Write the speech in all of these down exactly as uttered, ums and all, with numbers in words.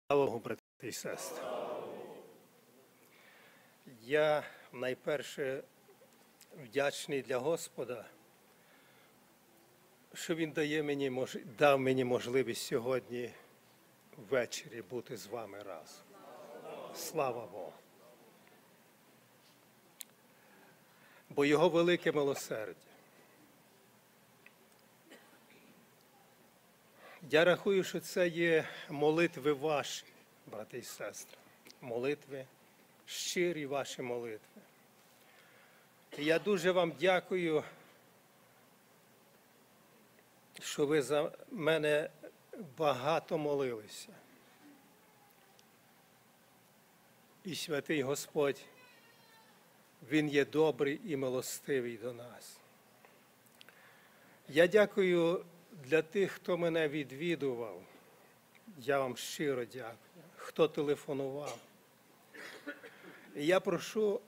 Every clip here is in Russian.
Слава Богу, брати і сестри. Я найперше вдячний для Господа, що Він дає мені, дав мені можливість сьогодні ввечері бути з вами разом. Слава Богу. Бо Його велике милосердя. Я рахую, що це є молитви ваші, брати і сестри. Молитви, щирі ваші молитви. І я дуже вам дякую, що ви за мене багато молилися. І святий Господь, Він є добрий і милостивий до нас. Я дякую для тих, хто мене відвідував. Я вам щиро дякую. Хто телефонував. І я прошу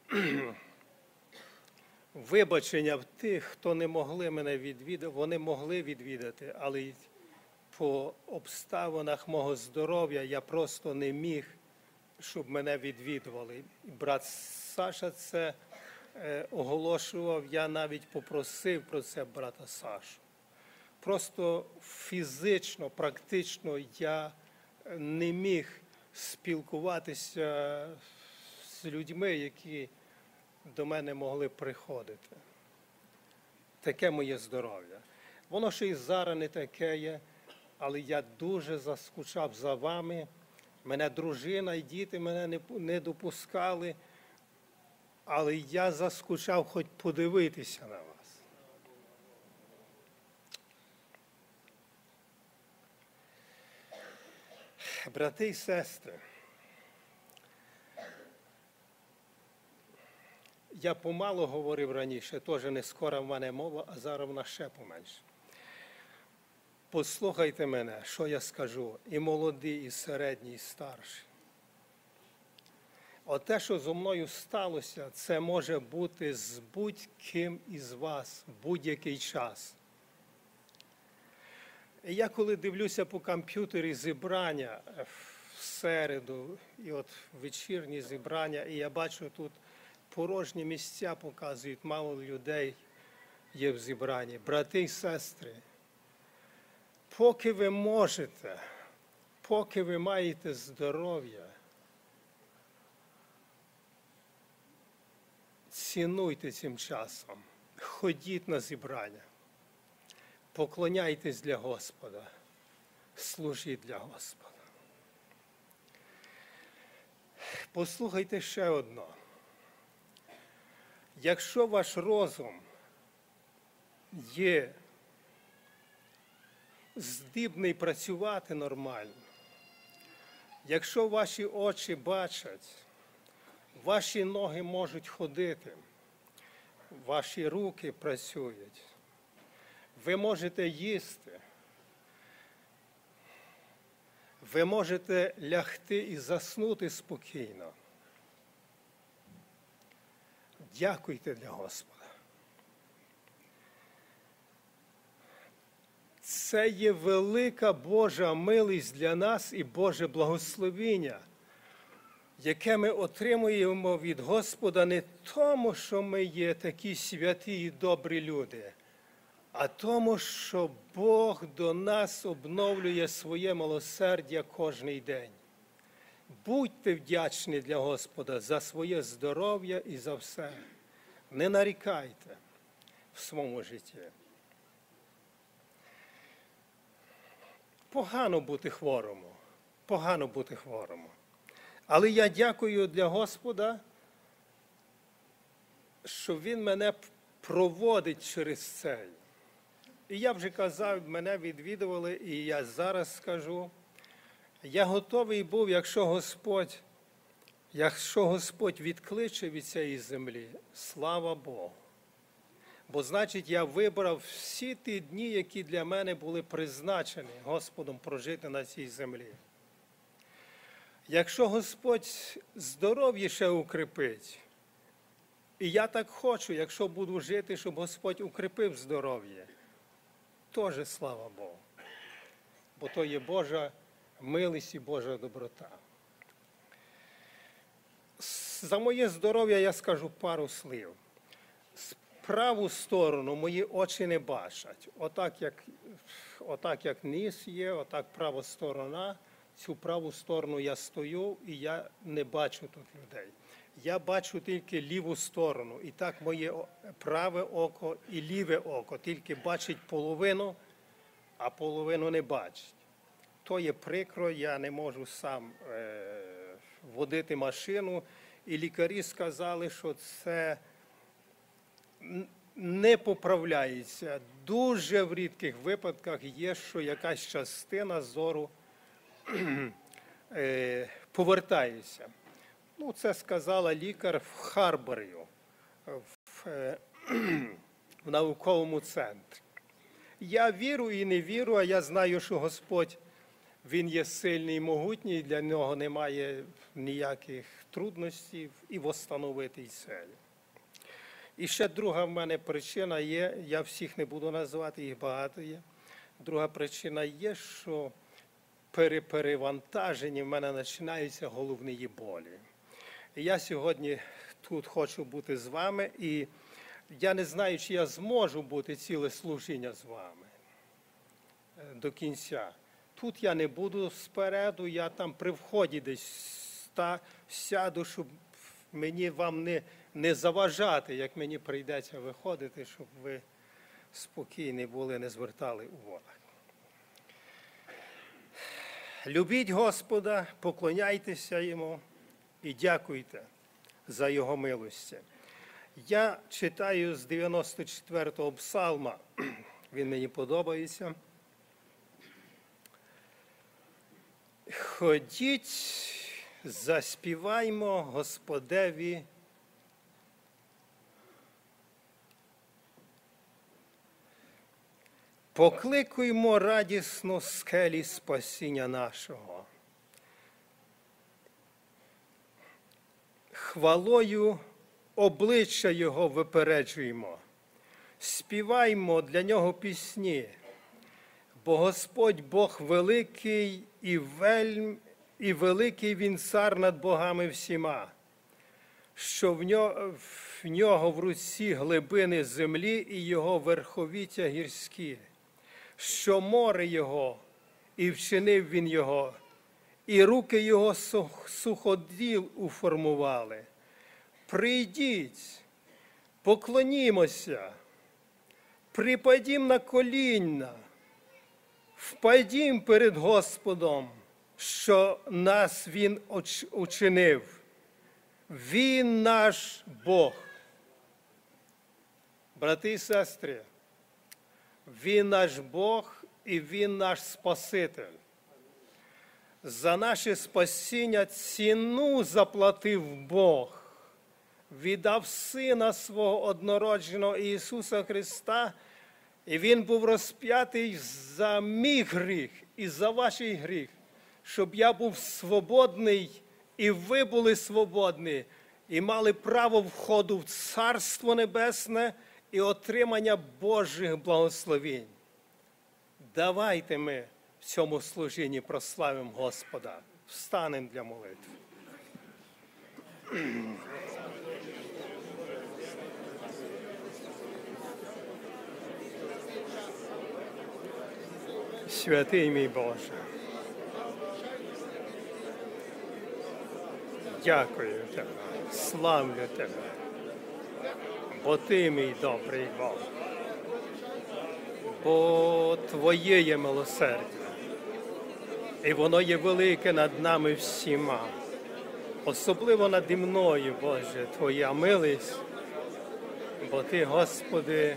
вибачення в тих, хто не могли мене відвідати. Вони могли відвідати, але по обставинах мого здоров'я я просто не міг, щоб мене відвідували. Брат Саша це е, оголошував, я навіть попросив про це брата Сашу. Просто фізично, практично я не міг спілкуватися з людьми, які до мене могли приходити. Таке моє здоров'я. Воно ще й зараз не таке є, але я дуже заскучав за вами. Мене дружина і діти мене не, не допускали, але я заскучав хоч подивитися на вас. Брати і сестри, я помало говорив раніше, теж не скора в мене мова, а зараз вона ще поменше. Послухайте мене, що я скажу, і молоді, і середні, і старші. Оте, що зо мною сталося, це може бути з будь-ким із вас в будь-який час. І я коли дивлюся по комп'ютері зібрання в середу, і от вечірні зібрання, і я бачу тут порожні місця показують, мало людей є в зібранні. Брати і сестри, поки ви можете, поки ви маєте здоров'я, цінуйте цим часом, ходіть на зібрання. Поклоняйтесь для Господа, служіть для Господа. Послухайте ще одно. Якщо ваш розум є здібний працювати нормально, якщо ваші очі бачать, ваші ноги можуть ходити, ваші руки працюють, ви можете їсти, ви можете лягти і заснути спокійно. Дякуйте для Господа. Це є велика Божа милість для нас і Боже благословіння, яке ми отримуємо від Господа не тому, що ми є такі святі і добрі люди, а тому, що Бог до нас обновлює своє милосердя кожний день. Будьте вдячні для Господа за своє здоров'я і за все. Не нарікайте в своєму житті. Погано бути хворому, погано бути хворому. Але я дякую для Господа, що Він мене проводить через це. І я вже казав, мене відвідували, і я зараз скажу, я готовий був, якщо Господь, якщо Господь відкличе від цієї землі, слава Богу. Бо, значить, я вибрав всі ті дні, які для мене були призначені Господом прожити на цій землі. Якщо Господь здоров'я ще укріпить, і я так хочу, якщо буду жити, щоб Господь укріпив здоров'я, теж слава Богу. Бо то є Божа милість і Божа доброта. За моє здоров'я я скажу пару слів. З праву сторону мої очі не бачать. Отак, як, отак, як ніс є, отак права сторона. Цю праву сторону я стою, і я не бачу тут людей. Я бачу тільки ліву сторону. І так моє праве око і ліве око тільки бачить половину, а половину не бачить. То є прикро, я не можу сам е, водити машину. І лікарі сказали, що це не поправляється. Дуже в рідких випадках є, що якась частина зору е, повертається. Ну, це сказала лікар в Харборі, в, е, в науковому центрі. Я вірю і не вірю, а я знаю, що Господь, Він є сильний і могутній, для нього немає ніяких трудностей і встановити цілі. І ще друга в мене причина є, я всіх не буду називати, їх багато є. Друга причина є, що при перевантаженні в мене починаються головні болі. І я сьогодні тут хочу бути з вами, і я не знаю, чи я зможу бути ціле служіння з вами до кінця. Тут я не буду спереду, я там при вході десь сяду, щоб мені вам не, не заважати, як мені прийдеться виходити, щоб ви спокійні були, не звертали уваги. Любіть Господа, поклоняйтеся Йому і дякуйте за Його милості. Я читаю з дев'яносто четвертого псалма, він мені подобається. Ходіть, заспіваймо Господеві. Покликуймо радісно скелі спасіння нашого. Хвалою обличчя Його випереджуємо. Співаймо для Нього пісні. Бо Господь Бог великий і, вельм, і великий Він цар над богами всіма, що в нього, в нього в руці глибини землі і Його верховіття гірські, що море Його, і вчинив Він Його, і руки Його суходіл уформували. Прийдіть, поклонімося, припадім на колінна, впадім перед Господом, що нас Він учинив. Він наш Бог. Брати і сестри, Він наш Бог і Він наш Спаситель. За наше спасіння ціну заплатив Бог. Віддав Сина Свого однородженого Ісуса Христа, і Він був розп'ятий за мій гріх і за ваш гріх, щоб я був свободний, і ви були свободні, і мали право входу в Царство Небесне і отримання Божих благословень. Давайте ми в цьому служінні прославимо Господа. Встанемо для молитви. Святий мій Боже, дякую Тебе, славлю Тебе, бо Ти мій добрий Бог, бо Твоє є милосердя, і воно є велике над нами всіма, особливо наді мною, Боже, Твоя милість, бо Ти, Господи,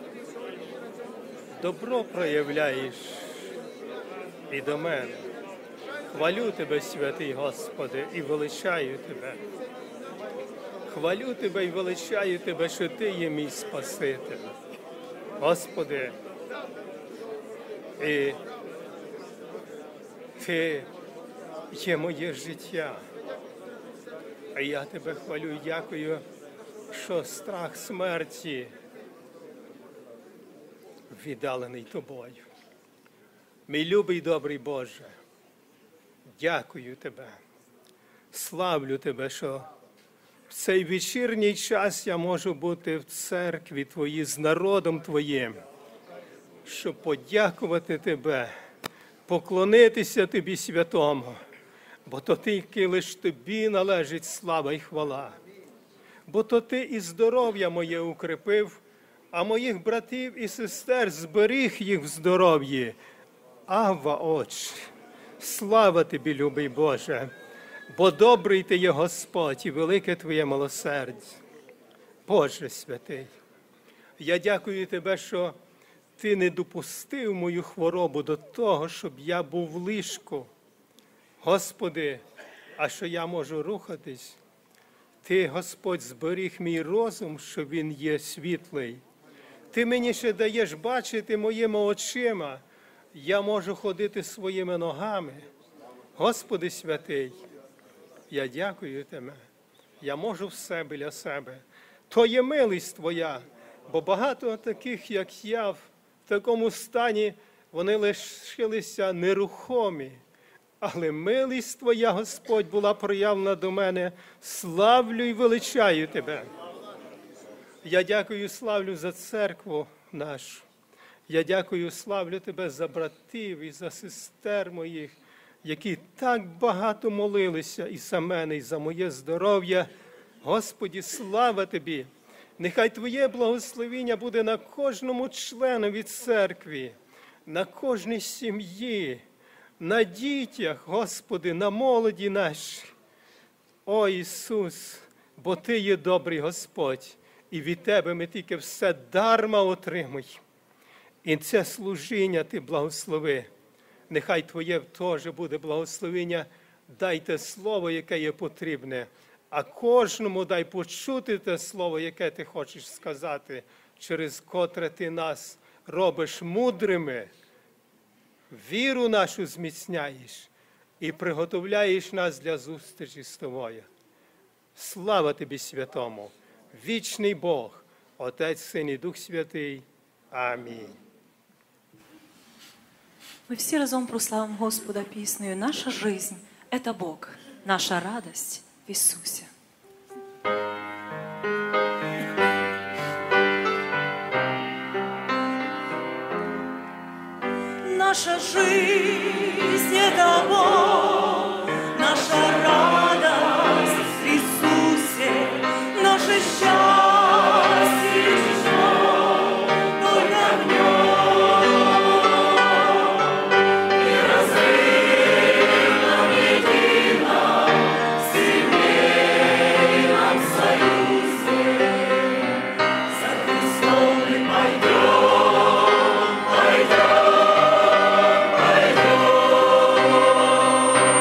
добро проявляєш і до мене. Хвалю Тебе, святий Господи, і величаю Тебе. Хвалю Тебе і величаю Тебе, що Ти є мій Спаситель. Господи, і Ти є моє життя. А я Тебе хвалю і дякую, що страх смерті віддалений Тобою. Мій любий добрий Боже, дякую Тебе, славлю Тебе, що в цей вечірній час я можу бути в церкві Твоїй з народом Твоїм, щоб подякувати Тебе, поклонитися Тобі святому, бо то тільки лиш Тобі належить слава і хвала. Бо то Ти і здоров'я моє укріпив, а моїх братів і сестер зберіг їх в здоров'ї. Авва, Отче, слава Тобі, любий Боже, бо добрий Ти є Господь і велике Твоє милосердя. Боже святий, я дякую Тебе, що Ти не допустив мою хворобу до того, щоб я був в ліжку. Господи, а що я можу рухатись? Ти, Господь, зберіг мій розум, що він є світлий. Ти мені ще даєш бачити моїми очима. Я можу ходити своїми ногами. Господи святий, я дякую Тебе. Я можу все біля себе. То є милість Твоя, бо багато таких, як я, в такому стані, вони лишилися нерухомі. Але милість Твоя, Господь, була проявлена до мене. Славлю і величаю Тебе. Я дякую і славлю за церкву нашу. Я дякую і славлю Тебе за братів і за сестер моїх, які так багато молилися і за мене, і за моє здоров'я. Господі, слава Тобі! Нехай Твоє благословіння буде на кожному членові церкви, на кожній сім'ї, на дітях, Господи, на молоді нашій. О, Ісус, бо Ти є добрий Господь, і від Тебе ми тільки все дарма отримуємо. І це служіння Ти благослови. Нехай Твоє теж буде благословення. Дайте слово, яке є потрібне, а кожному дай почути те слово, яке Ти хочеш сказати, через котре Ти нас робиш мудрими, віру нашу зміцняєш і приготовляєш нас для зустрічі з Тобою. Слава Тобі, святому, вічний Бог, Отець, Син і Дух Святий. Амінь. Мы все разом прославим Господа песнею «Наша жизнь – это Бог, наша радость в Иисусе». Наша жизнь – это Бог, наша радость в Иисусе, наше счастье ждет только в Нем. И разрывном едином, семейном союзе за Христом мы пойдем, пойдем.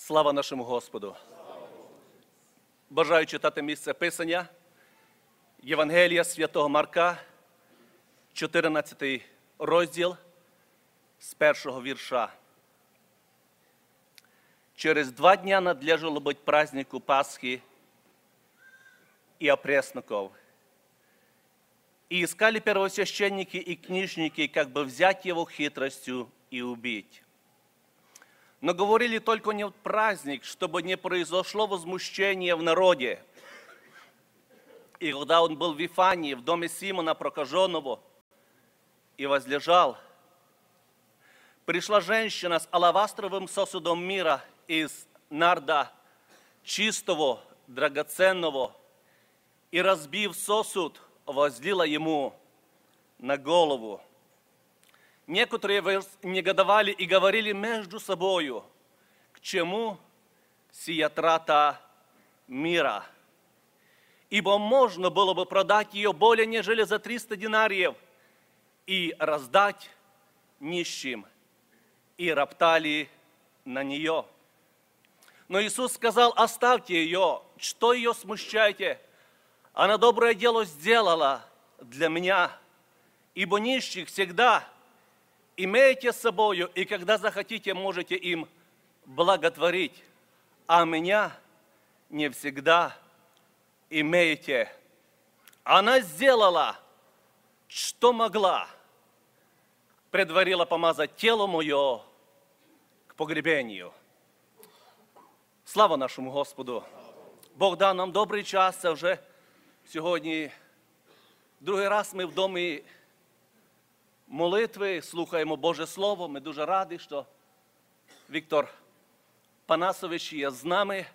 Слава нашому Господу! Бажаю читати місце Писання, Євангелія Святого Марка, чотирнадцятий розділ, з першого вірша. Через два дня надлежало быть празднику Пасхи и опресноков. И искали первосвященники и книжники, как бы взять его хитростью и убить. Но говорили только не в праздник, чтобы не произошло возмущение в народе. И когда он был в Вифании, в доме Симона Прокаженного, и возлежал, пришла женщина с алавастровым сосудом мира из нарда чистого, драгоценного, и, разбив сосуд, возлила ему на голову. Некоторые негодовали и говорили между собою, к чему сия трата мира? Ибо можно было бы продать ее более нежели за триста динариев и раздать нищим, и роптали на нее. Но Иисус сказал: оставьте ее, что ее смущаете? Она доброе дело сделала для меня, ибо нищих всегда имейте с собою, и когда захотите, можете им благотворить, а меня не всегда имеете. Она сделала, что могла, предварила помазать тело мое к погребению. Слава нашому Господу! Бог дав нам добрий час, це вже сьогодні другий раз ми в домі молитви, слухаємо Боже Слово. Ми дуже раді, що Віктор Панасович є з нами.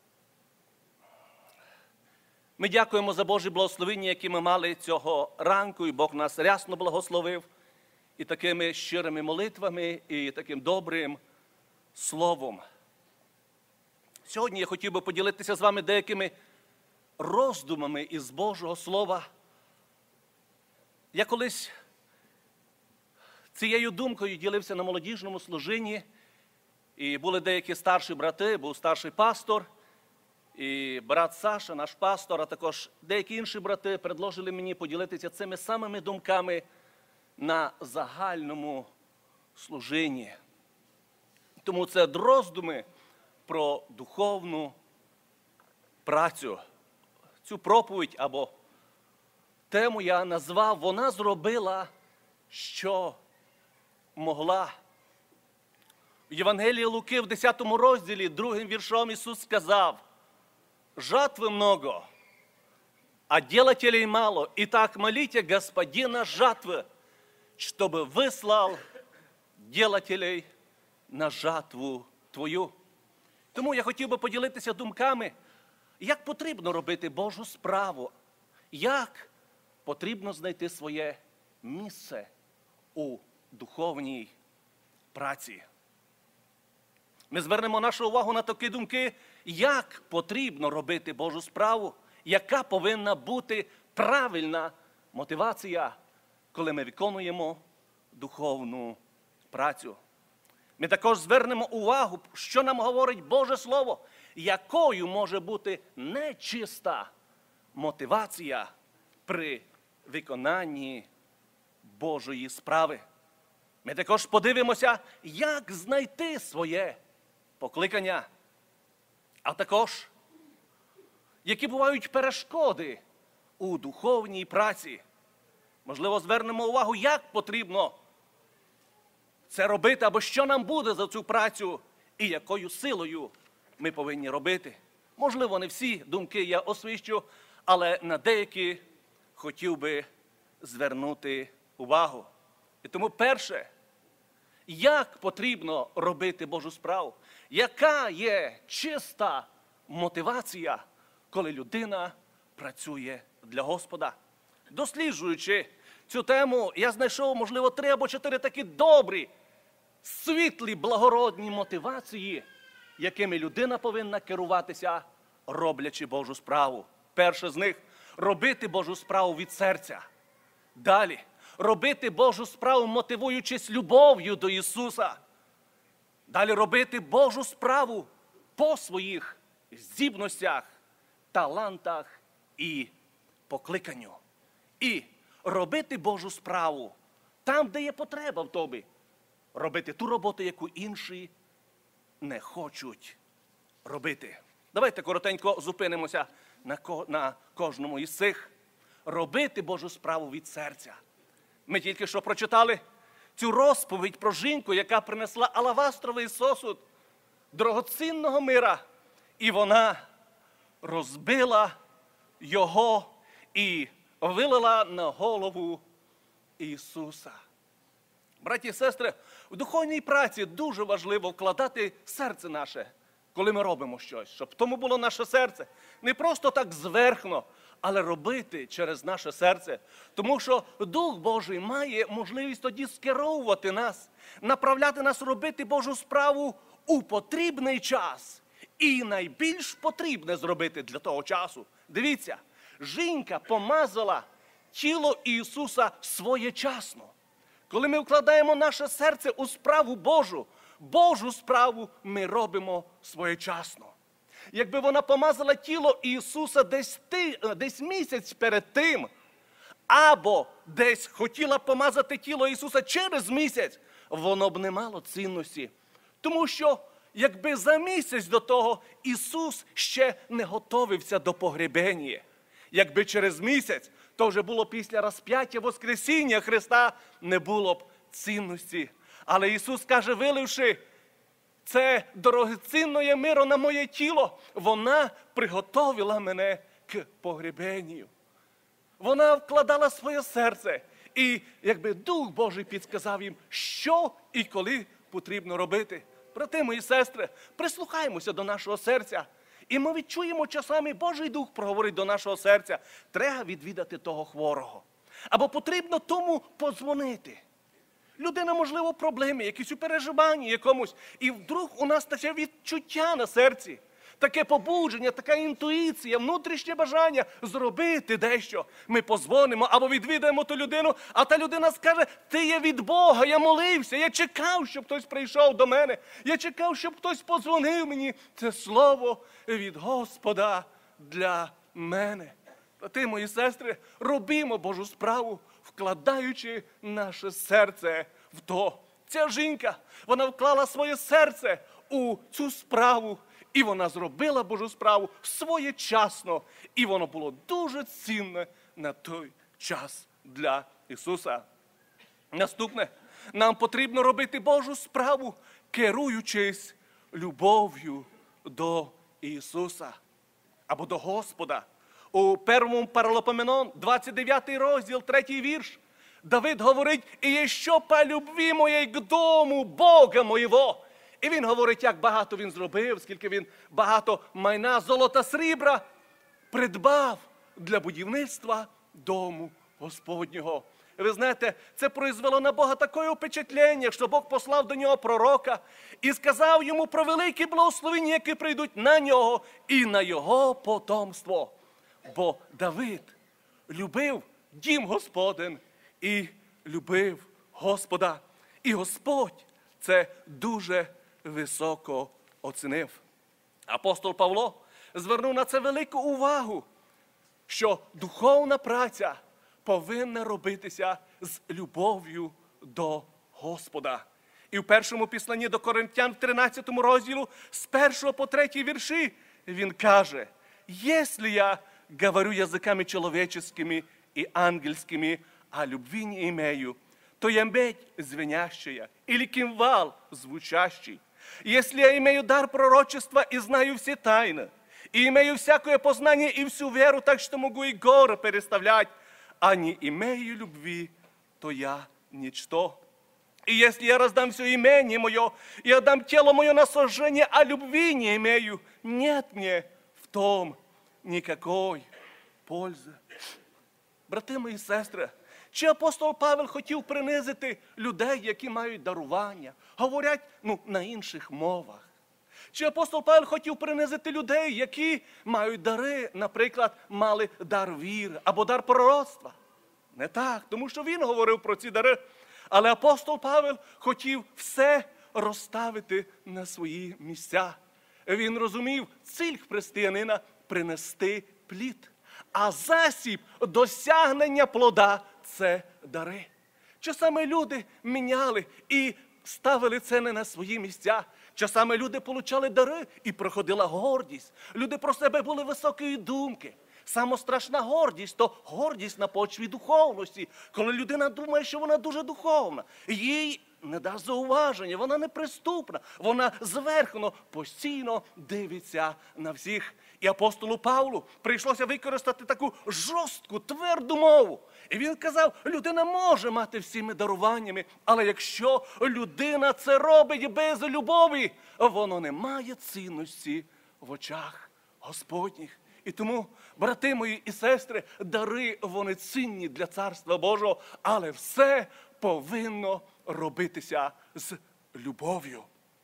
Ми дякуємо за Божі благословення, які ми мали цього ранку, і Бог нас рясно благословив і такими щирими молитвами, і таким добрим словом. Сьогодні я хотів би поділитися з вами деякими роздумами із Божого Слова. Я колись цією думкою ділився на молодіжному служінні, і були деякі старші брати, був старший пастор, і брат Саша, наш пастор, а також деякі інші брати предложили мені поділитися цими самими думками на загальному служінні. Тому це роздуми про духовну працю. Цю проповідь або тему я назвав «Вона зробила, що могла». В Євангелії Луки в десятому розділі, другим віршом Ісус сказав: «Жатви много, а делателей мало. Итак, молите Господина жатвы, чтобы выслал делателей на жатву твою». Тому я хотів би поділитися думками, як потрібно робити Божу справу, як потрібно знайти своє місце у духовній праці. Ми звернемо нашу увагу на такі думки, як потрібно робити Божу справу, яка повинна бути правильна мотивація, коли ми виконуємо духовну працю. Ми також звернемо увагу, що нам говорить Боже Слово, якою може бути нечиста мотивація при виконанні Божої справи. Ми також подивимося, як знайти своє покликання, а також, які бувають перешкоди у духовній праці. Можливо, звернемо увагу, як потрібно це робити, або що нам буде за цю працю, і якою силою ми повинні робити. Можливо, не всі думки я освіщу, але на деякі хотів би звернути увагу. І тому перше, як потрібно робити Божу справу? Яка є чиста мотивація, коли людина працює для Господа? Досліджуючи цю тему, я знайшов, можливо, три або чотири такі добрі, світлі, благородні мотивації, якими людина повинна керуватися, роблячи Божу справу. Перше з них – робити Божу справу від серця. Далі – робити Божу справу, мотивуючись любов'ю до Ісуса. Далі – робити Божу справу по своїх здібностях, талантах і покликанню. І робити Божу справу там, де є потреба в тобі. Робити ту роботу, яку інші не хочуть робити. Давайте коротенько зупинимося на, ко- на кожному із цих. Робити Божу справу від серця. Ми тільки що прочитали цю розповідь про жінку, яка принесла алавастровий сосуд дорогоцінного мира. І вона розбила його і вилила на голову Ісуса. Браті і сестри, в духовній праці дуже важливо вкладати серце наше, коли ми робимо щось, щоб тому було наше серце. Не просто так зверхно, але робити через наше серце. Тому що Дух Божий має можливість тоді скеровувати нас, направляти нас робити Божу справу у потрібний час. І найбільш потрібне зробити для того часу. Дивіться, жінка помазала тіло Ісуса своєчасно. Коли ми вкладаємо наше серце у справу Божу, Божу справу ми робимо своєчасно. Якби вона помазала тіло Ісуса десь, ти, десь місяць перед тим, або десь хотіла помазати тіло Ісуса через місяць, воно б не мало цінності. Тому що, якби за місяць до того Ісус ще не готовився до погребення, якби через місяць, то вже було після розп'яття Воскресіння Христа, не було б цінності. Але Ісус каже, виливши це дорогоцінне миро на моє тіло, вона приготовила мене к погребенню. Вона вкладала своє серце. І якби Дух Божий підсказав їм, що і коли потрібно робити. Брати мої сестри, прислухаємося до нашого серця. І ми відчуємо часами, Божий Дух проговорить до нашого серця. Треба відвідати того хворого. Або потрібно тому подзвонити. Людина, можливо, в проблемі, якісь у переживанні якомусь. І вдруг у нас таке відчуття на серці. Таке побудження, така інтуїція, внутрішнє бажання зробити дещо. Ми позвонимо або відвідаємо ту людину, а та людина скаже, ти є від Бога, я молився, я чекав, щоб хтось прийшов до мене. Я чекав, щоб хтось подзвонив мені. Це слово від Господа для мене. Брати мої сестри, робімо Божу справу, вкладаючи наше серце в то. Ця жінка, вона вклала своє серце у цю справу. І вона зробила Божу справу своєчасно. І воно було дуже цінне на той час для Ісуса. Наступне. Нам потрібно робити Божу справу, керуючись любов'ю до Ісуса. Або до Господа. У першому Паралипоменон, двадцять дев'ятий розділ, третій вірш. Давид говорить, «І що по любві моєї к дому Бога моєго». І він говорить, як багато він зробив, скільки він багато майна, золота, срібра придбав для будівництва дому Господнього. І ви знаєте, це произвело на Бога таке впечатлення, що Бог послав до нього пророка і сказав йому про великі благословення, які прийдуть на нього і на його потомство. Бо Давид любив дім Господен і любив Господа. І Господь це дуже високо оцінив. Апостол Павло звернув на це велику увагу, що духовна праця повинна робитися з любов'ю до Господа. І в першому післанні до Коринтян в тринадцятому розділу з першого по третій вірші він каже, «Если я говорю языками человеческими и ангельскими, а любви не имею, то я медь звенящая или кимвал звучащий. Если я имею дар пророчества и знаю все тайны, и имею всякое познание и всю веру, так что могу и горы переставлять, а не имею любви, то я ничто. И если я раздам все имение мое, и отдам тело мое на сожжение, а любви не имею, нет мне в том никакой пользи». Брати мої сестри, чи апостол Павел хотів принизити людей, які мають дарування, говорять ну, на інших мовах? Чи апостол Павел хотів принизити людей, які мають дари, наприклад, мали дар віри або дар пророцтва? Не так, тому що він говорив про ці дари. Але апостол Павел хотів все розставити на свої місця. він розумів, ціль християнина – принести плід. А засіб досягнення плода – це дари. Часами люди міняли і ставили це не на свої місця. Часами люди получали дари і проходила гордість. Люди про себе були високої думки. Саме страшна гордість – то гордість на почві духовності. Коли людина думає, що вона дуже духовна, їй не дасть зауваження, вона неприступна, вона зверхно, постійно дивиться на всіх. І апостолу Павлу прийшлося використати таку жорстку, тверду мову. І він казав, людина може мати всіми даруваннями, але якщо людина це робить без любові, воно не має цінності в очах Господніх. І тому, брати мої і сестри, дари, вони цінні для Царства Божого, але все повинно робитися з любов'ю.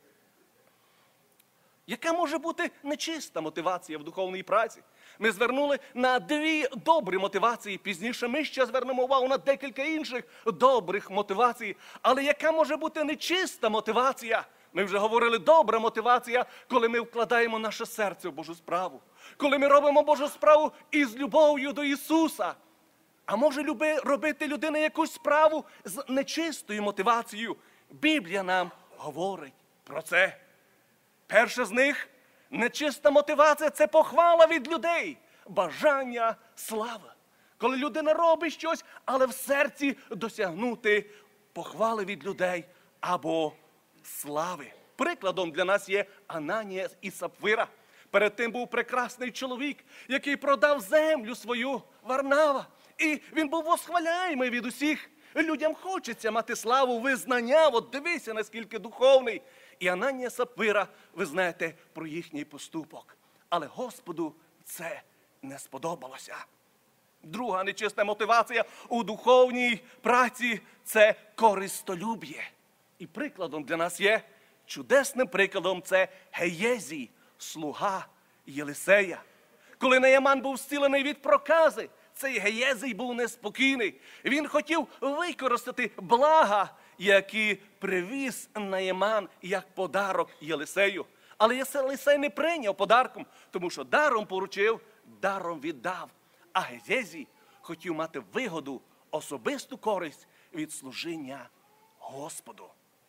Яка може бути нечиста мотивація в духовній праці? Ми звернули на дві добрі мотивації. Пізніше ми ще звернемо увагу на декілька інших добрих мотивацій. Але яка може бути нечиста мотивація? Ми вже говорили, добра мотивація, коли ми вкладаємо наше серце в Божу справу. Коли ми робимо Божу справу із любов'ю до Ісуса. А може люби, робити людина якусь справу з нечистою мотивацією? Біблія нам говорить про це. Перше з них – нечиста мотивація – це похвала від людей, бажання слави. Коли людина робить щось, але в серці досягнути похвали від людей або слави. Прикладом для нас є Ананія і Сапфира. Перед тим був прекрасний чоловік, який продав землю свою, Варнава. І він був восхваляємий від усіх. Людям хочеться мати славу, визнання. От дивися, наскільки духовний. І Ананія, Сапфира, ви знаєте про їхній поступок. Але Господу це не сподобалося. Друга нечиста мотивація у духовній праці – це користолюб'я. І прикладом для нас є, чудесним прикладом – це Геєзій, слуга Єлисея. Коли Нааман був зцілений від прокази, цей Геєзій був неспокійний. Він хотів використати блага, які привіз Нааман як подарок Єлисею. Але Єлисей не прийняв подарком, тому що даром поручив, даром віддав. А Геєзій хотів мати вигоду, особисту користь від служіння Господу.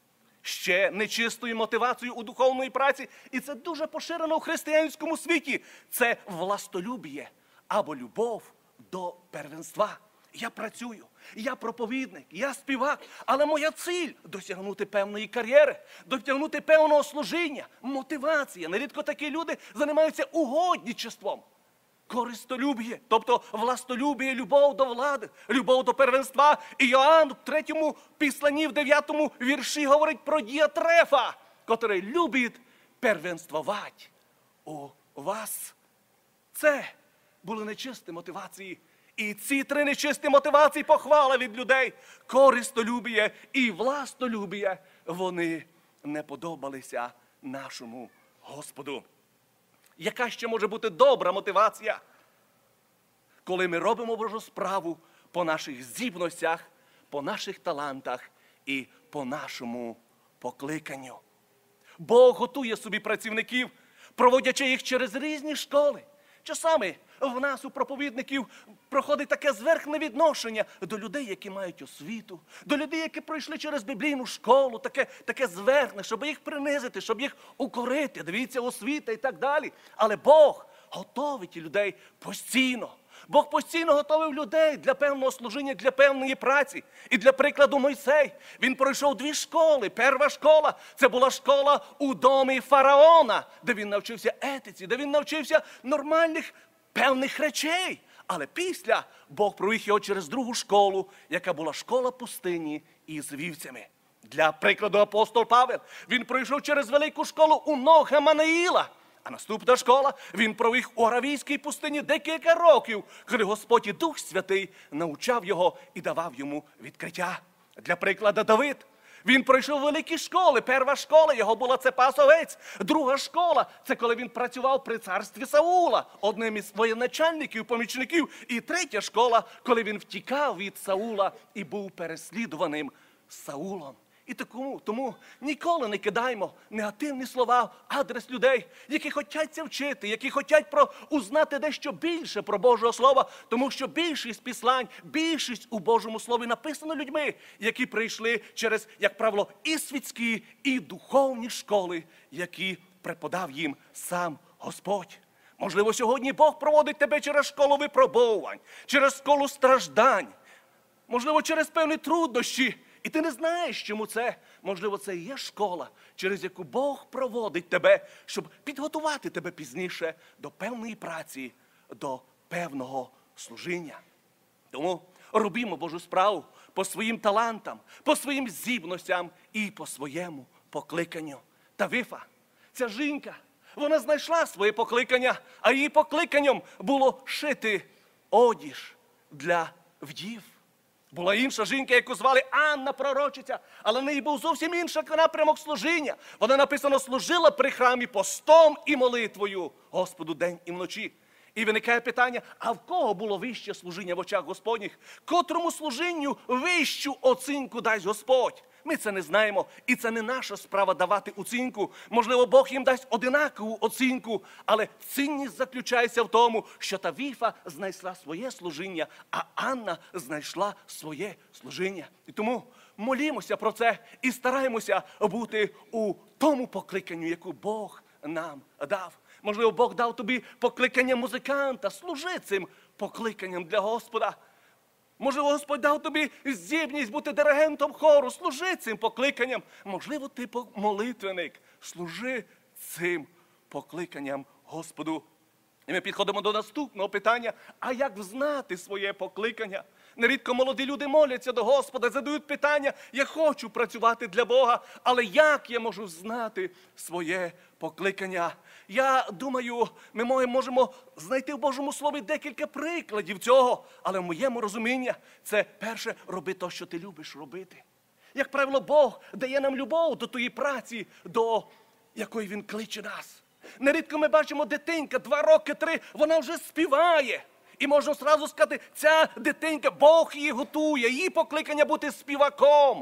Ще нечистою мотивацією у духовної праці, і це дуже поширено у християнському світі, це властолюб'я або любов до первенства. Я працюю, я проповідник, я співак, але моя ціль – досягнути певної кар'єри, досягнути певного служіння, мотивація. Нерідко такі люди займаються угодничеством. Користолюб'я, тобто властолюб'я, любов до влади, любов до первенства. І Йоанн в третьому післанні, в дев'ятому вірші говорить про Діатрефа, котрий любить первенствувати у вас. Це були нечисті мотивації. І ці три нечисті мотивації, похвала від людей, користолюб'я і властолюб'я, вони не подобалися нашому Господу. Яка ще може бути добра мотивація? Коли ми робимо Божу справу по наших здібностях, по наших талантах і по нашому покликанню. Бог готує собі працівників, проводячи їх через різні школи. Часами в нас, у проповідників, проходить таке зверхне відношення до людей, які мають освіту, до людей, які пройшли через біблійну школу, таке, таке зверхне, щоб їх принизити, щоб їх укорити, дивіться, освіта і так далі. Але Бог готовить людей постійно. Бог постійно готовив людей для певного служіння, для певної праці. І для прикладу Мойсей, він пройшов дві школи. Перша школа – це була школа у домі фараона, де він навчився етиці, де він навчився нормальних певних речей. Але після Бог провів його через другу школу, яка була школа пустині із вівцями. Для прикладу апостол Павел, він пройшов через велику школу у ног Гамаліїла. А наступна школа, він провів у Аравійській пустині декілька років, коли Господь і Дух Святий навчав його і давав йому відкриття. Для прикладу Давид, він пройшов великі школи. Перша школа його була це пас овець. Друга школа – це коли він працював при царстві Саула, одним із воєначальників, помічників. І третя школа, коли він втікав від Саула і був переслідуваним Саулом. І тому, тому ніколи не кидаємо негативні слова в адрес людей, які хочуть це вчити, які хочуть про, узнати дещо більше про Божого Слова, тому що більшість післань, більшість у Божому Слові написано людьми, які прийшли через, як правило, і світські, і духовні школи, які преподав їм сам Господь. Можливо, сьогодні Бог проводить тебе через школу випробовувань, через школу страждань, можливо, через певні труднощі. І ти не знаєш, чому це. Можливо, це і є школа, через яку Бог проводить тебе, щоб підготувати тебе пізніше до певної праці, до певного служіння. Тому робімо Божу справу по своїм талантам, по своїм здібностям і по своєму покликанню. Та Вифа, ця жінка, вона знайшла своє покликання, а її покликанням було шити одіж для вдів. Була інша жінка, яку звали Анна пророчиця, але в неї був зовсім інший напрямок служіння. Вона, написано, служила при храмі постом і молитвою Господу день і вночі. І виникає питання, а в кого було вище служіння в очах Господніх? Котрому служінню вищу оцінку дасть Господь? Ми це не знаємо, і це не наша справа давати оцінку. Можливо, Бог їм дасть одинакову оцінку, але цінність заключається в тому, що та Віфа знайшла своє служіння, а Анна знайшла своє служіння. І тому молімося про це і стараємося бути у тому покликанню, яку Бог нам дав. Можливо, Бог дав тобі покликання музиканта, служи цим покликанням для Господа. Можливо, Господь дав тобі здібність бути диригентом хору, служи цим покликанням. Можливо, ти молитвенник, служи цим покликанням Господу. І ми підходимо до наступного питання, а як взнати своє покликання? Нерідко молоді люди моляться до Господа, задають питання, я хочу працювати для Бога, але як я можу знати своє покликання? Я думаю, ми можемо знайти в Божому Слові декілька прикладів цього, але в моєму розумінні це перше, роби те, що ти любиш робити. Як правило, Бог дає нам любов до тої праці, до якої Він кличе нас. Нерідко ми бачимо дитинка, два роки, три, вона вже співає. І можна одразу сказати, ця дитинка, Бог її готує, її покликання бути співаком.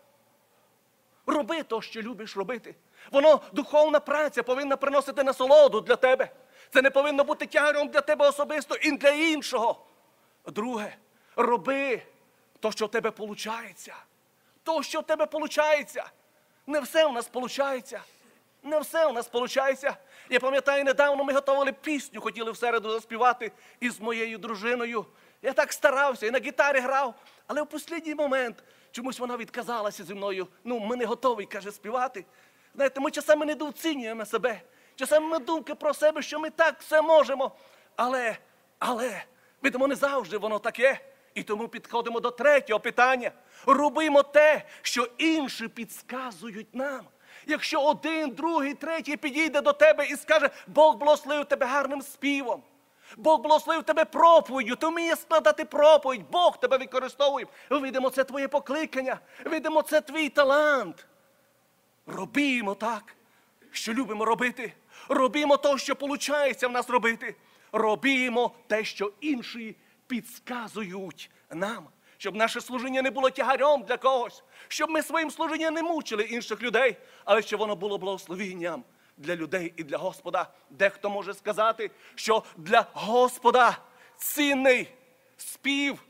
Роби те, що любиш робити. Воно, духовна праця, повинна приносити насолоду для тебе. Це не повинно бути тягарем для тебе особисто і для іншого. Друге, роби те, що в тебе виходить. То, що в тебе виходить. Не все у нас виходить. Не все у нас виходить. Я пам'ятаю, недавно ми готували пісню, хотіли в середу заспівати із моєю дружиною. Я так старався, і на гітарі грав, але в останній момент чомусь вона відказалася зі мною. Ну, ми не готові, каже, співати. Знаєте, ми часами недооцінюємо себе. Часами ми думки про себе, що ми так все можемо. Але, але, видимо, не завжди воно таке. І тому підходимо до третього питання. Робимо те, що інші підказують нам. Якщо один, другий, третій підійде до тебе і скаже, Бог благословив тебе гарним співом, Бог благословив тебе проповіддю, ти вмієш складати проповідь, Бог тебе використовує. Видимо, це твоє покликання, видимо, це твій талант. Робімо так, що любимо робити. Робімо те, що виходить в нас робити. Робімо те, що інші підказують нам. Щоб наше служіння не було тягарем для когось. Щоб ми своїм служінням не мучили інших людей, але щоб воно було благословенням для людей і для Господа. Дехто може сказати, що для Господа цінний спів.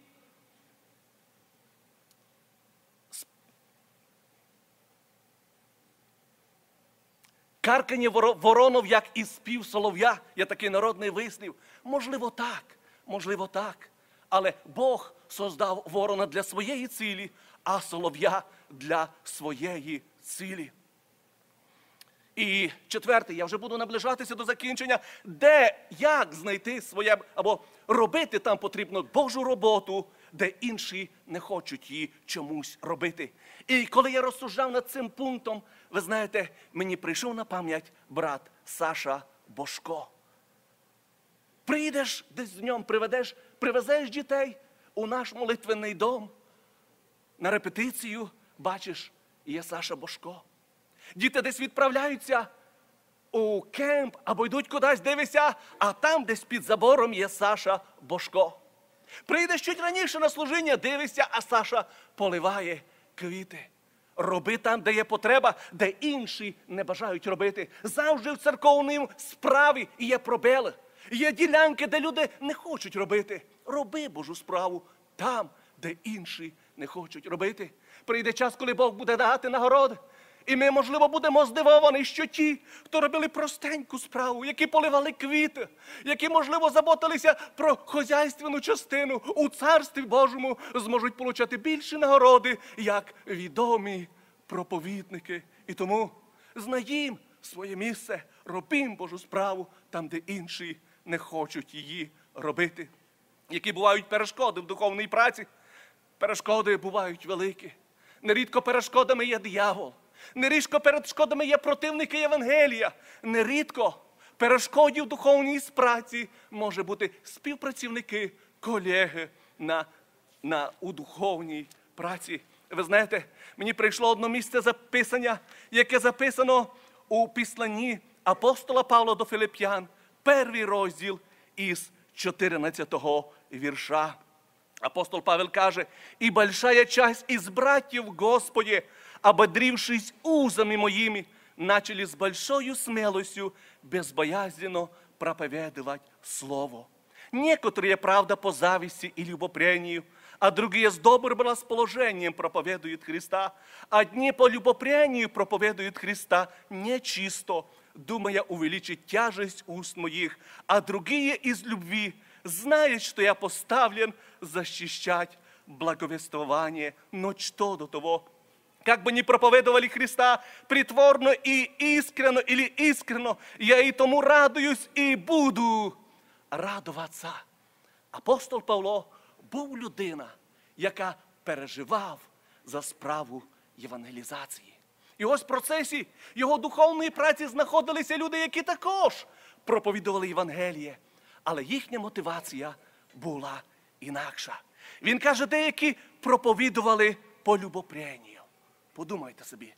Каркання воронов, як і спів солов'я. Є такий народний вислів. Можливо, так. Можливо, так. Але Бог создав ворона для своєї цілі, а солов'я для своєї цілі. І четверте, я вже буду наближатися до закінчення, де, як знайти своє, або робити там потрібно Божу роботу, де інші не хочуть її чомусь робити. І коли я розсуждав над цим пунктом, ви знаєте, мені прийшов на пам'ять брат Саша Бошко. Прийдеш десь з ним, приведеш, привезеш дітей у наш молитвенний дом, на репетицію, бачиш, є Саша Бошко. Діти десь відправляються у кемп або йдуть кудись, дивися, а там десь під забором є Саша Бошко. Прийдеш чуть раніше на служіння, дивишся, а Саша поливає квіти. Роби там, де є потреба, де інші не бажають робити. Завжди в церковній справі є пробели. Є ділянки, де люди не хочуть робити. Роби Божу справу там, де інші не хочуть робити. Прийде час, коли Бог буде давати нагороди. І ми, можливо, будемо здивовані, що ті, хто робили простеньку справу, які поливали квіти, які, можливо, заботилися про хозяйственну частину у Царстві Божому, зможуть отримати більші нагороди, як відомі проповідники. І тому знаємо своє місце, робимо Божу справу там, де інші не хочуть її робити. Які бувають перешкоди в духовній праці? Перешкоди бувають великі. Нерідко перешкодами є диявол. Нерідко перешкодами є противники Євангелія. Нерідко перешкодів в духовній праці може бути співпрацівники, колеги на, на, у духовній праці. Ви знаєте, мені прийшло одне місце записання, яке записано у післанні апостола Павла до Филип'ян, перший розділ із чотирнадцятого вірша. Апостол Павел каже: «И большая часть из братьев в Господе, ободрившись узами моими, начали с большою смелостью безбоязненно проповедовать Слово. Некоторые, правда, по зависти и любопрению, а другие с добрым расположением проповедуют Христа. Одни по любопрению проповедуют Христа нечисто, думая увеличить тяжесть уст моих, а другие из любви, зная, что я поставлен защищать благовествование. Но что до того, как бы ни проповедовали Христа притворно и искренно или искренно, я и тому радуюсь и буду радуватися». Апостол Павло був людина, яка переживав за справу євангелізації. І ось в процесі його духовної праці знаходилися люди, які також проповідували Євангеліє. Але їхня мотивація була інакша. Він каже, деякі проповідували по любопренню. Подумайте собі.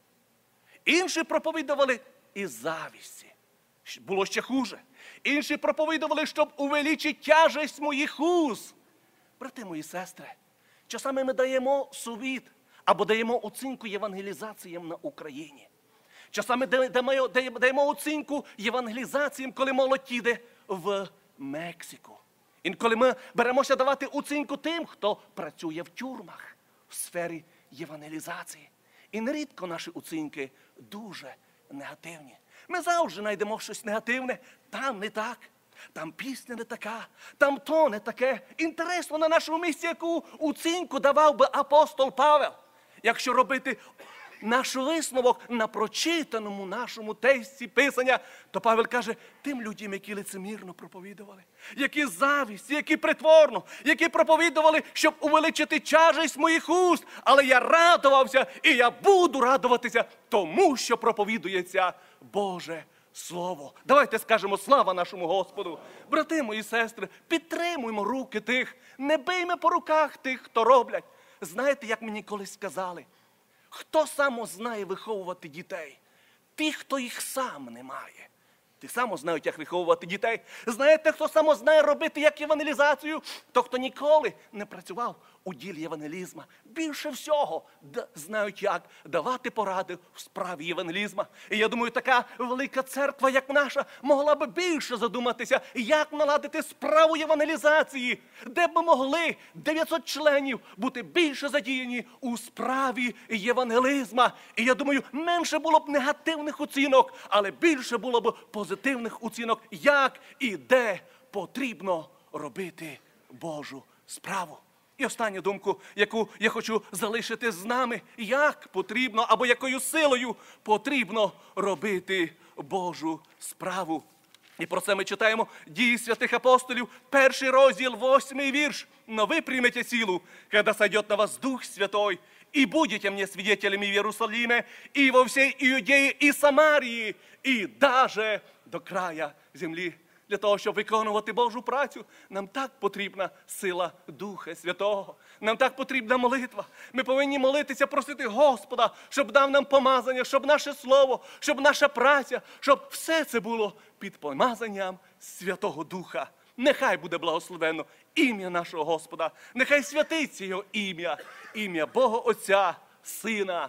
Інші проповідували із завісті. Було ще хуже. Інші проповідували, щоб увеличити тяжесть моїх уз. Брати мої сестри, часами ми даємо совіт або даємо оцінку євангелізаціям на Україні. Часами даємо, даємо оцінку євангелізаціям, коли молодь їде в Мексику. Інколи ми беремося давати оцінку тим, хто працює в тюрмах в сфері євангелізації. І нерідко наші оцінки дуже негативні. Ми завжди знайдемо щось негативне. Там не так, там пісня не така, там то не таке. Інтересно на нашому місці, яку оцінку давав би апостол Павел. Якщо робити наш висновок на прочитаному нашому тексті Писання, то Павел каже, тим людям, які лицемірно проповідували, які завість, які притворно, які проповідували, щоб увеличити тяжесть моїх уст, але я радувався і я буду радуватися, тому що проповідується Боже Слово. Давайте скажемо слава нашому Господу. Брати мої сестри, підтримуємо руки тих, не биймо по руках тих, хто роблять. Знаєте, як мені колись сказали? Хто сам знає виховувати дітей? Ті, хто їх сам не має. Ті само знають, як виховувати дітей. Знаєте, хто сам знає робити як євангелізацію? То, хто ніколи не працював у ділі євангелізму. Більше всього знають, як давати поради в справі євангелізму. І я думаю, така велика церква, як наша, могла б більше задуматися, як наладити справу євангелізації, де б могли дев'ятсот членів бути більше задіяні у справі євангелізму. І я думаю, менше було б негативних оцінок, але більше було б позитивних оцінок, як і де потрібно робити Божу справу. І останню думку, яку я хочу залишити з нами, як потрібно, або якою силою потрібно робити Божу справу. І про це ми читаємо Дії святих апостолів, перший розділ, восьмий вірш. «Но вы примете силу, когда сойдет на вас Дух Святой, и будете мне свидетелями в Иерусалиме, и во всей Иудее, и Самарии, и даже до края землі». Для того, щоб виконувати Божу працю, нам так потрібна сила Духа Святого. Нам так потрібна молитва. Ми повинні молитися, просити Господа, щоб дав нам помазання, щоб наше слово, щоб наша праця, щоб все це було під помазанням Святого Духа. Нехай буде благословенно ім'я нашого Господа. Нехай святиться його ім'я, ім'я Бога Отця, Сина та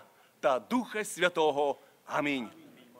та Духа Святого. Амінь.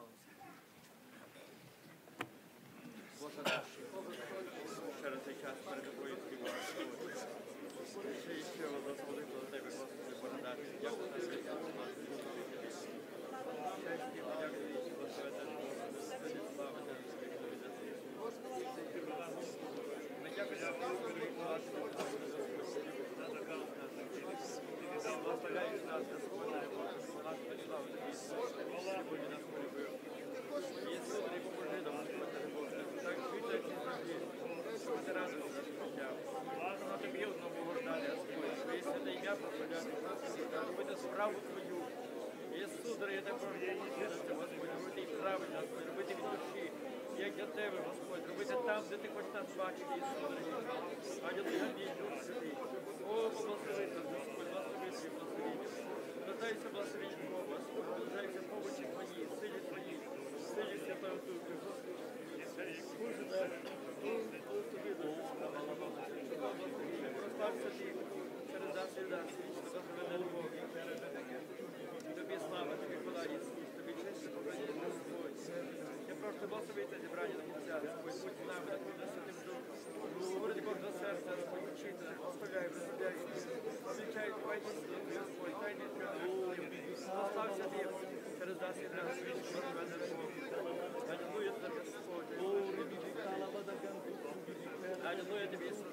Справу Твою. Ісус, дорогі, так проявляється, Господи, робити їх правильно, Господи, робити від душі, як для Тебе, Господь, робити там, де Ти хочеш нас бачити, Ісус, дорогі. Алілуя, мій Дух Святий. О, благослови нас, Господь, благослови Твій, благослови. Додайся благословення Твого, Господь, додайся помочі Твоїй, силі Твоїй, силі Святого Духа, Господи. Боже наш, благослови нас, прослався Ти, через нас і нас, вічно благословенна любов. Тобі слава, тобі хвала, Ісус, тобі честь, поклоніння, Господь. Я прошу благослови це зібрання до кінця, Господь, будь з нами, Господь, на Святим Духом. Говори кожного серця, Господь, учити, оставляй, розставляй, облічай, хай дійсно, Господь, хай дійсно, прослався Ти, через нас і нас, вічно благословенна любов. Алілуя тобі, Господь. Алілуя тобі, Ісус,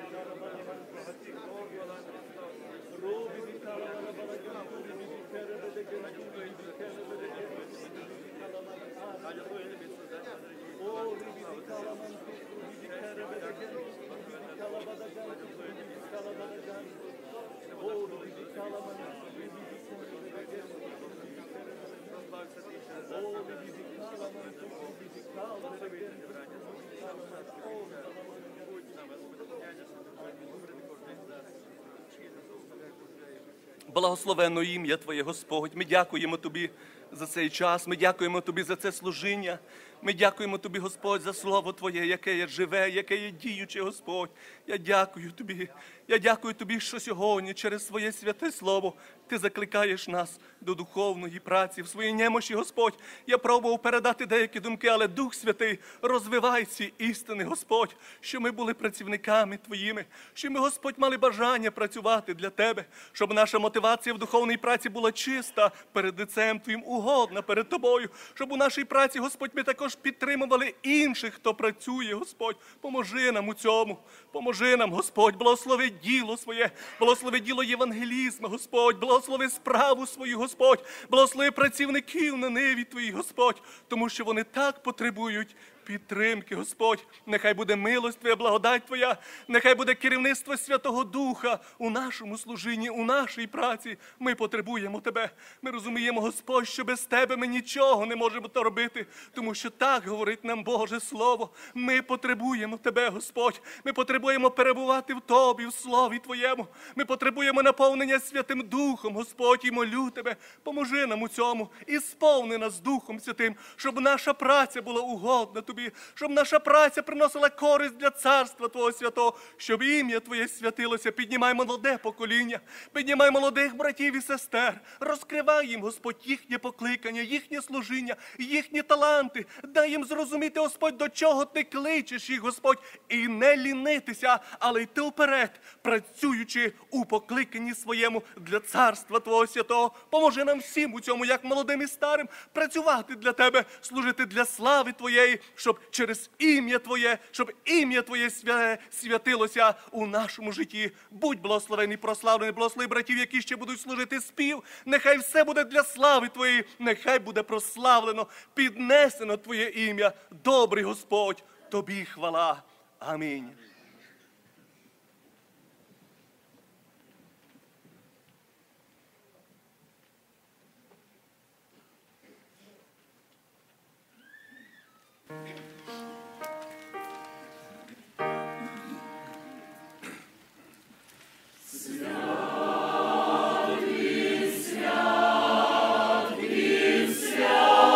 Благословенно ім'я Твоє, Господь. Ми дякуємо Тобі за цей час. Ми дякуємо Тобі за це служіння. Ми дякуємо Тобі, Господь, за Слово Твоє, яке є живе, яке є діюче, Господь. Я дякую Тобі. Я дякую Тобі, що сьогодні через своє святе Слово Ти закликаєш нас до духовної праці. В своїй немощі, Господь, я пробував передати деякі думки, але Дух Святий, розвивай ці істини, Господь, що ми були працівниками Твоїми, що ми, Господь, мали бажання працювати для Тебе, щоб наша мотивація в духовній праці була чиста перед лицем Твоїм, угодна перед Тобою, щоб у нашій праці, Господь, ми також підтримували інших, хто працює, Господь. Поможи нам у цьому, поможи нам, Господь, благослови діло своє, благослови діло євангелізму, Господь, благослови справу свою, Господь, благослови працівників на ниві Твоїй, Господь, тому що вони так потребують підтримки, Господь. Нехай буде милость Твоя, благодать Твоя, нехай буде керівництво Святого Духа у нашому служінні, у нашій праці. Ми потребуємо Тебе. Ми розуміємо, Господь, що без Тебе ми нічого не можемо то робити, тому що так говорить нам Боже Слово. Ми потребуємо Тебе, Господь. Ми потребуємо перебувати в Тобі, в Слові Твоєму. Ми потребуємо наповнення Святим Духом, Господь, і молю Тебе, поможи нам у цьому і сповни нас Духом Святим, щоб наша праця була угодна Тобі, щоб наша праця приносила користь для Царства Твого Святого, щоб ім'я Твоє святилося. Піднімай молоде покоління, піднімай молодих братів і сестер, розкривай їм, Господь, їхнє покликання, їхнє служіння, їхні таланти. Дай їм зрозуміти, Господь, до чого Ти кличеш їх, Господь, і не лінитися, але йти вперед, працюючи у покликанні своєму для Царства Твого Святого. Поможи нам всім у цьому, як молодим і старим, працювати для Тебе, служити для слави Твоєї, щоб через ім'я Твоє, щоб ім'я Твоє святилося у нашому житті. Будь благословений, прославлений, благослови братів, які ще будуть служити спів. Нехай все буде для слави Твоєї, нехай буде прославлено, піднесено Твоє ім'я. Добрий Господь, Тобі хвала. Амінь.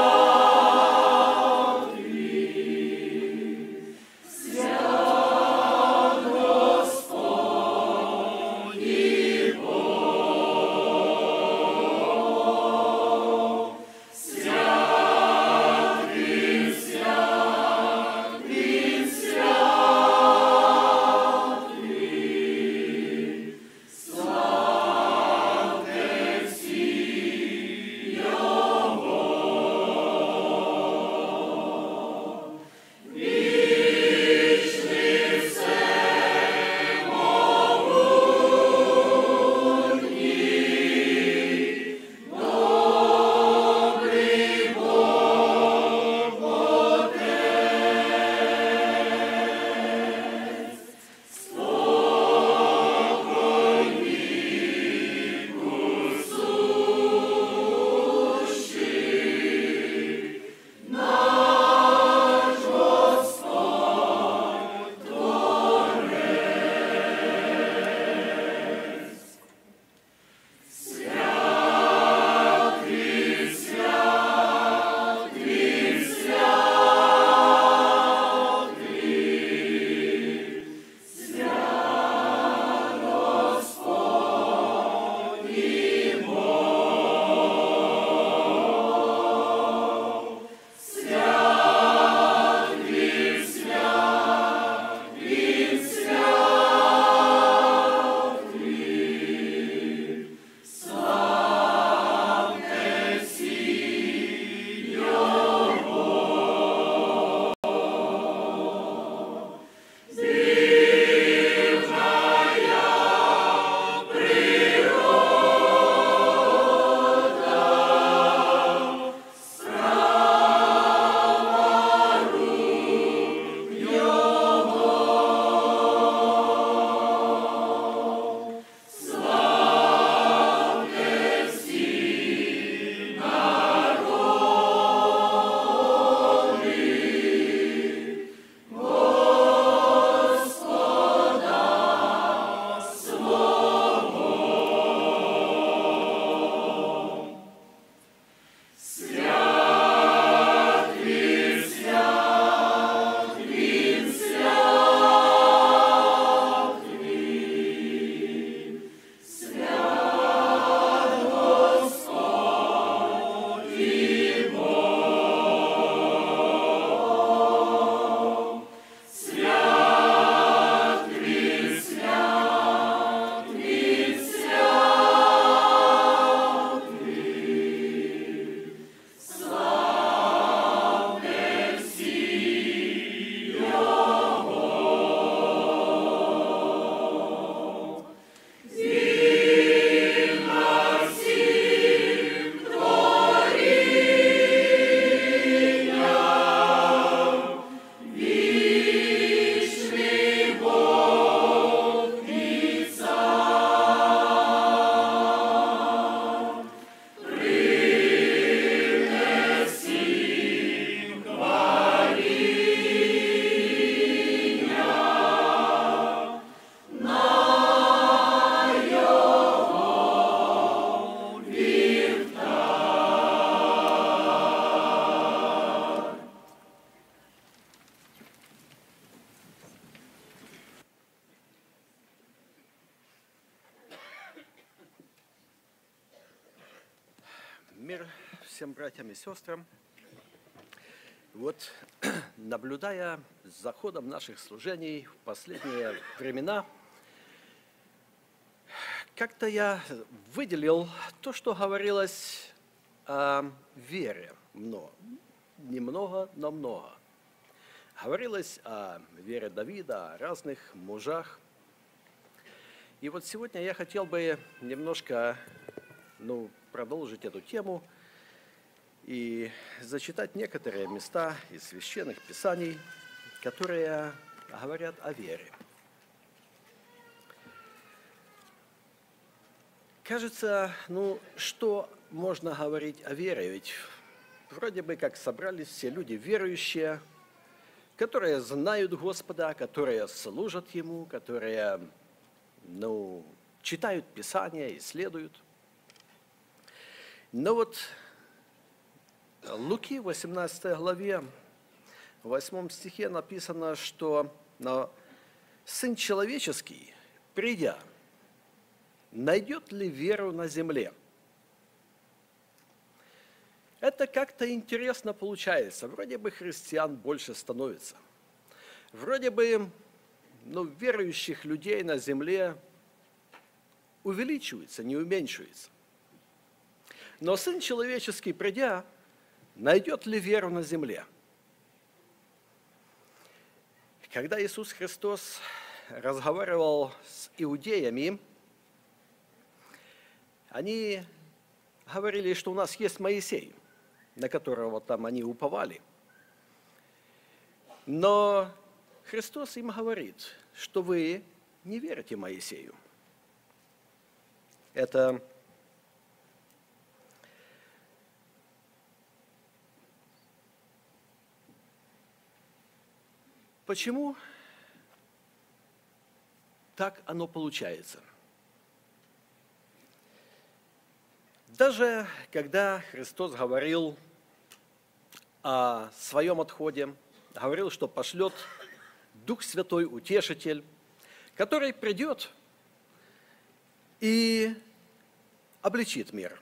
Святий, мир всем братьям и сестрам. Вот, наблюдая за ходом наших служений в последние времена, как-то я выделил то, что говорилось о вере. Много. Немного, но много. Говорилось о вере Давида, о разных мужах. И вот сегодня я хотел бы немножко ну, продолжить эту тему и зачитать некоторые места из священных писаний, которые говорят о вере. Кажется, ну, что можно говорить о вере? Ведь вроде бы как собрались все люди верующие, которые знают Господа, которые служат Ему, которые, ну, читают Писания, исследуют. Но вот Луки, в восемнадцатой главе, в восьмом стихе написано, что Сын Человеческий, придя, найдет ли веру на земле? Это как-то интересно получается. Вроде бы христиан больше становится. Вроде бы ну, верующих людей на земле увеличивается, не уменьшивается. Но Сын Человеческий, придя, найдет ли веру на земле? Когда Иисус Христос разговаривал с иудеями, они говорили, что у нас есть Моисей, на которого там они уповали. Но Христос им говорит, что вы не верите Моисею. Это почему так оно получается? Даже когда Христос говорил о своем отходе, говорил, что пошлет Дух Святой, Утешитель, который придет и обличит мир.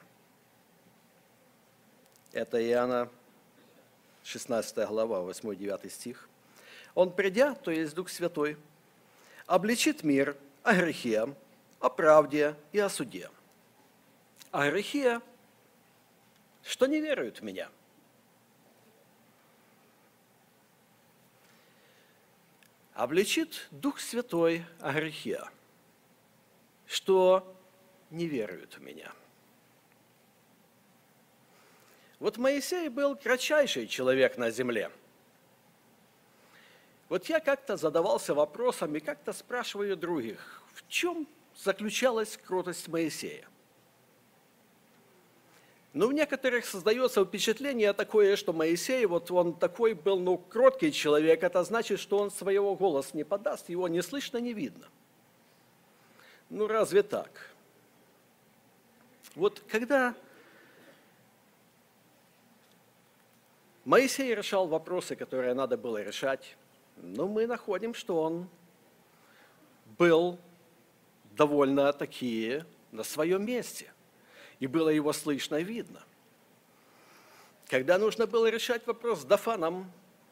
Это Иоанна шестнадцатая глава, восьмой-девятый стих. Он, придя, то есть Дух Святой, обличит мир о грехе, о правде и о суде. О грехе, что не веруют в меня. Обличит Дух Святой о грехе, что не веруют в меня. Вот Моисей был кратчайший человек на земле. Вот я как-то задавался вопросом и как-то спрашиваю других, в чем заключалась кротость Моисея? Ну, в некоторых создается впечатление такое, что Моисей, вот он такой был, ну, кроткий человек, это значит, что он своего голоса не подаст, его не слышно, не видно. Ну, разве так? Вот когда Моисей решал вопросы, которые надо было решать, ну, мы находим, что он был довольно-таки на своем месте. И было его слышно и видно. Когда нужно было решать вопрос с Дафаном,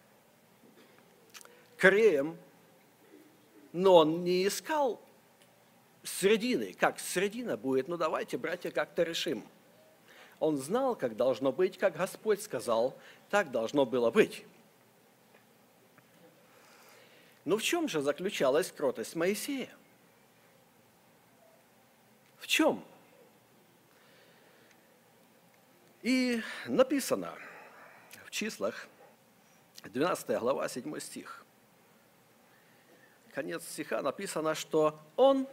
Кореем, но он не искал середины. Как середина будет? Ну, давайте, братья, как-то решим. Он знал, как должно быть, как Господь сказал, так должно было быть. Но в чем же заключалась кротость Моисея? В чем? И написано в числах, двенадцатая глава, седьмой стих. Конец стиха написано, что он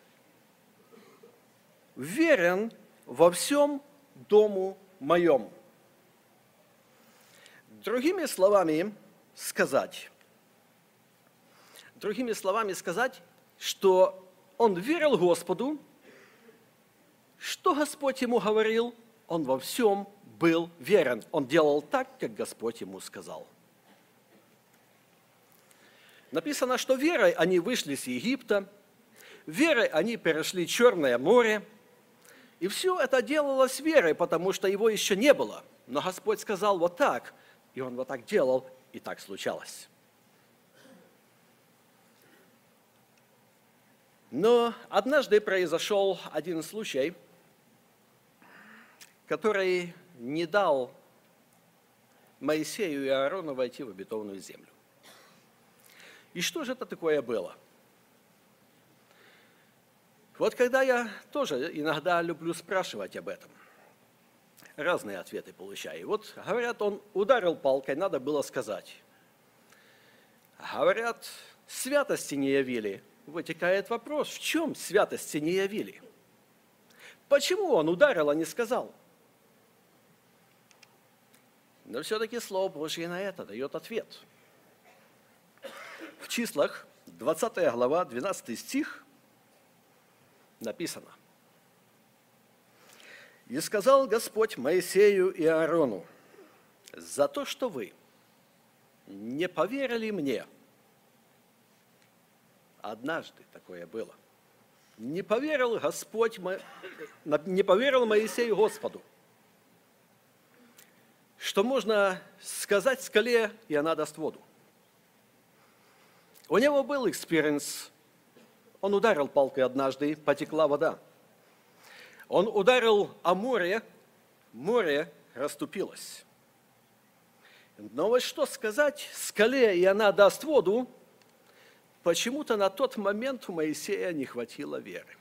верен во всем дому моем. Другими словами сказать, другими словами сказать, что он верил Господу, что Господь ему говорил, он во всем был верен. Он делал так, как Господь ему сказал. Написано, что верой они вышли с Египта, верой они перешли Черное море, И все это делалось верой, потому что его еще не было. Но Господь сказал вот так, и он вот так делал, и так случалось. Но однажды произошел один случай, который не дал Моисею и Аарону войти в обетованную землю. И что же это такое было? Вот когда я тоже иногда люблю спрашивать об этом, разные ответы получаю. Вот говорят, он ударил палкой, надо было сказать. Говорят, святости не явили. Вытекает вопрос, в чем святости не явили? Почему он ударил, а не сказал? Но все-таки Слово Божье на это дает ответ. В числах, двадцатая глава, двенадцатый стих, написано. «И сказал Господь Моисею и Аарону, за то, что вы не поверили мне». Однажды такое было. Не поверил Господь, не поверил Моисею Господу, что можно сказать скале, и она даст воду. У него был экспириенс. Он ударил палкой однажды, потекла вода. Он ударил о море, море расступилось. Но вот что сказать скале, и она даст воду, почему-то на тот момент у Моисея не хватило веры.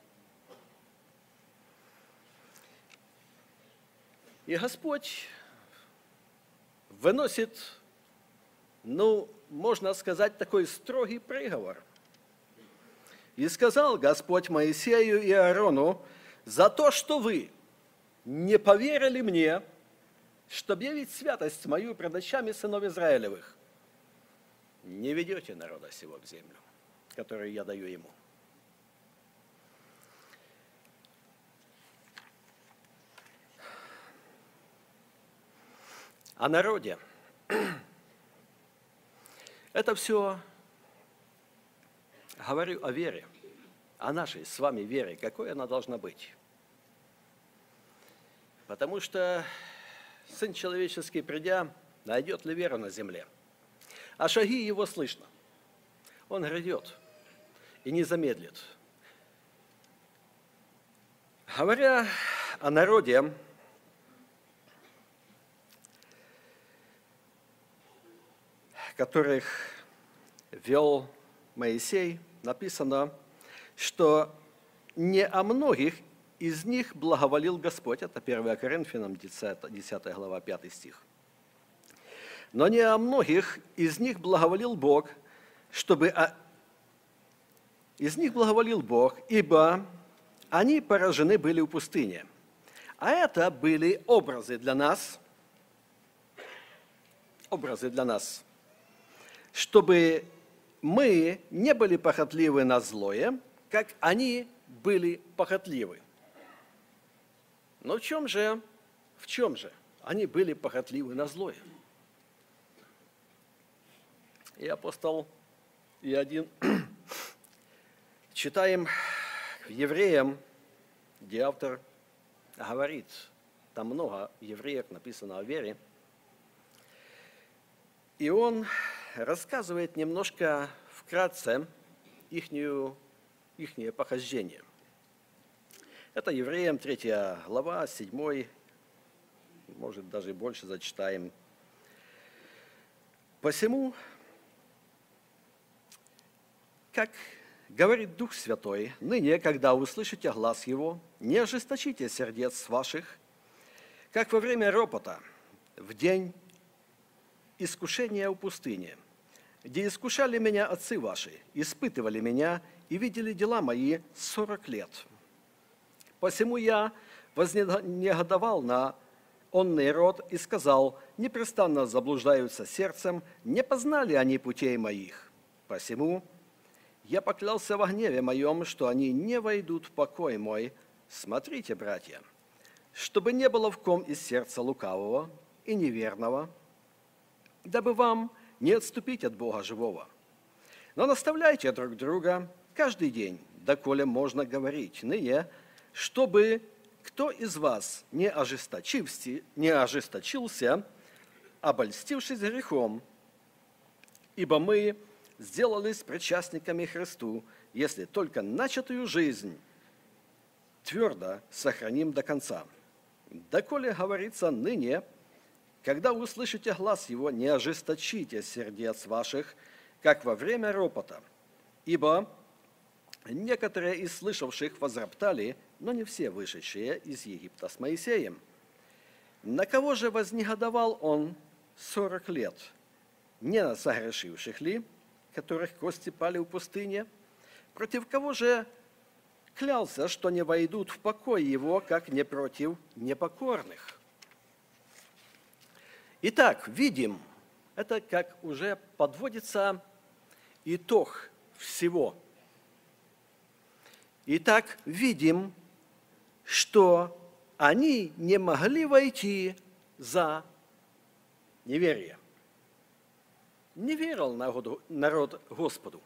И Господь выносит, ну, можно сказать, такой строгий приговор. «И сказал Господь Моисею и Аарону, за то, что вы не поверили мне, чтобы явить святость мою пред очами сынов Израилевых, не ведете народа сего в землю, которую я даю ему». О народе. Это все говорю о вере, о нашей с вами вере, какой она должна быть. Потому что Сын Человеческий, придя, найдет ли веру на земле? А шаги его слышно. Он грядет и не замедлит. Говоря о народе, которых вел Моисей, написано, что не о многих из них благоволил Господь. Это первое Коринфянам, десятая глава, пятый стих. Но не о многих из них благоволил Бог, чтобы... О... Из них благоволил Бог, ибо они поражены были в пустыне. А это были образы для нас, образы для нас, чтобы мы не были похотливы на злое, как они были похотливы. Но в чем же, в чем же они были похотливы на злое? И апостол Иоанн, читаем в Евреям, где автор говорит, там много евреев написано о вере, и он рассказывает немножко вкратце ихнюю, ихнее похождение. Это Евреям третья глава, седьмой, может даже больше зачитаем. «Посему, как говорит Дух Святой, ныне, когда услышите глас Его, не ожесточите сердец ваших, как во время ропота, в день искушения у пустыни, где искушали меня отцы ваши, испытывали меня и видели дела мои сорок лет. Посему я вознегодовал на онный род и сказал, непрестанно заблуждаются сердцем, не познали они путей моих. Посему я поклялся во гневе моем, что они не войдут в покой мой. Смотрите, братья, чтобы не было в ком из сердца лукавого и неверного, дабы вам не отступить от Бога живого. Но наставляйте друг друга каждый день, доколе можно говорить, ныне, чтобы кто из вас не ожесточился, не ожесточился, обольстившись грехом? Ибо мы сделались причастниками Христу, если только начатую жизнь твердо сохраним до конца. Доколе говорится ныне, когда услышите глас Его, не ожесточите сердец ваших, как во время ропота. Ибо некоторые из слышавших возроптали, но не все вышедшие из Египта с Моисеем. На кого же вознегодовал он сорок лет? Не на согрешивших ли, которых кости пали в пустыне? Против кого же клялся, что не войдут в покой его, как не против непокорных? Итак, видим, это как уже подводится итог всего. Итак, видим, что они не могли войти за неверие. Не верил народ, народ Господу.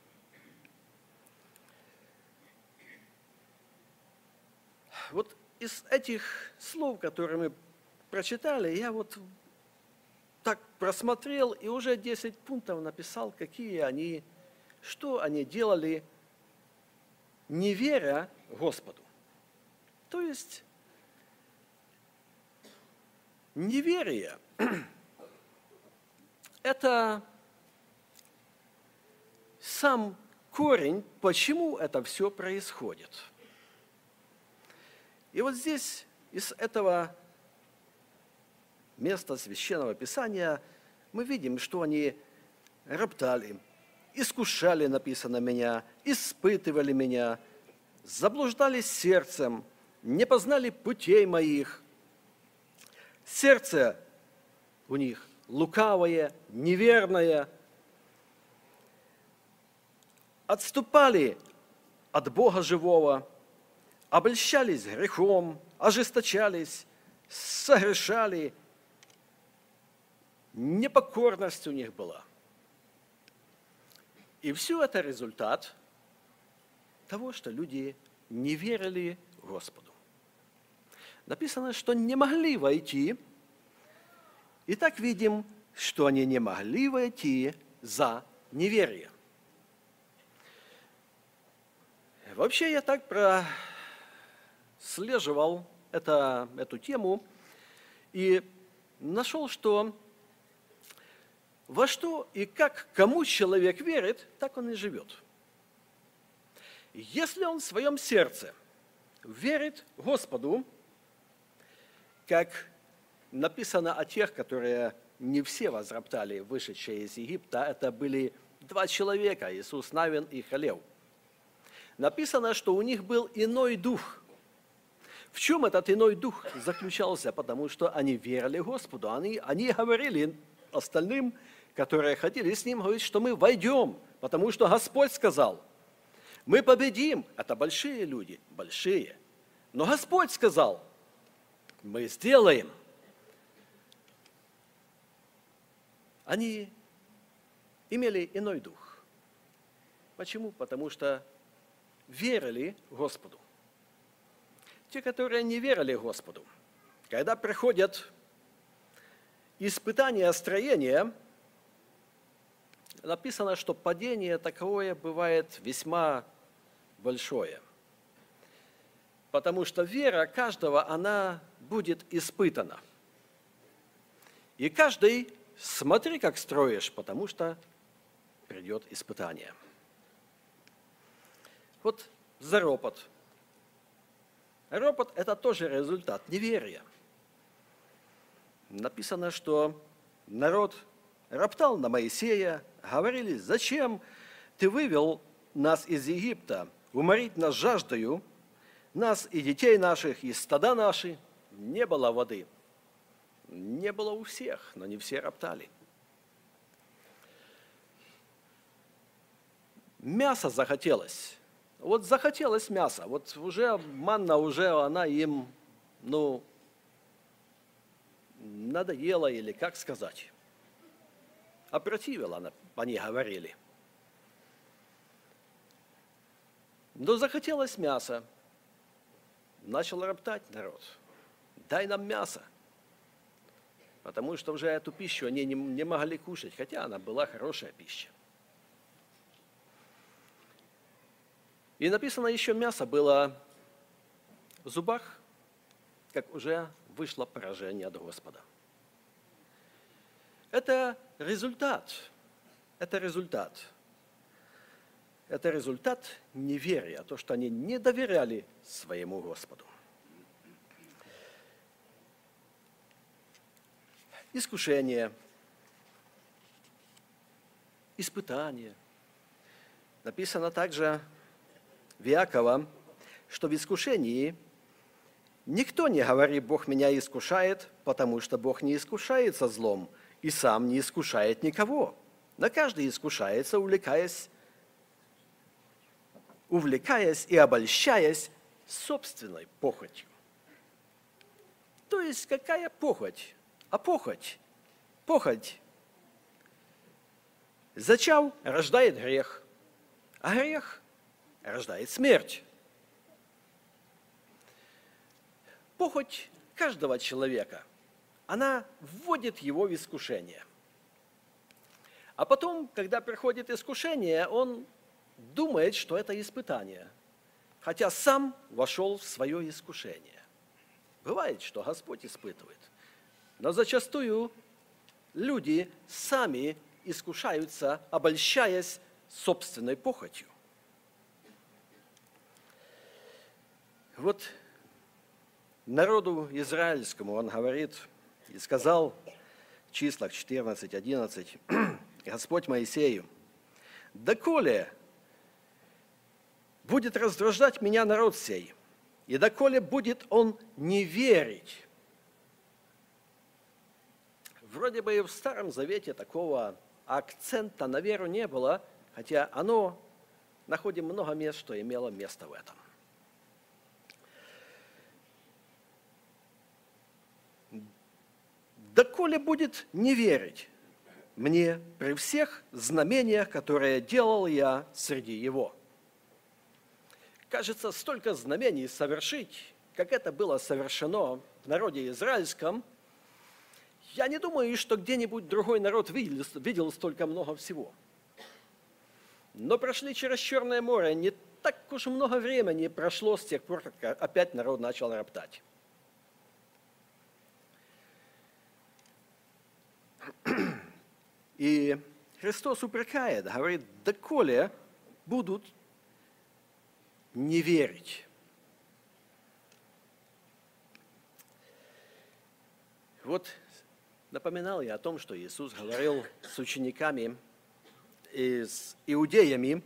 Вот из этих слов, которые мы прочитали, я вот так просмотрел и уже десять пунктов написал, какие они, что они делали, не веря Господу. То есть неверие – это сам корень, почему это все происходит. И вот здесь, из этого места Священного Писания, мы видим, что они роптали, искушали, написано, меня, испытывали меня, заблуждались сердцем, не познали путей моих. Сердце у них лукавое, неверное. Отступали от Бога живого, обольщались грехом, ожесточались, согрешали. Непокорность у них была. И все это результат того, что люди не верили Господу. Написано, что не могли войти, и так видим, что они не могли войти за неверие. Вообще я так прослеживал это, эту тему и нашел, что во что и как кому человек верит, так он и живет. Если он в своем сердце верит Господу, как написано о тех, которые не все возроптали, вышедшие из Египта, это были два человека, Иисус Навин и Халев. Написано, что у них был иной дух. В чем этот иной дух заключался? Потому что они верили Господу, они, они говорили остальным, которые ходили с ним, говорить, что мы войдем, потому что Господь сказал, мы победим. Это большие люди, большие. Но Господь сказал, мы сделаем. Они имели иной дух. Почему? Потому что верили Господу. Те, которые не верили Господу, когда приходят испытания строения, написано, что падение таковое бывает весьма большое. Потому что вера каждого, она будет испытана. И каждый, смотри, как строишь, потому что придет испытание. Вот за ропот. Ропот – это тоже результат неверия. Написано, что народ роптал на Моисея, говорили, зачем ты вывел нас из Египта, уморить нас жаждою, нас и детей наших, и стада наши. Не было воды. Не было у всех, но не все роптали. Мясо захотелось. Вот захотелось мясо. Вот уже манна, уже она им, ну, надоела, или как сказать. Опротивила, они говорили. Но захотелось мяса. начал роптать народ. Дай нам мясо. Потому что уже эту пищу они не, не могли кушать, хотя она была хорошая пища. И написано еще, мясо было в зубах, как уже вышло поражение от Господа. Это результат. Это результат. Это результат неверия, то, что они не доверяли своему Господу. Искушение, испытание. Написано также в Иакова, что в искушении никто не говорит: Бог меня искушает, потому что Бог не искушается злом и сам не искушает никого. Но каждый искушается, увлекаясь, увлекаясь и обольщаясь собственной похотью. То есть какая похоть? А похоть, похоть, зачав, рождает грех, а грех рождает смерть. Похоть каждого человека, она вводит его в искушение. А потом, когда приходит искушение, он думает, что это испытание, хотя сам вошел в свое искушение. Бывает, что Господь испытывает. Но зачастую люди сами искушаются, обольщаясь собственной похотью. Вот народу израильскому он говорит и сказал в числах четырнадцать одиннадцать, Господь Моисею: «Доколе будет раздражать меня народ сей, и доколе будет он не верить». Вроде бы и в Старом Завете такого акцента на веру не было, хотя оно, находим много мест, что имело место в этом. «Доколе будет не верить мне при всех знамениях, которые делал я среди его». Кажется, столько знамений совершить, как это было совершено в народе израильском, я не думаю, что где-нибудь другой народ видел, видел столько много всего. Но прошли через Черное море, не так уж много времени прошло с тех пор, как опять народ начал роптать. И Христос упрекает, говорит: «Доколе будут не верить». Вот напоминал я о том, что Иисус говорил с учениками и с иудеями.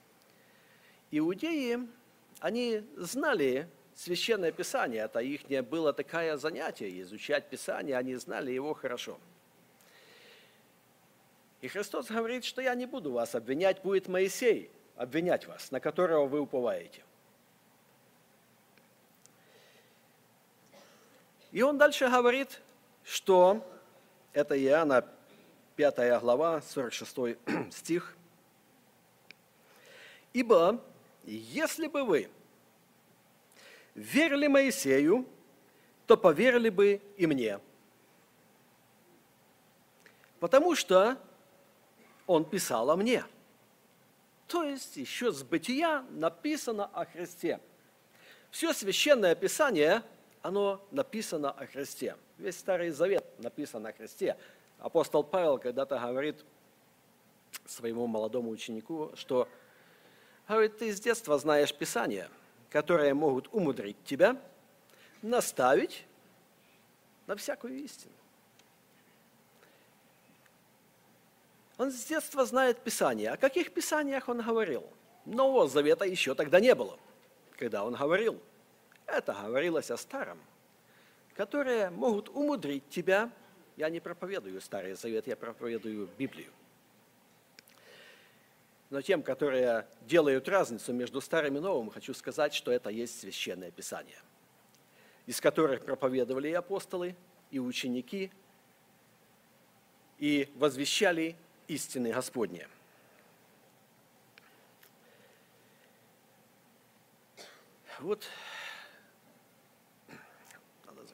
Иудеи, они знали Священное Писание, это их было такое занятие, изучать Писание, они знали его хорошо. И Христос говорит, что я не буду вас обвинять, будет Моисей обвинять вас, на которого вы уповаете. И он дальше говорит, что это Иоанна пятая глава, сорок шестой стих. «Ибо если бы вы верили Моисею, то поверили бы и мне, потому что он писал о мне». То есть еще с Бытия написано о Христе. Все Священное Писание, оно написано о Христе. Весь Старый Завет написан о Христе. Апостол Павел когда-то говорит своему молодому ученику, что, говорит, ты с детства знаешь Писания, которые могут умудрить тебя, наставить на всякую истину. Он с детства знает Писание. О каких Писаниях он говорил? Нового Завета еще тогда не было, когда он говорил. Это говорилось о Старом, которые могут умудрить тебя. Я не проповедую Старый Завет, я проповедую Библию. Но тем, которые делают разницу между Старым и Новым, хочу сказать, что это есть Священное Писание, из которых проповедовали и апостолы, и ученики, и возвещали истины Господни. Вот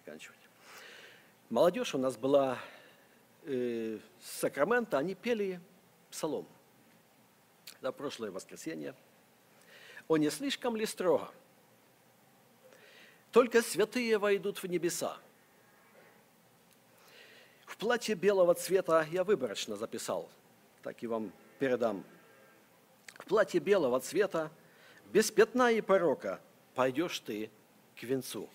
заканчивать. Молодежь у нас была э, с Сакрамента, они пели псалом. Это прошлое воскресенье. «О, не слишком ли строго? Только святые войдут в небеса». В платье белого цвета я выборочно записал, так и вам передам. В платье белого цвета, без пятна и порока, пойдешь ты к венцу.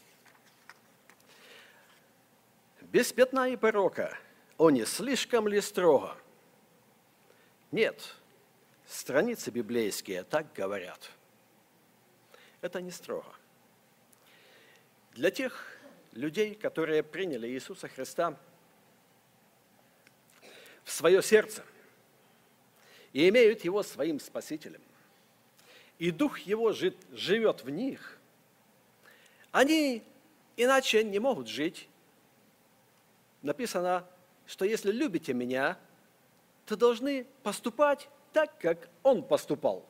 Без пятна и порока, о, не слишком ли строго? Нет, страницы библейские так говорят. Это не строго. Для тех людей, которые приняли Иисуса Христа в свое сердце и имеют Его своим Спасителем, и Дух Его живет в них, они иначе не могут жить. Написано, что если любите Меня, то должны поступать так, как Он поступал.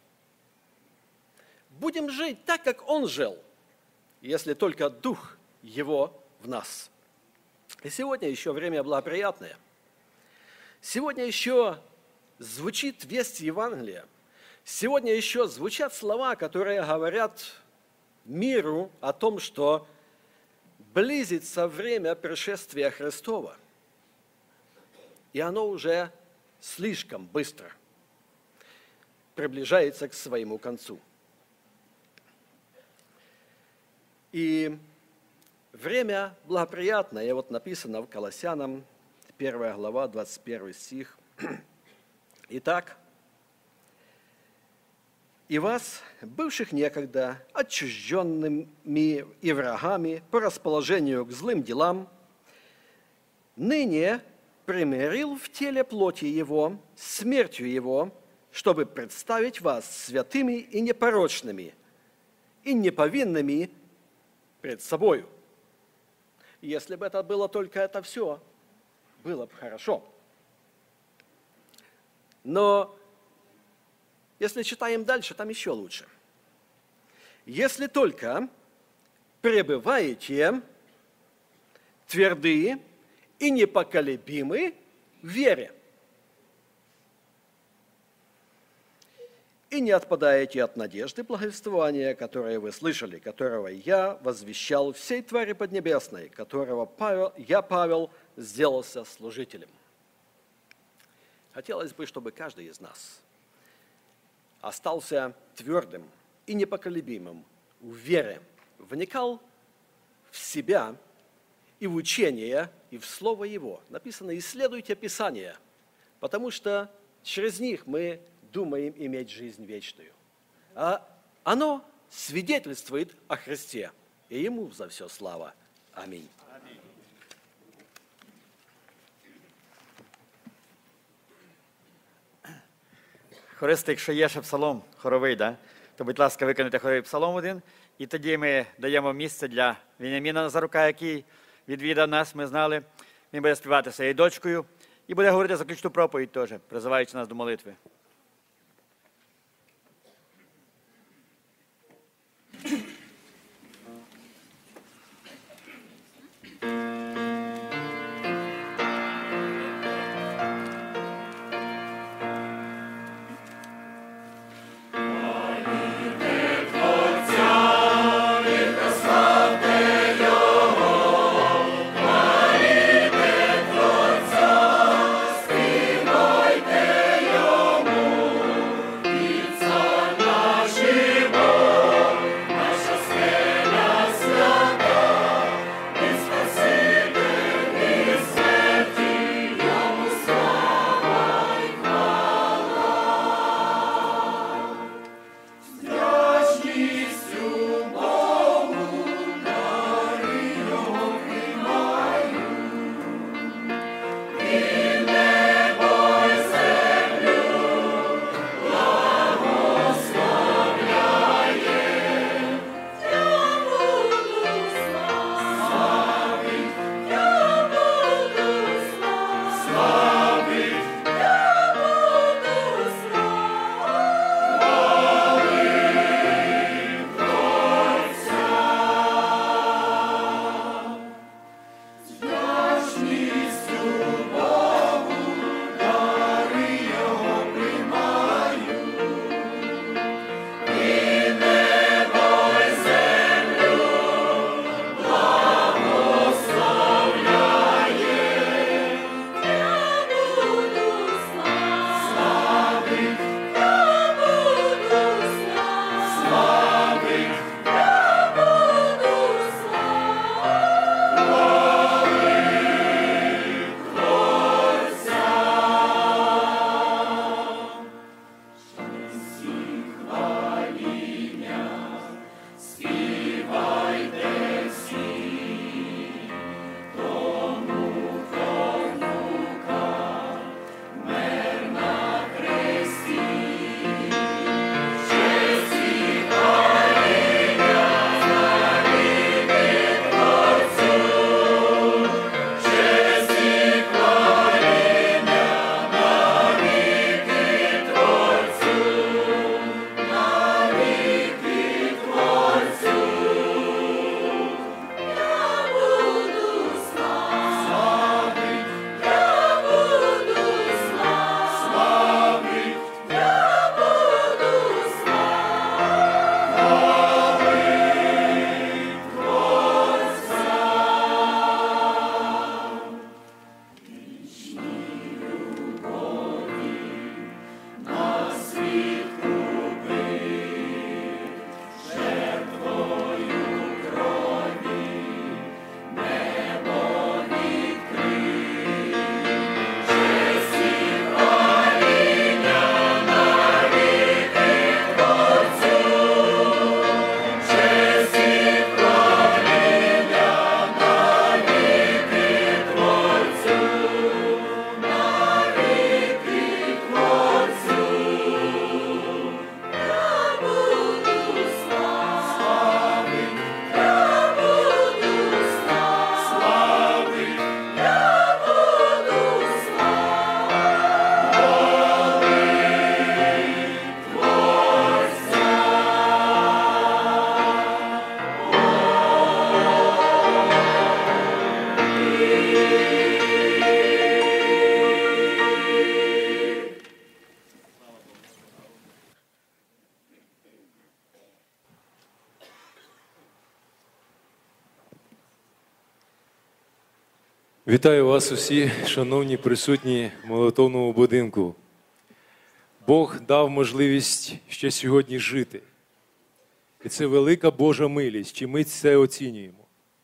Будем жить так, как Он жил, если только Дух Его в нас. И сегодня еще время благоприятное. Сегодня еще звучит весть Евангелия. Сегодня еще звучат слова, которые говорят миру о том, что близится время пришествия Христова. И оно уже слишком быстро приближается к своему концу. И время благоприятное, вот написано в Колоссянам, первая глава, двадцать первый стих. «Итак, и вас, бывших некогда отчужденными и врагами по расположению к злым делам, ныне примирил в теле плоти Его, смертью Его, чтобы представить вас святыми и непорочными, и неповинными пред собою». Если бы это было только это все, было бы хорошо. Но если читаем дальше, там еще лучше. «Если только пребываете тверды и непоколебимы в вере, и не отпадаете от надежды благовествования, которое вы слышали, которого я возвещал всей твари поднебесной, которого Павел, я, Павел, сделался служителем». Хотелось бы, чтобы каждый из нас остался твердым и непоколебимым в вере, вникал в себя и в учение, и в Слово Его. Написано: «Исследуйте Писания, потому что через них мы думаем иметь жизнь вечную». А оно свидетельствует о Христе, и Ему за все слава. Аминь. Хористи, якщо є ще псалом хоровий, да? То, будь ласка, виконайте хоровий псалом один, і тоді ми даємо місце для Веніаміна Назарука, який відвідав нас, ми знали. Він буде співати своєю дочкою і буде говорити заключну проповідь теж, призиваючи нас до молитви. Співайте йому. Вітаю вас усі, шановні присутні в молитовному будинку. Бог дав можливість ще сьогодні жити. І це велика Божа милість, чи ми це оцінюємо.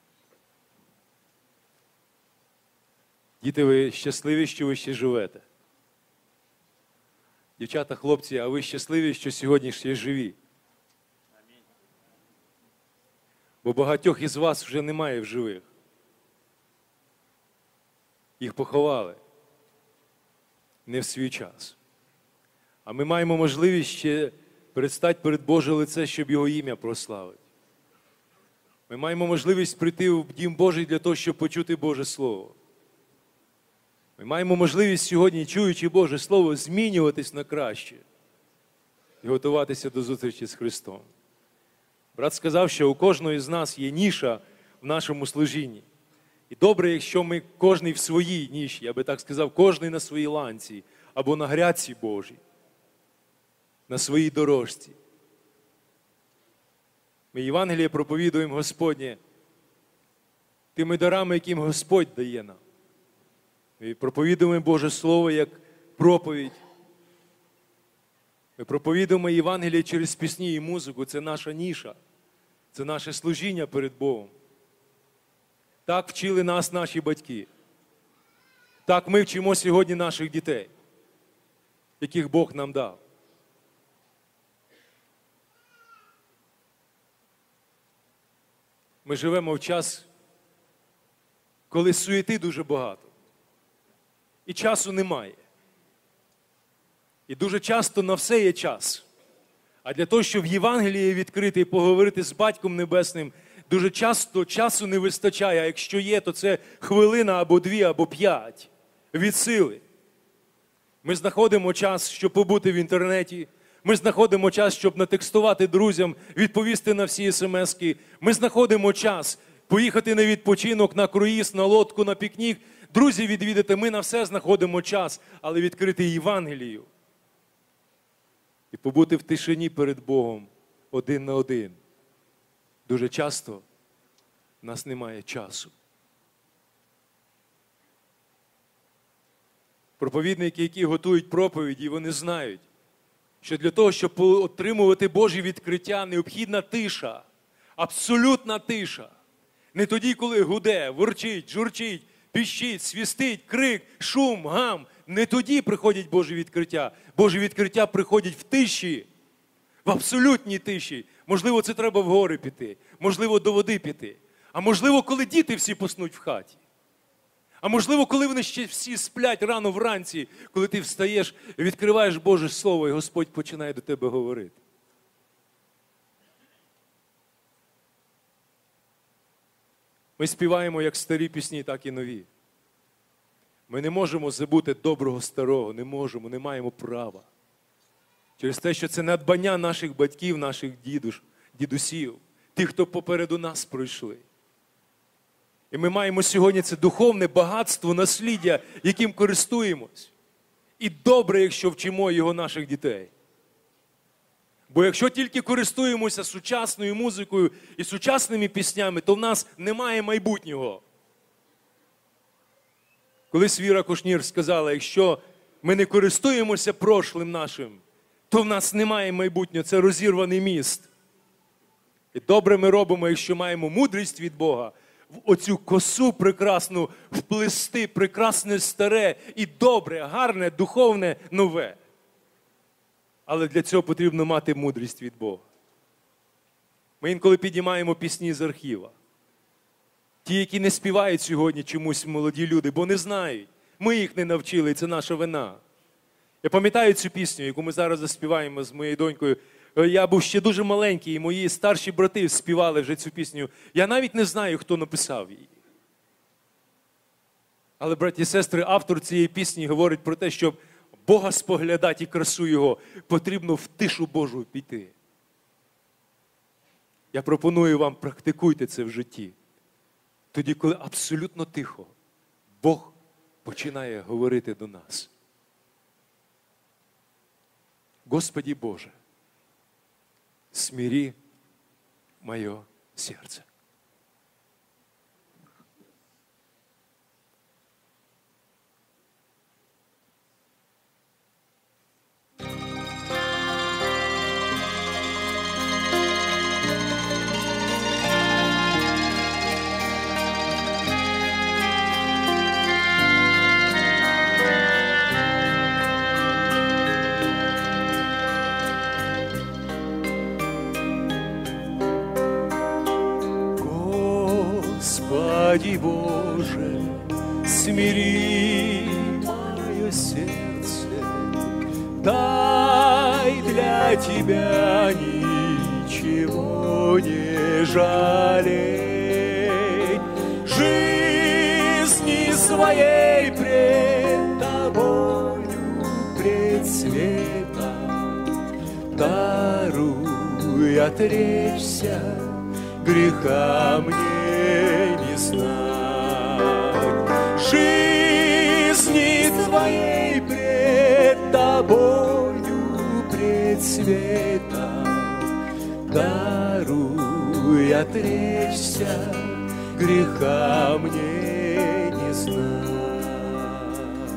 Діти, ви щасливі, що ви ще живете. Дівчата, хлопці, а ви щасливі, що сьогодні ще живі? Бо багатьох із вас вже немає в живих. Їх поховали не в свій час. А ми маємо можливість ще предстати перед Боже лице, щоб Його ім'я прославити. Ми маємо можливість прийти в Дім Божий для того, щоб почути Боже Слово. Ми маємо можливість сьогодні, чуючи Боже Слово, змінюватись на краще і готуватися до зустрічі з Христом. Брат сказав, що у кожного з нас є ніша в нашому служінні. І добре, якщо ми кожний в своїй ніші, я би так сказав, кожний на своїй ланці або на грядці Божій, на своїй дорожці. Ми Євангеліє проповідуємо Господнє тими дарами, яким Господь дає нам. Ми проповідуємо Боже Слово як проповідь. Ми проповідуємо Євангеліє через пісні і музику. Це наша ніша. Це наше служіння перед Богом. Так вчили нас наші батьки. Так ми вчимо сьогодні наших дітей, яких Бог нам дав. Ми живемо в час, коли суєти дуже багато. І часу немає. І дуже часто на все є час. А для того, щоб в Євангелії відкрити і поговорити з Батьком Небесним, дуже часто часу не вистачає, а якщо є, то це хвилина або дві, або п'ять від сили. Ми знаходимо час, щоб побути в інтернеті, ми знаходимо час, щоб натекстувати друзям, відповісти на всі смски. Ми знаходимо час поїхати на відпочинок, на круїз, на лодку, на пікнік, друзів відвідати. Ми на все знаходимо час, але відкрити Євангелію і побути в тишині перед Богом один на один. Дуже часто в нас немає часу. Проповідники, які готують проповіді, вони знають, що для того, щоб отримувати Божі відкриття, необхідна тиша, абсолютна тиша. Не тоді, коли гуде, ворчить, журчить, піщить, свістить, крик, шум, гам. Не тоді приходять Божі відкриття. Божі відкриття приходять в тиші, в абсолютній тиші. Можливо, це треба в гори піти, можливо, до води піти. А можливо, коли діти всі поснуть в хаті. А можливо, коли вони ще всі сплять рано вранці, коли ти встаєш, відкриваєш Боже Слово, і Господь починає до тебе говорити. Ми співаємо як старі пісні, так і нові. Ми не можемо забути доброго старого, не можемо, не маємо права. Через те, що це надбання наших батьків, наших дідуш, дідусів, тих, хто попереду нас пройшли. І ми маємо сьогодні це духовне багатство, насліддя, яким користуємось. І добре, якщо вчимо його наших дітей. Бо якщо тільки користуємося сучасною музикою і сучасними піснями, то в нас немає майбутнього. Колись Віра Кушнір сказала, якщо ми не користуємося прошлим нашим, то в нас немає майбутнього, це розірваний міст. І добре ми робимо, якщо маємо мудрість від Бога, в оцю косу прекрасну вплести, прекрасне старе і добре, гарне, духовне, нове. Але для цього потрібно мати мудрість від Бога. Ми інколи піднімаємо пісні з архіва. Ті, які не співають сьогодні чомусь молоді люди, бо не знають. Ми їх не навчили, і це наша вина. Я пам'ятаю цю пісню, яку ми зараз заспіваємо з моєю донькою. Я був ще дуже маленький, і мої старші брати співали вже цю пісню. Я навіть не знаю, хто написав її. Але, браті і сестри, автор цієї пісні говорить про те, щоб Бога споглядати і красу Його, потрібно в тишу Божу піти. Я пропоную вам, практикуйте це в житті. Тоді, коли абсолютно тихо, Бог починає говорити до нас. Господи Боже, смири мое сердце. Господи Боже, смири мое сердце, дай для Тебя ничего не жалеть, жизни своей пред Тобою, пред светом, даруй отречься, греха мне не знать. Жизни Твоей пред Тобою, пред светом, даруй отречься, греха мне не знать.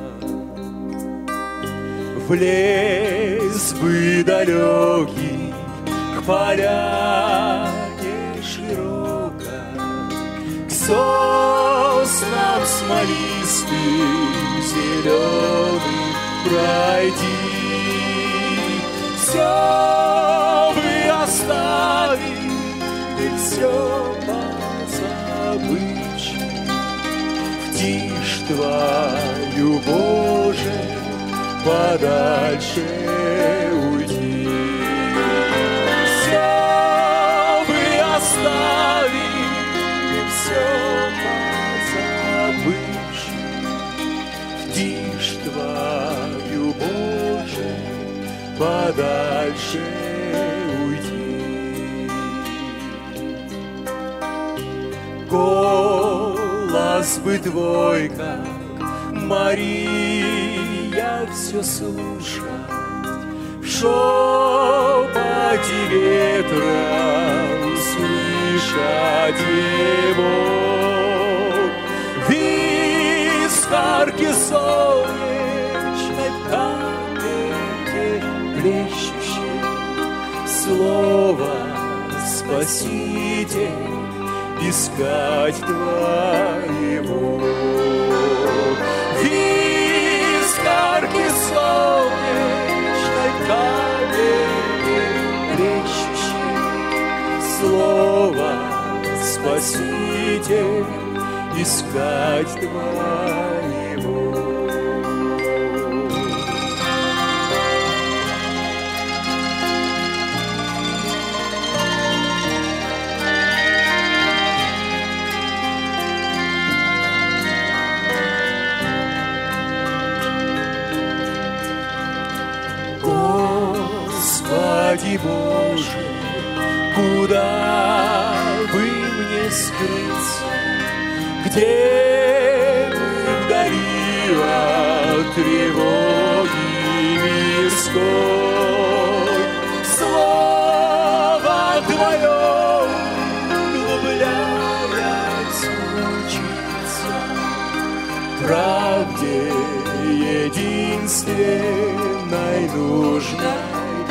В лес бы далекий, к поляне широко, к соснам смолистым зеленым пройти. Все бы оставить, и все позабыть, в тишь Твою, Боже, подальше уйти. Все бы оставить, и все позабыть, в тишь Твою, Боже, подальше уйти. Голос бы Твой, как Мария, все слушать, в шепоте ветра услышать его, в искорке солнечной капельке плещущей слово Спаситель искать Твоего. В искорке солнечной капельке плещущей слово Спаситель искать Твоего. Господи Боже, куда бы мне скрыться, где бы вдали от тревоги мирской слово Твое углубляясь учиться, правде единственной нужной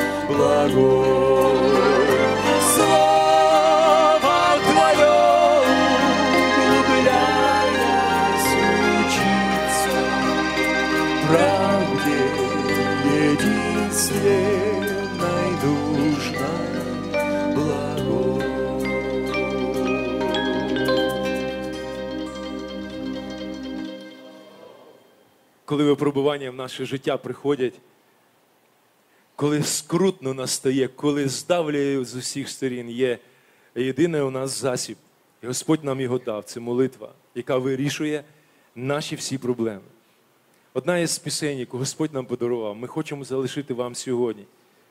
благой. Слово Твое углубляясь учиться, правде единственной нужной благой. Коли випробування в наше життя приходять, коли скрутно настає, коли здавлює з усіх сторін, є єдиний у нас засіб, і Господь нам його дав, це молитва, яка вирішує наші всі проблеми. Одна із пісень, яку Господь нам подарував, ми хочемо залишити вам сьогодні.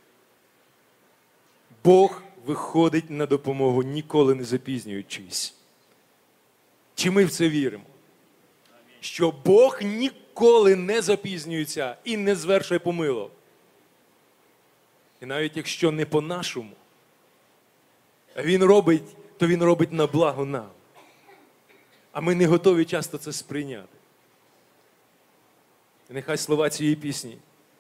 Бог виходить на допомогу, ніколи не запізнюючись. Чи ми в це віримо? Що Бог ніколи не запізнюється і не звершує помилок. І навіть якщо не по-нашому, Він робить, то Він робить на благо нам. А ми не готові часто це сприйняти. І нехай слова цієї пісні,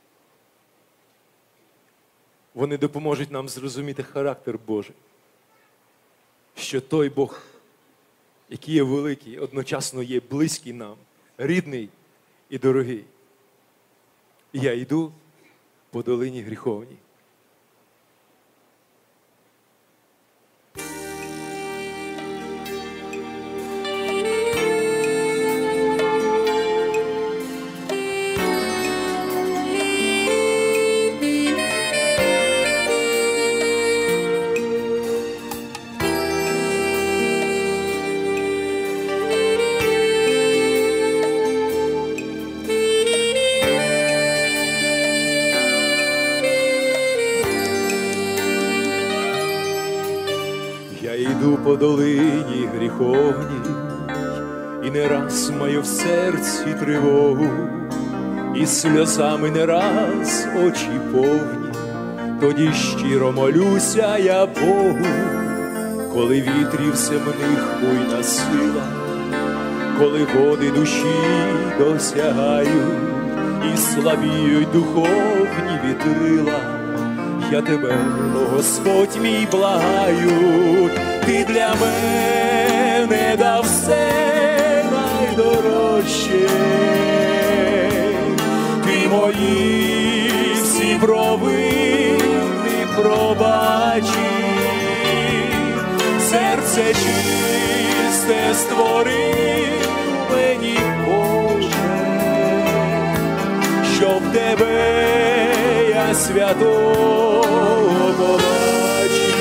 вони допоможуть нам зрозуміти характер Божий. Що той Бог, який є великий, одночасно є близький нам, рідний і дорогий. І я йду по долині гріховній. по долині гріховній, і не раз маю в серці тривогу, і сльозами не раз очі повні, тоді щиро молюся я Богу, коли вітрів земних буйна сила, коли води душі досягають і слабіють духовні вітрила, я тебе, о Господь мій, благаю, ти для мене дав все найдорожче, ти мої всі провини пробачи, серце чисте створив мені, Боже, щоб тебе я святого побачив.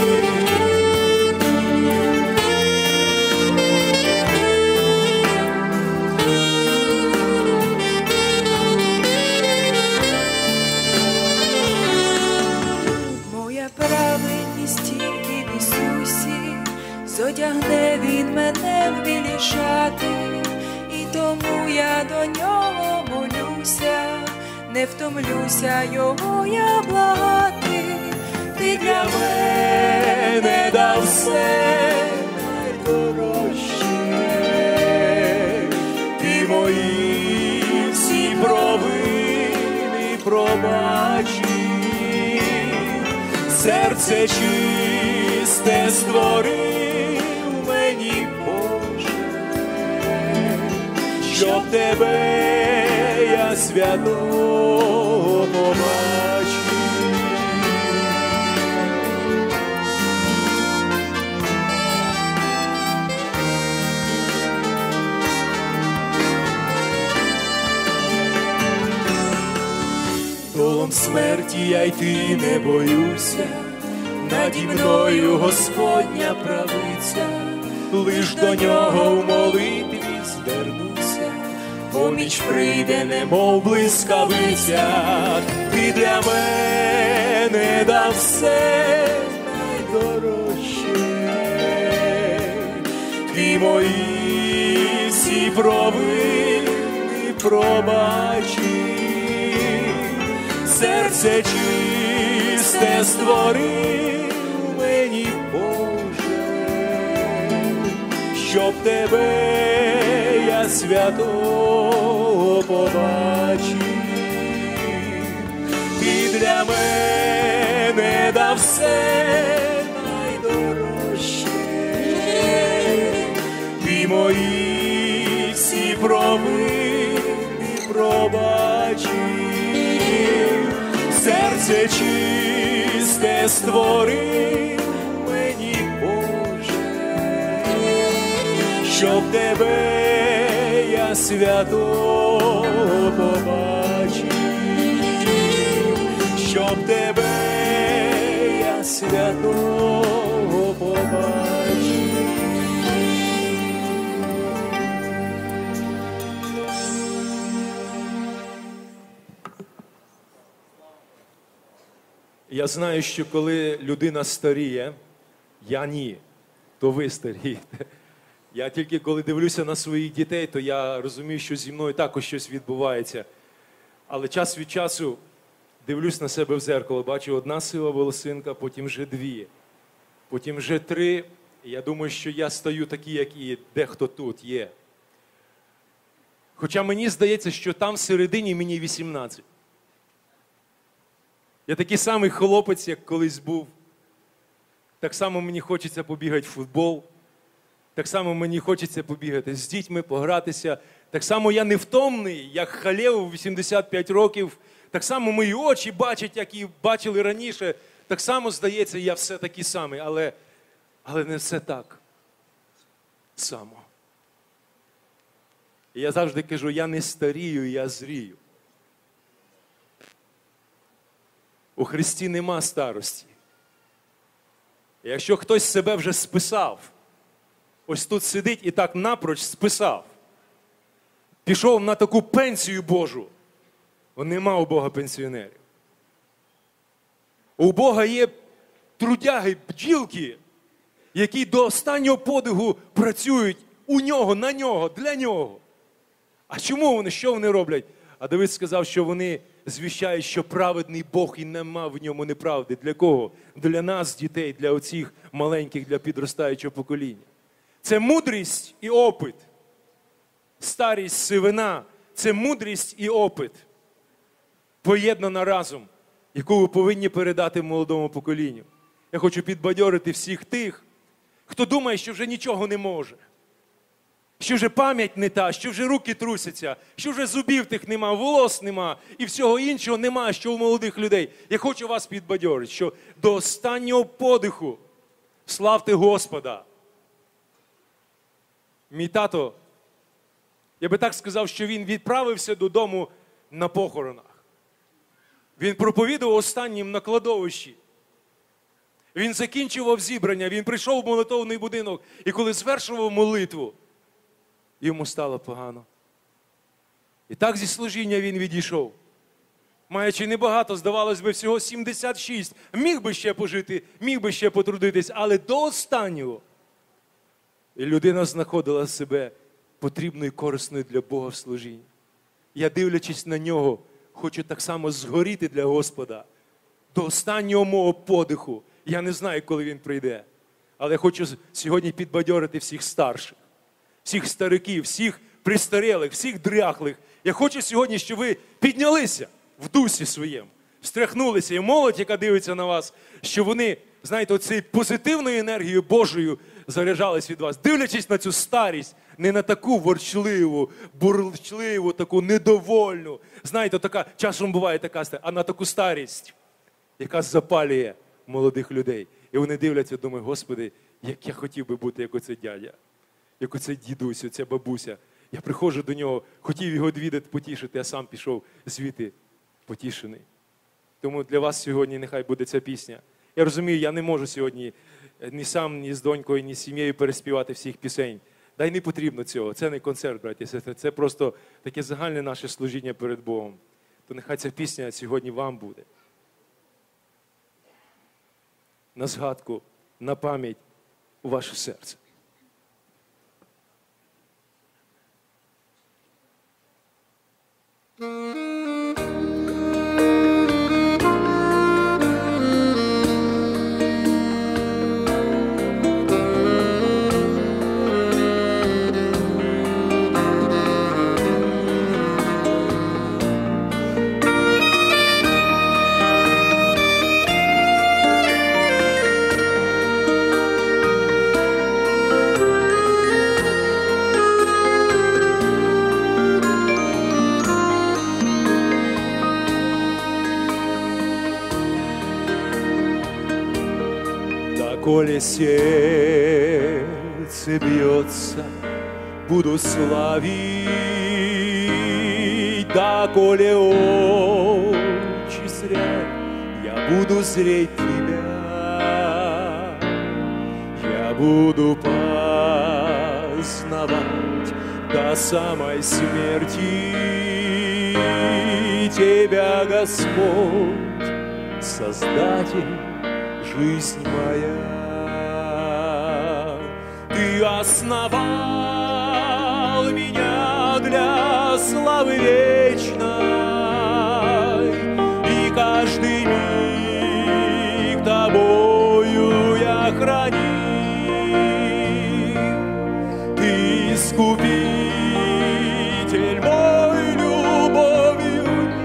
Моя праведність тільки в Ісусі, зодягне Він мене в білі шати, і тому я до Нього молюся, не втомлюся Його я благати, ти для мене дав все найдорожче, ти мої всі провини пробачи, серце чисте створив мені, Боже, щоб тебе я святого побачив. Долом смерті я йти не боюся, наді мною Господня правиця, лиш до нього в молитві звернуся, поміч прийде, немов блискавиця, ти для мене дав все найдорожче, ти мої всі провини пробачи, серце чисте створив мені, Боже, щоб тебе я святого побачив, ти для мене дав все найдорожче, ти мої всі провини пробачив, серце чисте створив мені, Боже, щоб тебе я святого побачив, щоб тебе я святого побачив. Я знаю, що коли людина старіє, я ні, то ви старієте. Я тільки коли дивлюся на своїх дітей, то я розумію, що зі мною також щось відбувається. Але час від часу дивлюсь на себе в зеркало, бачу одна сива волосинка, потім вже дві, потім вже три. І я думаю, що я стаю такий, як і дехто тут є. Хоча мені здається, що там всередині мені вісімнадцять. Я такий самий хлопець, як колись був. Так само мені хочеться побігати в футбол. Так само мені хочеться побігати з дітьми, погратися. Так само я невтомний, як Халев у вісімдесят п'ять років. Так само мої очі бачать, як і бачили раніше. Так само, здається, я все такий самий. Але, але не все так само. І я завжди кажу, я не старію, я зрію. У Христі нема старості. І якщо хтось себе вже списав, ось тут сидить і так напроч списав, пішов на таку пенсію Божу, бо нема у Бога пенсіонерів. У Бога є трудяги, бджілки, які до останнього подиху працюють у нього, на нього, для нього. А чому вони, що вони роблять? А Давид сказав, що вони звіщають, що праведний Бог і нема в ньому неправди. Для кого? Для нас, дітей, для оцих маленьких, для підростаючого покоління. Це мудрість і опит. Старість, сивина – це мудрість і опит. Поєднана разом, яку ви повинні передати молодому поколінню. Я хочу підбадьорити всіх тих, хто думає, що вже нічого не може. Що вже пам'ять не та, що вже руки трусяться, що вже зубів тих нема, волос нема і всього іншого нема, що у молодих людей. Я хочу вас підбадьорити, що до останнього подиху славте Господа. Мій тато, я би так сказав, що він відправився додому на похоронах. Він проповідував останнім на кладовищі. Він закінчував зібрання, він прийшов в молитовний будинок, і коли звершував молитву, йому стало погано. І так зі служіння він відійшов. Маючи небагато, здавалось би, всього сімдесят шість. Міг би ще пожити, міг би ще потрудитись, але до останнього. І людина знаходила себе потрібною і корисною для Бога в служінні. Я, дивлячись на нього, хочу так само згоріти для Господа. До останнього мого подиху. Я не знаю, коли він прийде. Але я хочу сьогодні підбадьорити всіх старших, всіх стариків, всіх пристарілих, всіх дряхлих. Я хочу сьогодні, щоб ви піднялися в дусі своєму, встряхнулися. І молодь, яка дивиться на вас, що вони, знаєте, оцією позитивною енергією Божою заряджались від вас. Дивлячись на цю старість, не на таку ворчливу, бурчливу, таку недовольну. Знаєте, така, часом буває така, а на таку старість, яка запалює молодих людей. І вони дивляться, думають, Господи, як я хотів би бути, як оцей дядя, як оцей дідусь, оця бабуся. Я приходжу до нього, хотів його відвідати, потішити, а сам пішов звідти потішений. Тому для вас сьогодні нехай буде ця пісня. Я розумію, я не можу сьогодні ні сам, ні з донькою, ні з сім'єю переспівати всіх пісень. Да й не потрібно цього. Це не концерт, браті і сестри. Це просто таке загальне наше служіння перед Богом. То нехай ця пісня сьогодні вам буде. На згадку, на пам'ять у ваше серце. Коли сердце бьется, буду славить, да коли очи зрят, я буду зреть Тебя, я буду познавать до самой смерти Тебя, Господь, Создатель, жизнь моя. Ты основал меня для славы вечной, и каждый миг Тобою я храним. Ты искупитель мой любовью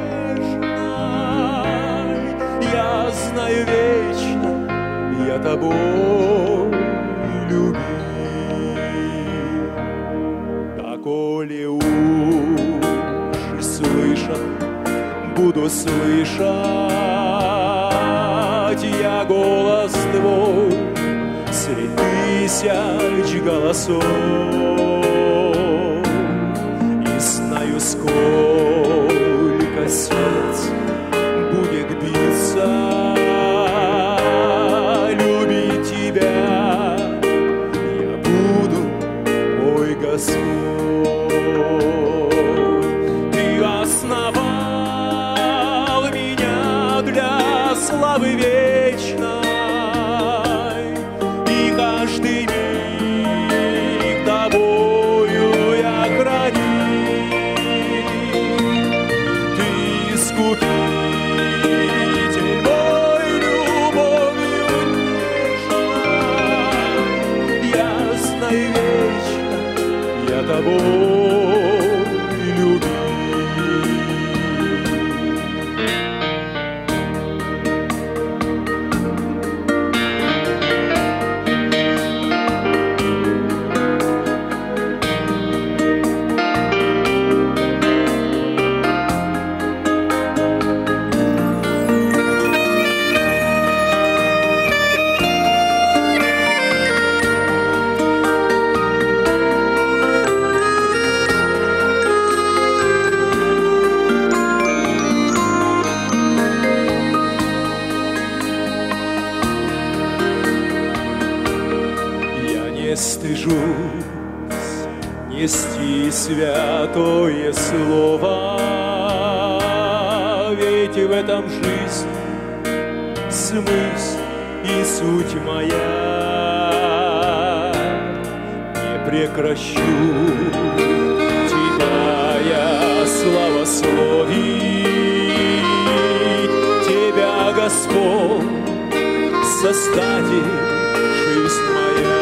нежной, я знаю вечно, я Тобой любим. Коли уши слышат, буду слышать я голос Твой средь тысяч голосов, и знаю, сколько сердц будет биться, любить Тебя я буду, мой Господь. Славы вечной, и каждый знаю вечно я тобой любим. Не стыжусь нести святое слово, ведь в этом жизнь, смысл и суть моя. Не прекращу тебя я славословить, тебя, Господь, составит жизнь моя.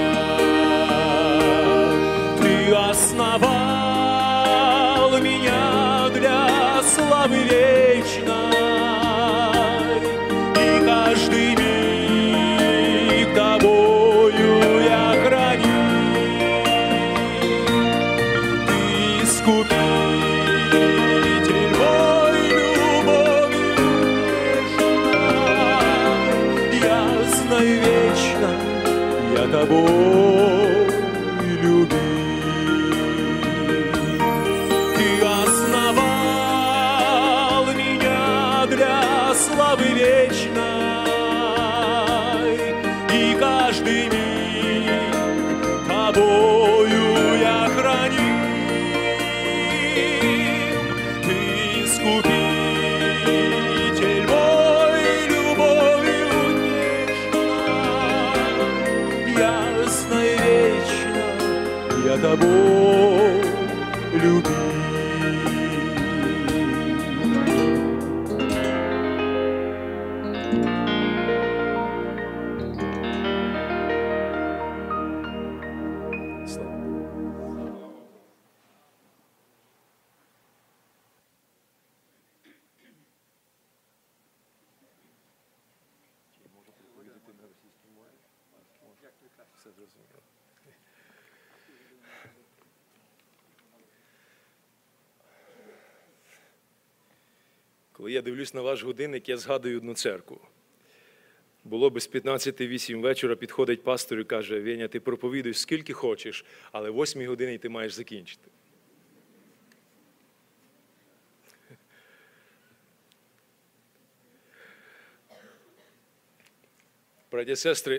Основал меня для славы вечной, и каждый миг тобою я храним. Ты искупитель мой, любовью нежной, ясной вечно я тобой любим. Славы вечной, и каждый миг тобою я храним. Ты искупитель мой, любовью нежной, ясно и вечно я тобой любим. Коли я дивлюсь на ваш годинник, я згадую одну церкву. Було без п'ятнадцяти вісім вечора, підходить пастор і каже: Веня, ти проповідуй скільки хочеш, але в восьмій годині ти маєш закінчити. Браті і сестри,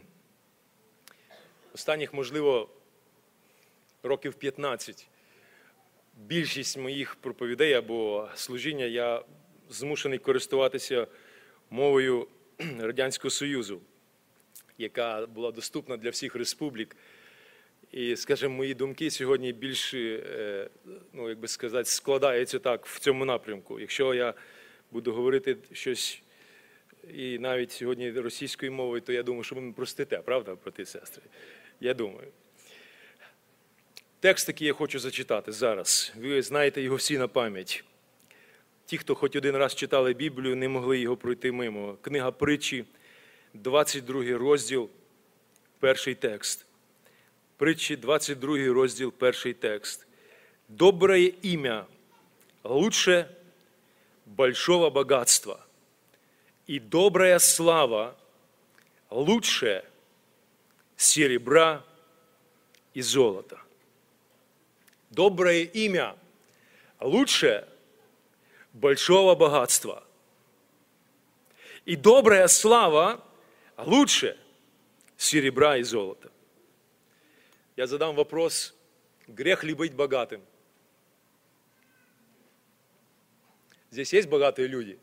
останніх, можливо, років п'ятнадцять більшість моїх проповідей або служіння я змушений користуватися мовою Радянського Союзу, яка була доступна для всіх республік. І, скажімо, мої думки сьогодні більше, ну, як би сказати, складаються так в цьому напрямку. Якщо я буду говорити щось і навіть сьогодні російською мовою, то я думаю, що ви мене простите, правда, брати і сестри? Я думаю. Текст, який я хочу зачитати зараз, ви знаєте його всі на пам'ять. Ті, хто хоч один раз читали Біблію, не могли його пройти мимо. Книга Притчі, двадцять другий розділ, перший текст. Притчі, двадцять другий розділ, перший текст. «Доброе имя лучше большого богатства, и добрая слава лучше серебра и золота». Доброе имя лучше большого богатства. И добрая слава лучше серебра и золота. Я задам вопрос: грех ли быть богатым? Здесь есть богатые люди?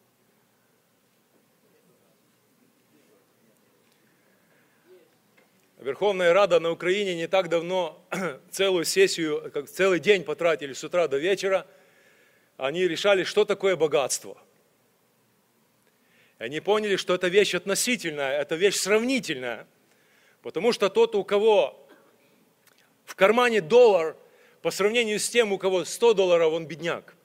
Верховная Рада на Украине не так давно целую сессию, как целый день потратили с утра до вечера. Они решали, что такое богатство. Они поняли, что это вещь относительная, это вещь сравнительная. Потому что тот, у кого в кармане доллар по сравнению с тем, у кого сто долларов, он бедняк.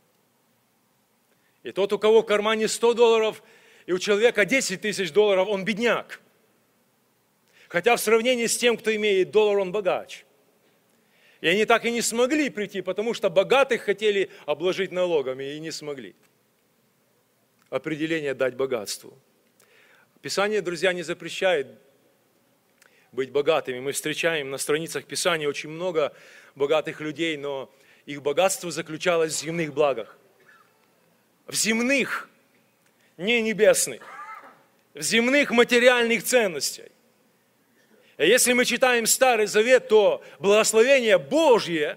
И тот, у кого в кармане сто долларов, и у человека десять тысяч долларов, он бедняк. Хотя в сравнении с тем, кто имеет доллар, он богач. И они так и не смогли прийти, потому что богатых хотели обложить налогами и не смогли определение дать богатству. Писание, друзья, не запрещает быть богатыми. Мы встречаем на страницах Писания очень много богатых людей, но их богатство заключалось в земных благах. В земных, не небесных, в земных материальных ценностях. И если мы читаем Старый Завет, то благословение Божье,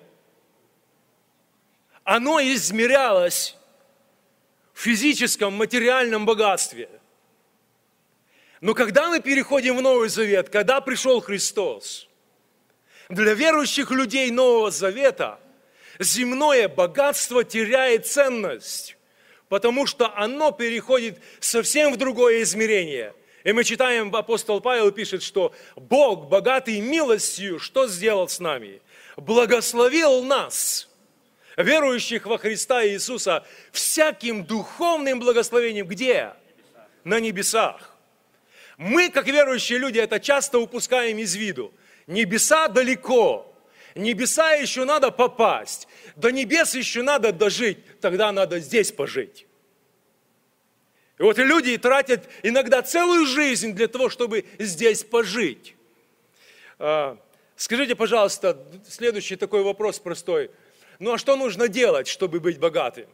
оно измерялось в физическом, материальном богатстве. Но когда мы переходим в Новый Завет, когда пришел Христос, для верующих людей Нового Завета земное богатство теряет ценность, потому что оно переходит совсем в другое измерение. И мы читаем, апостол Павел пишет, что Бог, богатый милостью, что сделал с нами? Благословил нас, верующих во Христа Иисуса, всяким духовным благословением. Где? На небесах. Мы, как верующие люди, это часто упускаем из виду. Небеса далеко, небеса еще надо попасть, до небес еще надо дожить, тогда надо здесь пожить. И вот люди тратят иногда целую жизнь для того, чтобы здесь пожить. Скажите, пожалуйста, следующий такой вопрос простой. Ну а что нужно делать, чтобы быть богатым?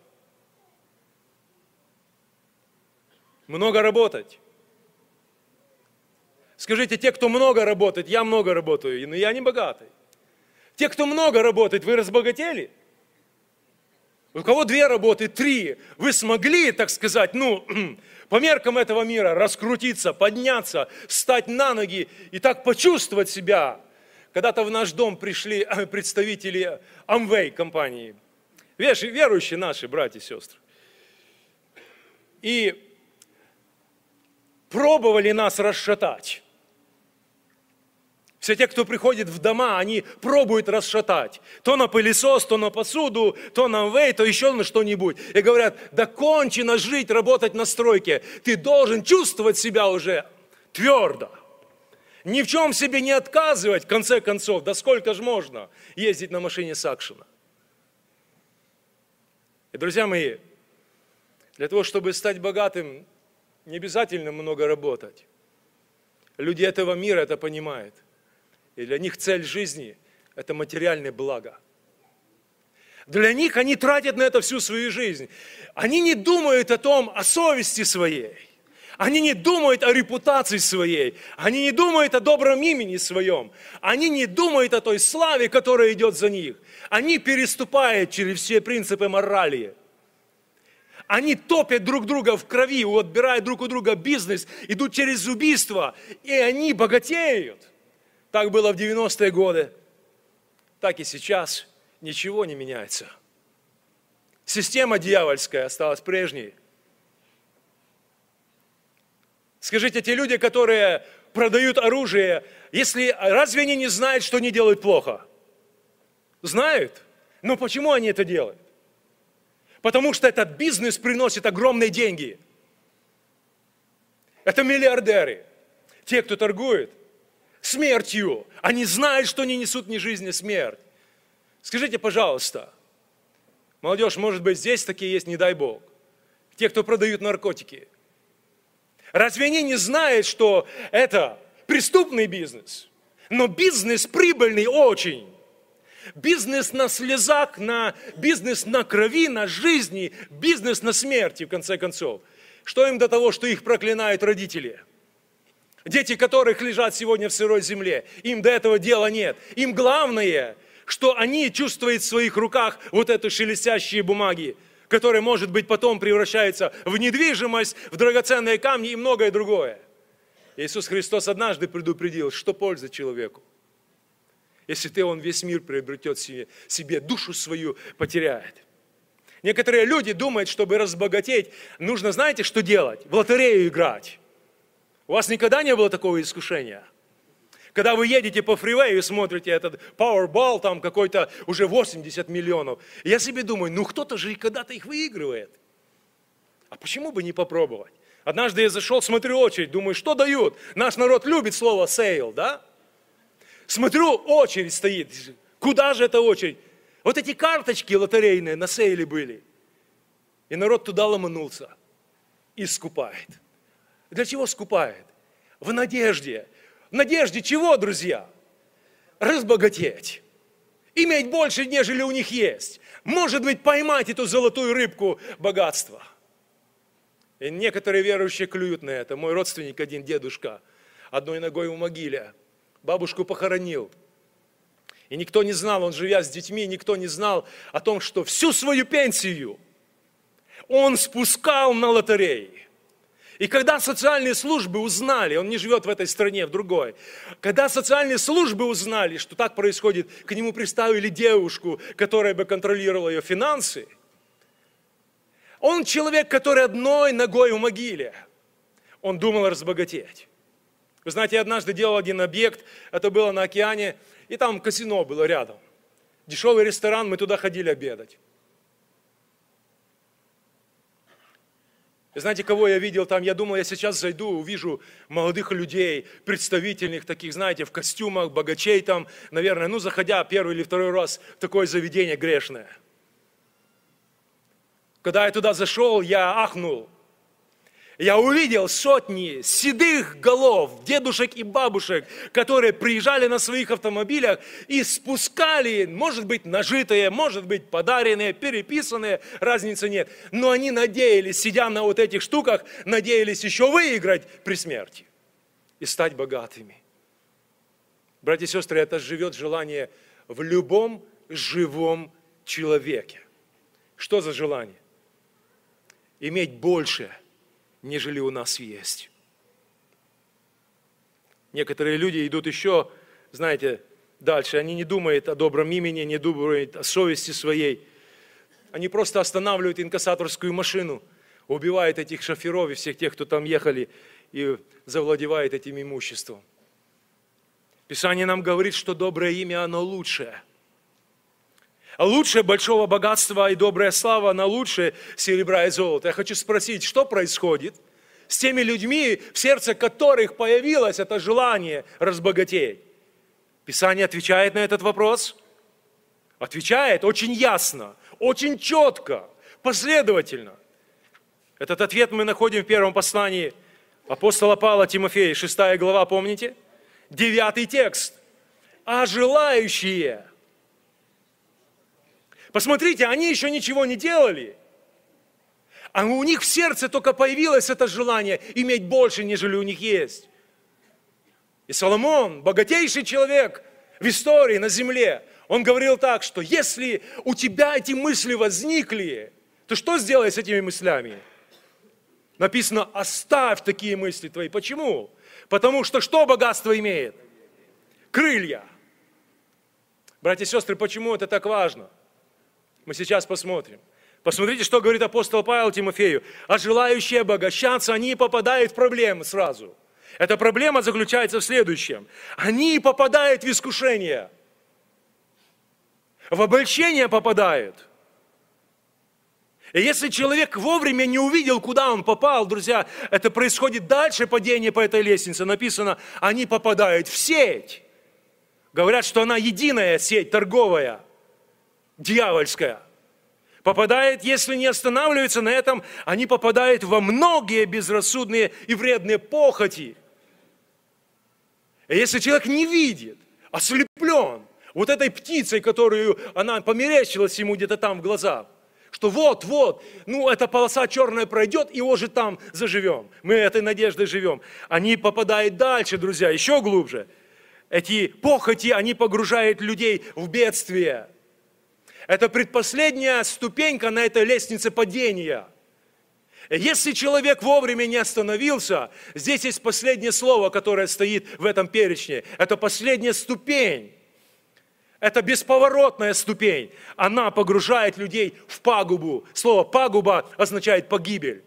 Много работать. Скажите, те, кто много работает, я много работаю, но я не богатый. Те, кто много работает, вы разбогатели? У кого две работы, три, вы смогли, так сказать, ну, по меркам этого мира раскрутиться, подняться, встать на ноги и так почувствовать себя. Когда-то в наш дом пришли представители Amway компании, верующие наши братья и сестры, и пробовали нас расшатать. Все те, кто приходит в дома, они пробуют расшатать. То на пылесос, то на посуду, то на Amway, то еще на что-нибудь. И говорят, да кончено жить, работать на стройке. Ты должен чувствовать себя уже твердо. Ни в чем себе не отказывать, в конце концов. Да сколько же можно ездить на машине Сакшина? И, друзья мои, для того, чтобы стать богатым, не обязательно много работать. Люди этого мира это понимают. И для них цель жизни – это материальное благо. Для них они тратят на это всю свою жизнь. Они не думают о том, о совести своей. Они не думают о репутации своей. Они не думают о добром имени своем. Они не думают о той славе, которая идет за них. Они переступают через все принципы морали. Они топят друг друга в крови, отбирают друг у друга бизнес, идут через убийство, и они богатеют. Так было в девяностые годы, так и сейчас. Ничего не меняется. Система дьявольская осталась прежней. Скажите, те люди, которые продают оружие, если, разве они не знают, что они делают плохо? Знают. Но почему они это делают? Потому что этот бизнес приносит огромные деньги. Это миллиардеры. Те, кто торгует смертью. Они знают, что они несут не жизнь, а смерть. Скажите, пожалуйста, молодежь, может быть, здесь такие есть, не дай Бог. Те, кто продают наркотики. Разве они не знают, что это преступный бизнес? Но бизнес прибыльный очень. Бизнес на слезах, на, бизнес на крови, на жизни, бизнес на смерти, в конце концов. Что им до того, что их проклинают родители? Дети, которых лежат сегодня в сырой земле, им до этого дела нет. Им главное, что они чувствуют в своих руках вот эту шелестящие бумаги, которые, может быть, потом превращаются в недвижимость, в драгоценные камни и многое другое. Иисус Христос однажды предупредил, что польза человеку, если ты, он весь мир приобретет себе, себе душу свою потеряет. Некоторые люди думают, чтобы разбогатеть, нужно, знаете, что делать? В лотерею играть. У вас никогда не было такого искушения? Когда вы едете по фривею и смотрите этот Powerball, там какой-то уже восемьдесят миллионов. Я себе думаю, ну кто-то же и когда-то их выигрывает. А почему бы не попробовать? Однажды я зашел, смотрю очередь, думаю, что дают? Наш народ любит слово «сейл», да? Смотрю, очередь стоит. Куда же эта очередь? Вот эти карточки лотерейные на сейле были. И народ туда ломанулся и скупает. Для чего скупает? В надежде. В надежде чего, друзья? Разбогатеть. Иметь больше, нежели у них есть. Может быть, поймать эту золотую рыбку богатства. И некоторые верующие клюют на это. Мой родственник один, дедушка, одной ногой в могиле. Бабушку похоронил. И никто не знал, он живя с детьми, никто не знал о том, что всю свою пенсию он спускал на лотереи. И когда социальные службы узнали, он не живет в этой стране, в другой, когда социальные службы узнали, что так происходит, к нему приставили девушку, которая бы контролировала ее финансы, он человек, который одной ногой в могиле, он думал разбогатеть. Вы знаете, я однажды делал один объект, это было на океане, и там казино было рядом. Дешевый ресторан, мы туда ходили обедать. И знаете, кого я видел там? Я думал, я сейчас зайду, увижу молодых людей, представительных таких, знаете, в костюмах, богачей там, наверное, ну, заходя первый или второй раз в такое заведение грешное. Когда я туда зашел, я ахнул. Я увидел сотни седых голов, дедушек и бабушек, которые приезжали на своих автомобилях и спускали, может быть, нажитые, может быть, подаренные, переписанные, разницы нет. Но они надеялись, сидя на вот этих штуках, надеялись еще выиграть при смерти и стать богатыми. Братья и сестры, это живет желание в любом живом человеке. Что за желание? Иметь больше, нежели у нас есть. Некоторые люди идут еще, знаете, дальше. Они не думают о добром имени, не думают о совести своей. Они просто останавливают инкассаторскую машину, убивают этих шоферов и всех тех, кто там ехали, и завладевает этим имуществом. Писание нам говорит, что доброе имя, оно лучшее. А лучше большого богатства и добрая слава, она лучше серебра и золота. Я хочу спросить, что происходит с теми людьми, в сердце которых появилось это желание разбогатеть? Писание отвечает на этот вопрос? Отвечает очень ясно, очень четко, последовательно. Этот ответ мы находим в первом послании апостола Павла Тимофею, шестая глава, помните? Девятый текст. А желающие... Посмотрите, они еще ничего не делали, а у них в сердце только появилось это желание иметь больше, нежели у них есть. И Соломон, богатейший человек в истории на земле, он говорил так, что если у тебя эти мысли возникли, то что сделай с этими мыслями? Написано, оставь такие мысли твои. Почему? Потому что что богатство имеет? Крылья. Братья и сестры, почему это так важно? Мы сейчас посмотрим. Посмотрите, что говорит апостол Павел Тимофею. А желающие обогащаться, они попадают в проблемы сразу. Эта проблема заключается в следующем. Они попадают в искушение. В обольщение попадают. И если человек вовремя не увидел, куда он попал, друзья, это происходит дальше падение по этой лестнице. Написано, они попадают в сеть. Говорят, что она единая сеть, торговая. Дьявольская. Попадает, если не останавливаются на этом, они попадают во многие безрассудные и вредные похоти. И если человек не видит, ослеплен вот этой птицей, которую она померещилась ему где-то там в глазах, что вот-вот, ну эта полоса черная пройдет, и уже там заживем. Мы этой надеждой живем. Они попадают дальше, друзья, еще глубже. Эти похоти, они погружают людей в бедствие. Это предпоследняя ступенька на этой лестнице падения. Если человек вовремя не остановился, здесь есть последнее слово, которое стоит в этом перечне. Это последняя ступень. Это бесповоротная ступень. Она погружает людей в пагубу. Слово «пагуба» означает «погибель».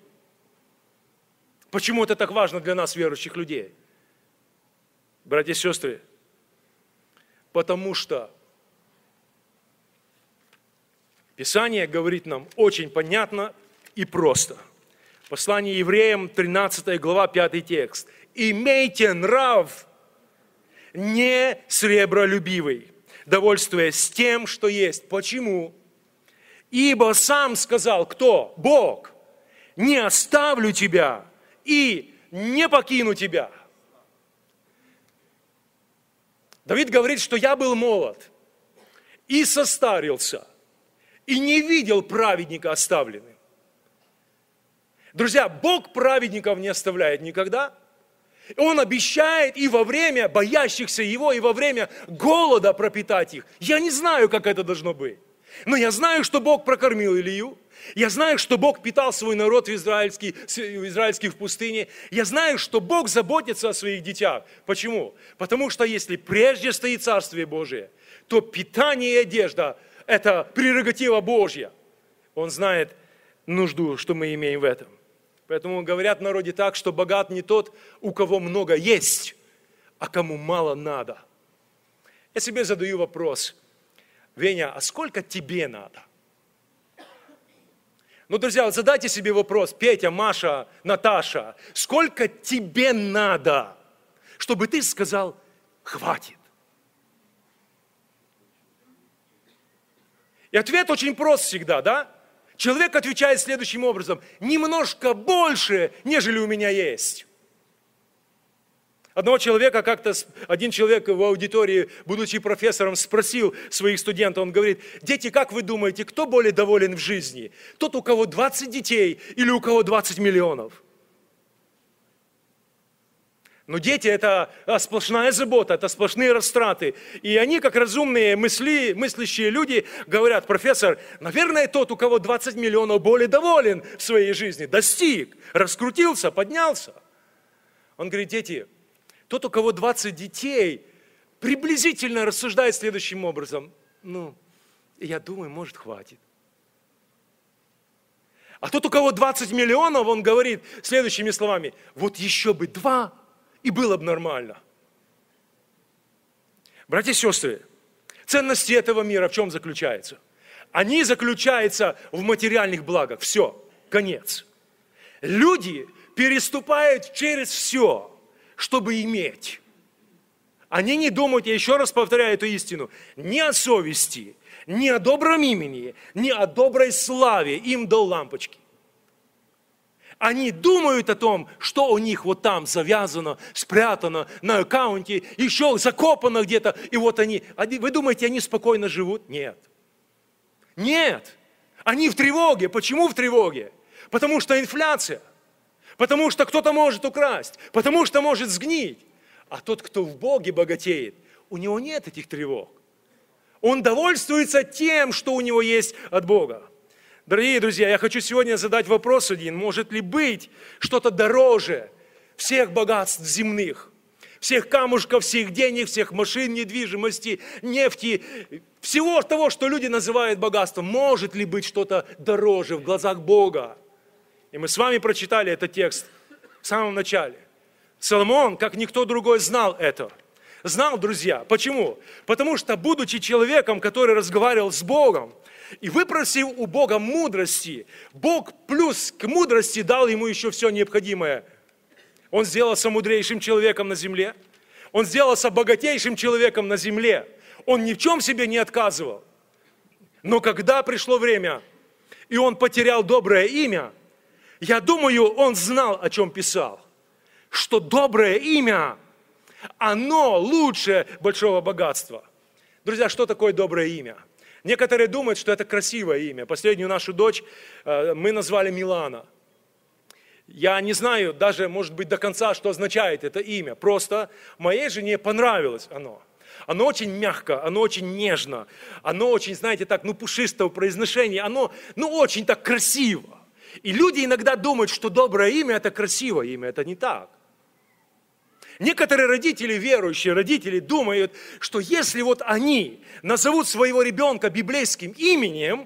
Почему это так важно для нас, верующих людей? Братья и сестры, Потому что Писание говорит нам очень понятно и просто. Послание евреям, тринадцатая глава, пятый текст. «Имейте нрав не сребролюбивый, довольствуясь тем, что есть». Почему? «Ибо сам сказал, кто? Бог, не оставлю тебя и не покину тебя». Давид говорит, что я был молод и состарился, и не видел праведника оставленным. Друзья, Бог праведников не оставляет никогда. Он обещает и во время боящихся Его, и во время голода пропитать их. Я не знаю, как это должно быть. Но я знаю, что Бог прокормил Илью. Я знаю, что Бог питал свой народ в израильский, в израильский в пустыне. Я знаю, что Бог заботится о своих детях. Почему? Потому что если прежде стоит Царствие Божие, то питание и одежда – это прерогатива Божья. Он знает нужду, что мы имеем в этом. Поэтому говорят в народе так, что богат не тот, у кого много есть, а кому мало надо. Я себе задаю вопрос. Веня, а сколько тебе надо? Ну, друзья, вот задайте себе вопрос, Петя, Маша, Наташа, сколько тебе надо, чтобы ты сказал, хватит? И ответ очень прост всегда, да? Человек отвечает следующим образом, немножко больше, нежели у меня есть. Одного человека как-то, один человек в аудитории, будучи профессором, спросил своих студентов, он говорит, дети, как вы думаете, кто более доволен в жизни? Тот, у кого двадцать детей или у кого двадцать миллионов? Но дети – это сплошная забота, это сплошные растраты. И они, как разумные мысли, мыслящие люди, говорят, профессор, наверное, тот, у кого двадцать миллионов, более доволен в своей жизни, достиг, раскрутился, поднялся. Он говорит, дети, тот, у кого двадцать детей, приблизительно рассуждает следующим образом. Ну, я думаю, может, хватит. А тот, у кого двадцать миллионов, он говорит следующими словами. Вот еще бы два, и было бы нормально. Братья и сестры, ценности этого мира в чем заключаются? Они заключаются в материальных благах. Все, конец. Люди переступают через все, чтобы иметь. Они не думают, я еще раз повторяю эту истину, ни о совести, ни о добром имени, ни о доброй славе им до лампочки. Они думают о том, что у них вот там завязано, спрятано на аккаунте, еще закопано где-то, и вот они, вы думаете, они спокойно живут? Нет. Нет. Они в тревоге. Почему в тревоге? Потому что инфляция. Потому что кто-то может украсть, потому что может сгнить. А тот, кто в Боге богатеет, у него нет этих тревог. Он довольствуется тем, что у него есть от Бога. Дорогие друзья, я хочу сегодня задать вопрос один. Может ли быть что-то дороже всех богатств земных, всех камушков, всех денег, всех машин, недвижимости, нефти, всего того, что люди называют богатством? Может ли быть что-то дороже в глазах Бога? И мы с вами прочитали этот текст в самом начале. Соломон, как никто другой, знал это. Знал, друзья. Почему? Потому что, будучи человеком, который разговаривал с Богом, и выпросив у Бога мудрости, Бог плюс к мудрости дал ему еще все необходимое. Он сделался мудрейшим человеком на земле. Он сделался богатейшим человеком на земле. Он ни в чем себе не отказывал. Но когда пришло время, и он потерял доброе имя, я думаю, он знал, о чем писал. Что доброе имя, оно лучше большого богатства. Друзья, что такое доброе имя? Некоторые думают, что это красивое имя. Последнюю нашу дочь мы назвали Милана. Я не знаю даже, может быть, до конца, что означает это имя. Просто моей жене понравилось оно. Оно очень мягко, оно очень нежно, оно очень, знаете, так, ну, пушистого произношения, оно, ну, очень так красиво. И люди иногда думают, что доброе имя – это красивое имя. Это не так. Некоторые родители, верующие родители, думают, что если вот они назовут своего ребенка библейским именем,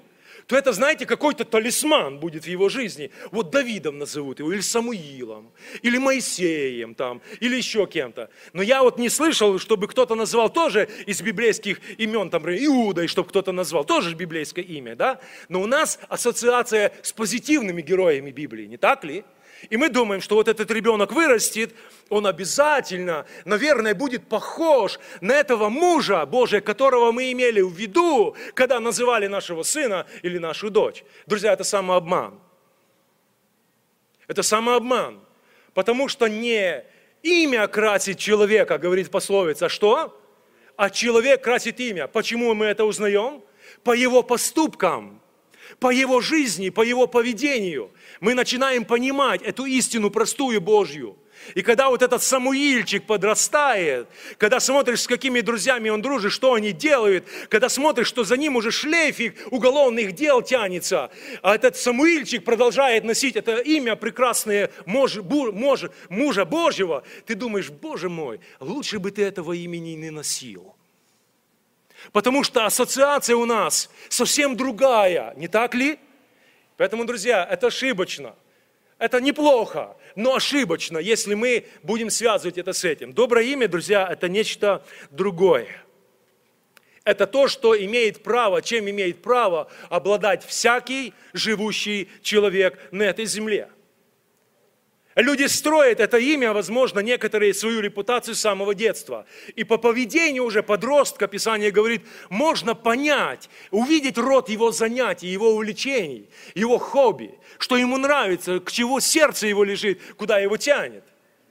то это, знаете, какой-то талисман будет в его жизни. Вот Давидом назовут его, или Самуилом, или Моисеем, там, или еще кем-то. Но я вот не слышал, чтобы кто-то назвал тоже из библейских имен, там, Иудой, чтобы кто-то назвал, тоже же библейское имя, да? Но у нас ассоциация с позитивными героями Библии, не так ли? И мы думаем, что вот этот ребенок вырастет, он обязательно, наверное, будет похож на этого мужа Божия, которого мы имели в виду, когда называли нашего сына или нашу дочь. Друзья, это самообман. Это самообман. Потому что не имя красит человека, говорит пословица, а что? А человек красит имя. Почему мы это узнаем? По его поступкам. По его жизни, по его поведению мы начинаем понимать эту истину простую Божью. И когда вот этот Самуильчик подрастает, когда смотришь, с какими друзьями он дружит, что они делают, когда смотришь, что за ним уже шлейфик уголовных дел тянется, а этот Самуильчик продолжает носить это имя прекрасное муж, муж, мужа Божьего, ты думаешь, Боже мой, лучше бы ты этого имени не носил. Потому что ассоциация у нас совсем другая, не так ли? Поэтому, друзья, это ошибочно. Это неплохо, но ошибочно, если мы будем связывать это с этим. Доброе имя, друзья, это нечто другое. Это то, что имеет право, чем имеет право обладать всякий живущий человек на этой земле. Люди строят это имя, возможно, некоторые свою репутацию с самого детства. И по поведению уже подростка, Писание говорит, можно понять, увидеть род его занятий, его увлечений, его хобби, что ему нравится, к чему сердце его лежит, куда его тянет.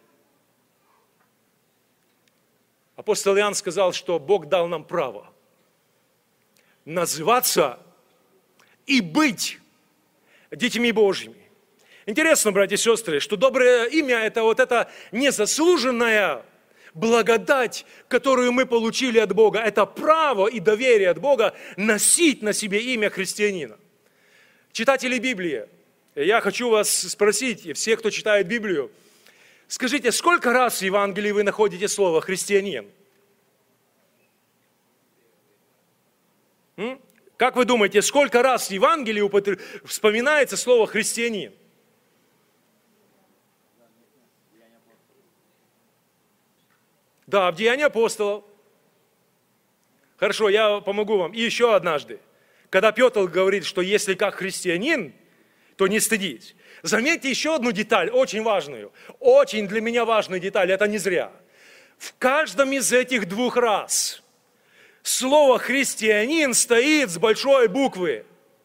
Апостол Иоанн сказал, что Бог дал нам право называться и быть детьми Божьими. Интересно, братья и сестры, что доброе имя – это вот эта незаслуженная благодать, которую мы получили от Бога. Это право и доверие от Бога носить на себе имя христианина. Читатели Библии, я хочу вас спросить, и все, кто читает Библию, скажите, сколько раз в Евангелии вы находите слово «христианин»? М? Как вы думаете, сколько раз в Евангелии употр... вспоминается слово «христианин»? Да, в Деянии апостолов. Хорошо, я помогу вам. И еще однажды, когда Петр говорит, что если как христианин, то не стыдись. Заметьте еще одну деталь, очень важную, очень для меня важную деталь, это не зря. В каждом из этих двух раз слово «христианин» стоит с большой буквы.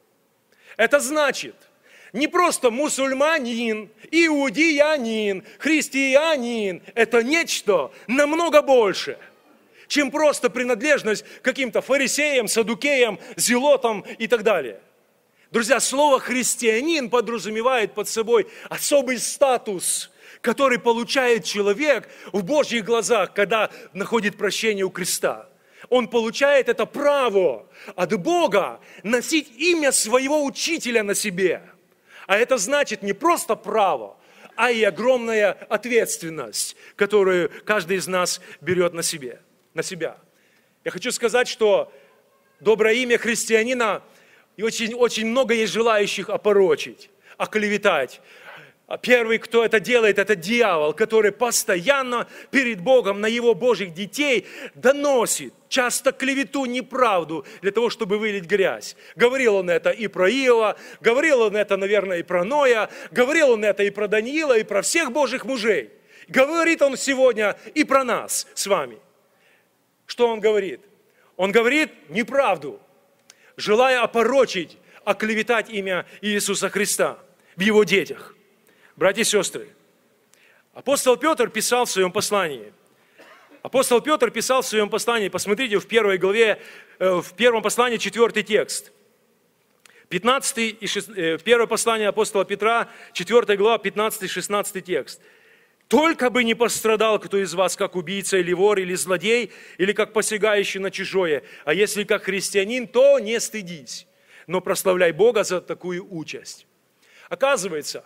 Это значит, не просто мусульманин, иудеянин, христианин. Это нечто намного больше, чем просто принадлежность к каким-то фарисеям, саддукеям, зелотам и так далее. Друзья, слово «христианин» подразумевает под собой особый статус, который получает человек в Божьих глазах, когда находит прощение у креста. Он получает это право от Бога носить имя своего учителя на себе. А это значит не просто право, а и огромная ответственность, которую каждый из нас берет на себе, на себя. Я хочу сказать, что доброе имя христианина, и очень, очень много есть желающих опорочить, оклеветать. Первый, кто это делает, это дьявол, который постоянно перед Богом на его Божьих детей доносит часто клевету, неправду, для того, чтобы вылить грязь. Говорил он это и про Иова, говорил он это, наверное, и про Ноя, говорил он это и про Даниила, и про всех Божьих мужей. Говорит он сегодня и про нас с вами. Что он говорит? Он говорит неправду, желая опорочить, оклеветать имя Иисуса Христа в его детях. Братья и сестры, апостол Петр писал в своем послании. Апостол Петр писал в своем послании, посмотрите, в первой главе, в первом послании, четвертый текст. пятнадцатый и шестнадцатый, первое послание апостола Петра, четвёртая глава, пятнадцатый и шестнадцатый текст. «Только бы не пострадал кто из вас, как убийца или вор, или злодей, или как посягающий на чужое, а если как христианин, то не стыдись, но прославляй Бога за такую участь». Оказывается,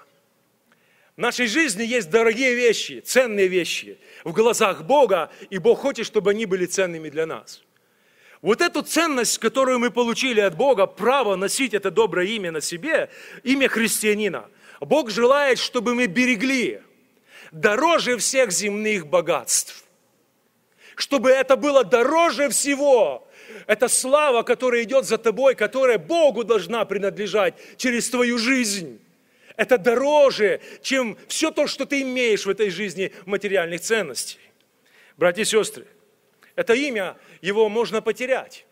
в нашей жизни есть дорогие вещи, ценные вещи в глазах Бога, и Бог хочет, чтобы они были ценными для нас. Вот эту ценность, которую мы получили от Бога, право носить это доброе имя на себе, имя христианина, Бог желает, чтобы мы берегли дороже всех земных богатств. Чтобы это было дороже всего. Это слава, которая идет за тобой, которая Богу должна принадлежать через твою жизнь. Это дороже, чем все то, что ты имеешь в этой жизни материальных ценностей. Братья и сестры, это имя, его можно потерять.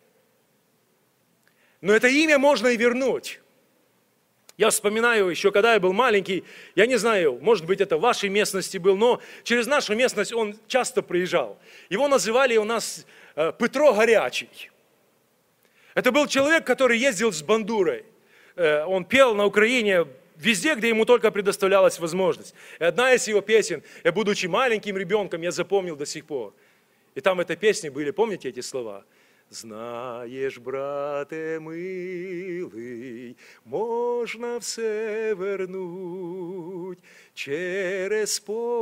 Но это имя можно и вернуть. Я вспоминаю еще, когда я был маленький, я не знаю, может быть, это в вашей местности был, но через нашу местность он часто приезжал. Его называли у нас э, Петро Горячий. Это был человек, который ездил с бандурой. Э, он пел на Украине везде, где ему только предоставлялась возможность. И одна из его песен, я, будучи маленьким ребенком, я запомнил до сих пор. И там в этой песне были, помните эти слова? Знаєш, брате милий, можна все вернуть через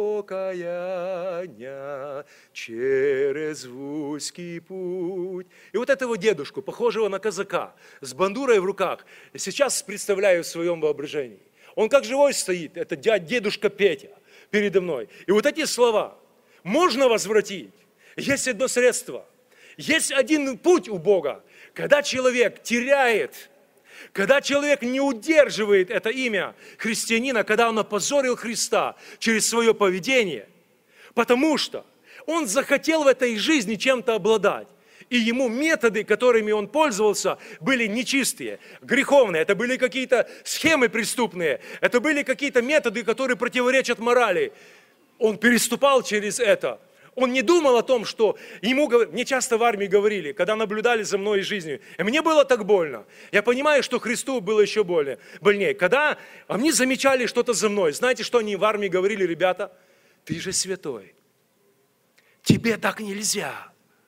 покаяння, через вузький путь. И вот этого дедушку, похожего на казака, с бандурой в руках, сейчас представляю в своем воображении. Он как живой стоит, это дядь, дедушка Петя передо мной. И вот эти слова можно возвратить. Есть одно средство. Есть один путь у Бога, когда человек теряет, когда человек не удерживает это имя христианина, когда он опозорил Христа через свое поведение, потому что он захотел в этой жизни чем-то обладать. И ему методы, которыми он пользовался, были нечистые, греховные. Это были какие-то схемы преступные, это были какие-то методы, которые противоречат морали. Он переступал через это. Он не думал о том, что ему, мне часто в армии говорили, когда наблюдали за мной жизнью, и мне было так больно. Я понимаю, что Христу было еще больно, больнее. Когда они замечали что-то за мной, знаете, что они в армии говорили, ребята? Ты же святой. Тебе так нельзя.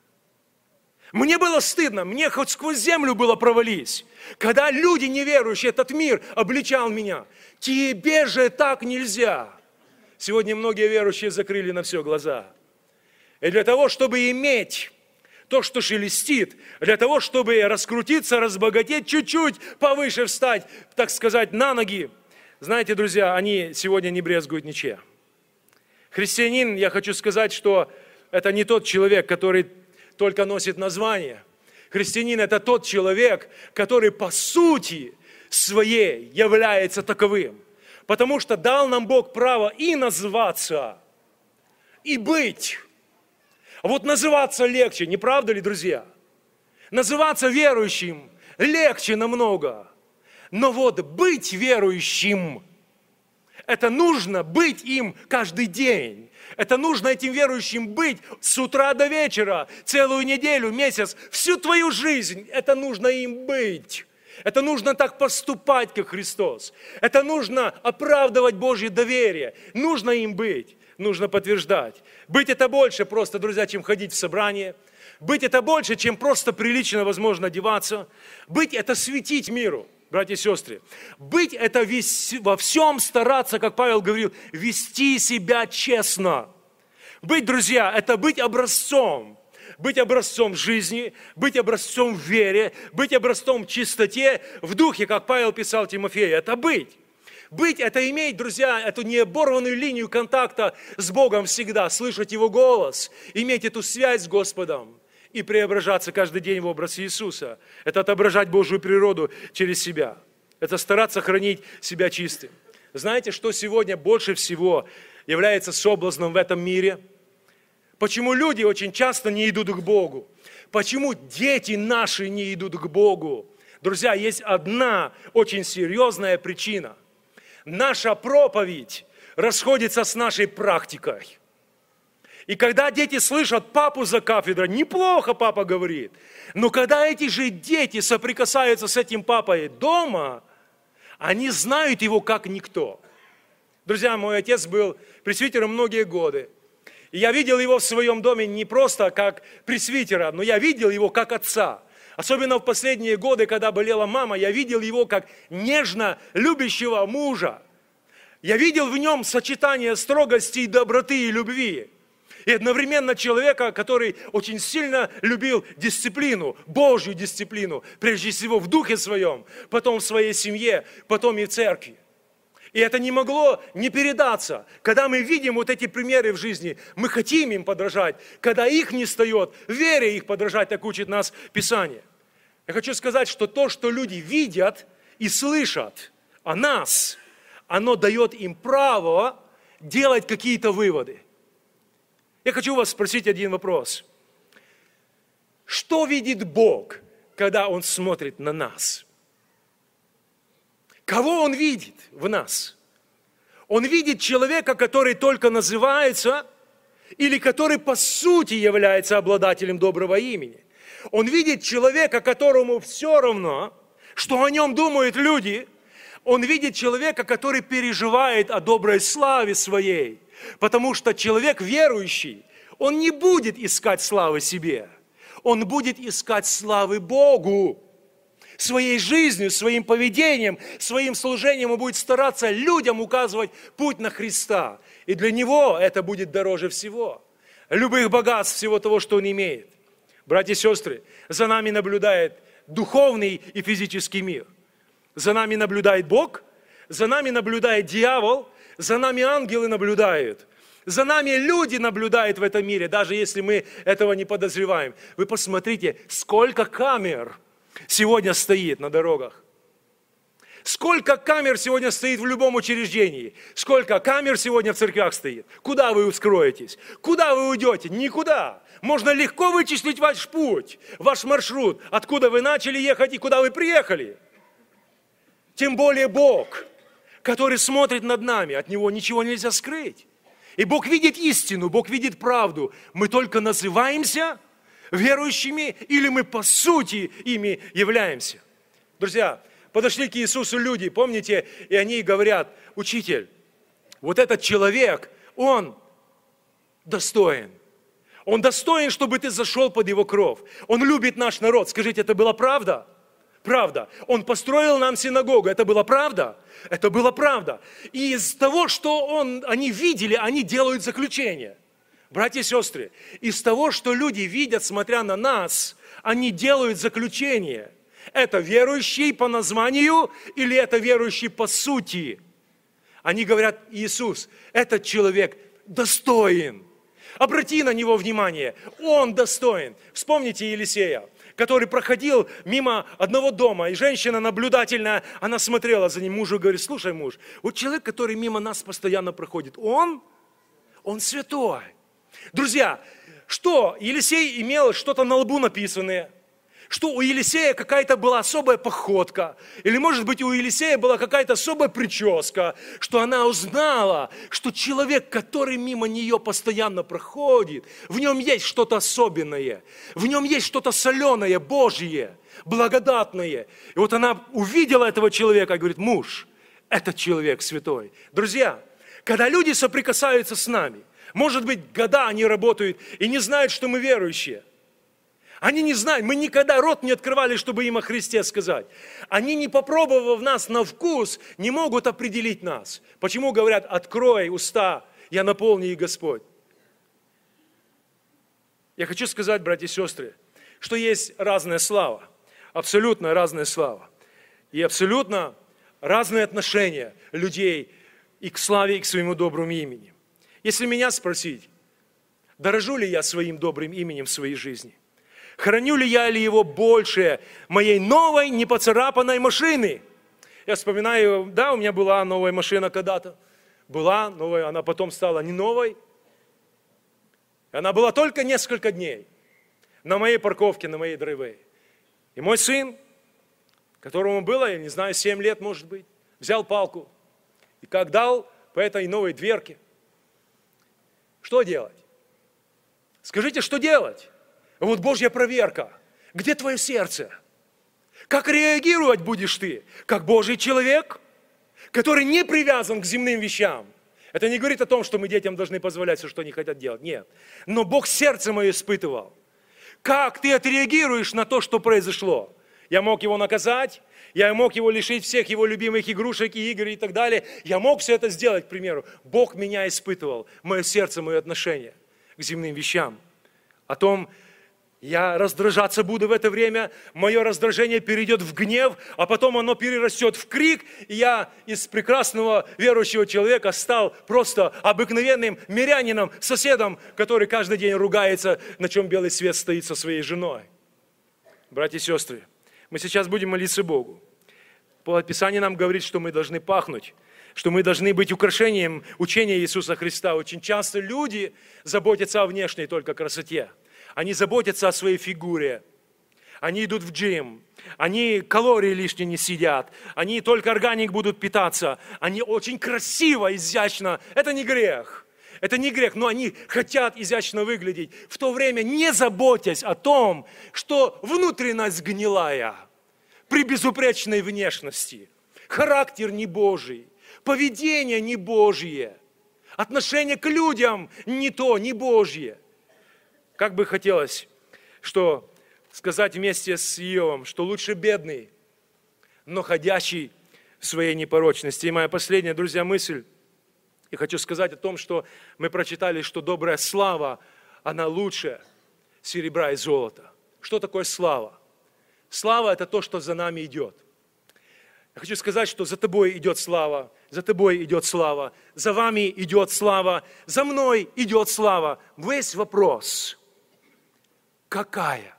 Мне было стыдно, мне хоть сквозь землю было провались. Когда люди неверующие, этот мир обличал меня. Тебе же так нельзя. Сегодня многие верующие закрыли на все глаза. И для того, чтобы иметь то, что шелестит, для того, чтобы раскрутиться, разбогатеть, чуть-чуть повыше встать, так сказать, на ноги, знаете, друзья, они сегодня не брезгуют ничем. Христианин, я хочу сказать, что это не тот человек, который только носит название. Христианин – это тот человек, который по сути своей является таковым. Потому что дал нам Бог право и называться, и быть. Вот называться легче, не правда ли, друзья? Называться верующим легче намного. Но вот быть верующим, это нужно быть им каждый день. Это нужно этим верующим быть с утра до вечера, целую неделю, месяц, всю твою жизнь. Это нужно им быть. Это нужно так поступать, как Христос. Это нужно оправдывать Божье доверие. Нужно им быть. Нужно подтверждать. Быть это больше просто, друзья, чем ходить в собрание. Быть это больше, чем просто прилично, возможно, одеваться. Быть это светить миру, братья и сестры. Быть это весь, во всем стараться, как Павел говорил, вести себя честно. Быть, друзья, это быть образцом. Быть образцом жизни, быть образцом в вере, быть образцом в чистоте, в духе, как Павел писал Тимофею. Это быть. Быть – это иметь, друзья, эту необорванную линию контакта с Богом всегда, слышать Его голос, иметь эту связь с Господом и преображаться каждый день в образ Иисуса. Это отображать Божью природу через себя. Это стараться хранить себя чистым. Знаете, что сегодня больше всего является соблазном в этом мире? Почему люди очень часто не идут к Богу? Почему дети наши не идут к Богу? Друзья, есть одна очень серьезная причина. Наша проповедь расходится с нашей практикой. И когда дети слышат папу за кафедрой, неплохо папа говорит, но когда эти же дети соприкасаются с этим папой дома, они знают его как никто. Друзья, мой отец был пресвитером многие годы. И я видел его в своем доме не просто как пресвитера, но я видел его как отца. Особенно в последние годы, когда болела мама, я видел его как нежно любящего мужа. Я видел в нем сочетание строгости и доброты и любви. И одновременно человека, который очень сильно любил дисциплину, Божью дисциплину, прежде всего в духе своем, потом в своей семье, потом и в церкви. И это не могло не передаться. Когда мы видим вот эти примеры в жизни, мы хотим им подражать. Когда их не встает, в вере их подражать, так учит нас Писание. Я хочу сказать, что то, что люди видят и слышат о нас, оно дает им право делать какие-то выводы. Я хочу вас спросить один вопрос. Что видит Бог, когда Он смотрит на нас? Кого Он видит в нас? Он видит человека, который только называется, или который по сути является обладателем доброго имени. Он видит человека, которому все равно, что о нем думают люди. Он видит человека, который переживает о доброй славе своей. Потому что человек верующий, он не будет искать славы себе. Он будет искать славы Богу. Своей жизнью, своим поведением, своим служением он будет стараться людям указывать путь на Христа. И для него это будет дороже всего. Любых богатств, всего того, что он имеет. Братья и сестры, за нами наблюдает духовный и физический мир. За нами наблюдает Бог, за нами наблюдает дьявол, за нами ангелы наблюдают. За нами люди наблюдают в этом мире, даже если мы этого не подозреваем. Вы посмотрите, сколько камер сегодня стоит на дорогах. Сколько камер сегодня стоит в любом учреждении? Сколько камер сегодня в церквях стоит? Куда вы скроетесь? Куда вы уйдете? Никуда. Можно легко вычислить ваш путь, ваш маршрут, откуда вы начали ехать и куда вы приехали. Тем более Бог, который смотрит над нами, от Него ничего нельзя скрыть. И Бог видит истину, Бог видит правду. Мы только называемся верующими или мы по сути ими являемся. Друзья, подошли к Иисусу люди, помните, и они говорят: учитель, вот этот человек, он достоин. Он достоин, чтобы ты зашел под его кров. Он любит наш народ. Скажите, это была правда? Правда. Он построил нам синагогу. Это была правда? Это была правда. И из того, что он, они видели, они делают заключение. Братья и сестры, из того, что люди видят, смотря на нас, они делают заключение. Это верующий по названию или это верующий по сути? Они говорят: Иисус, этот человек достоин. Обрати на него внимание, он достоин. Вспомните Елисея, который проходил мимо одного дома, и женщина наблюдательная, она смотрела за ним, мужу говорит: слушай, муж, вот человек, который мимо нас постоянно проходит, он, он святой. Друзья, что, Елисей имел что-то на лбу написанное? Что у Елисея какая-то была особая походка, или, может быть, у Елисея была какая-то особая прическа, что она узнала, что человек, который мимо нее постоянно проходит, в нем есть что-то особенное, в нем есть что-то соленое, Божье, благодатное. И вот она увидела этого человека и говорит: муж, этот человек святой. Друзья, когда люди соприкасаются с нами, может быть, года они работают и не знают, что мы верующие. Они не знают, мы никогда рот не открывали, чтобы им о Христе сказать. Они, не попробовав нас на вкус, не могут определить нас. Почему говорят: открой уста, я наполню их, Господь? Я хочу сказать, братья и сестры, что есть разная слава, абсолютно разная слава. И абсолютно разные отношения людей и к славе, и к своему доброму имени. Если меня спросить, дорожу ли я своим добрым именем в своей жизни? Храню ли я ли его больше моей новой, непоцарапанной машины? Я вспоминаю, да, у меня была новая машина когда-то. Была новая, она потом стала не новой. Она была только несколько дней на моей парковке, на моей драйве. И мой сын, которому было, я не знаю, семь лет, может быть, взял палку и как дал по этой новой дверке. Что делать? Скажите, что делать? Вот Божья проверка. Где твое сердце? Как реагировать будешь ты? Как Божий человек, который не привязан к земным вещам. Это не говорит о том, что мы детям должны позволять все, что они хотят делать. Нет. Но Бог сердце мое испытывал. Как ты отреагируешь на то, что произошло? Я мог его наказать, я мог его лишить всех его любимых игрушек и игр и так далее. Я мог все это сделать, к примеру. Бог меня испытывал, мое сердце, мое отношение. к земным вещам. О том, я раздражаться буду в это время, мое раздражение перейдет в гнев, а потом оно перерастет в крик, и я из прекрасного верующего человека стал просто обыкновенным мирянином, соседом, который каждый день ругается, на чем белый свет стоит со своей женой. Братья и сестры, мы сейчас будем молиться Богу. По Писанию нам говорит, что мы должны пахнуть, что мы должны быть украшением учения Иисуса Христа. Очень часто люди заботятся о внешней только красоте. Они заботятся о своей фигуре. Они идут в джим. Они калории лишние не съедят. Они только органик будут питаться. Они очень красиво, изящно. Это не грех. Это не грех, но они хотят изящно выглядеть, в то время не заботясь о том, что внутренность гнилая, при безупречной внешности, характер не Божий, поведение не Божье, отношение к людям не то, не Божье. Как бы хотелось, что сказать вместе с Иовом, что лучше бедный, но ходящий в своей непорочности. И моя последняя, друзья, мысль. Я хочу сказать о том, что мы прочитали, что добрая слава, она лучше серебра и золота. Что такое слава? Слава – это то, что за нами идет. Я хочу сказать, что за тобой идет слава, за тобой идет слава, за вами идет слава, за мной идет слава. Весь вопрос – какая?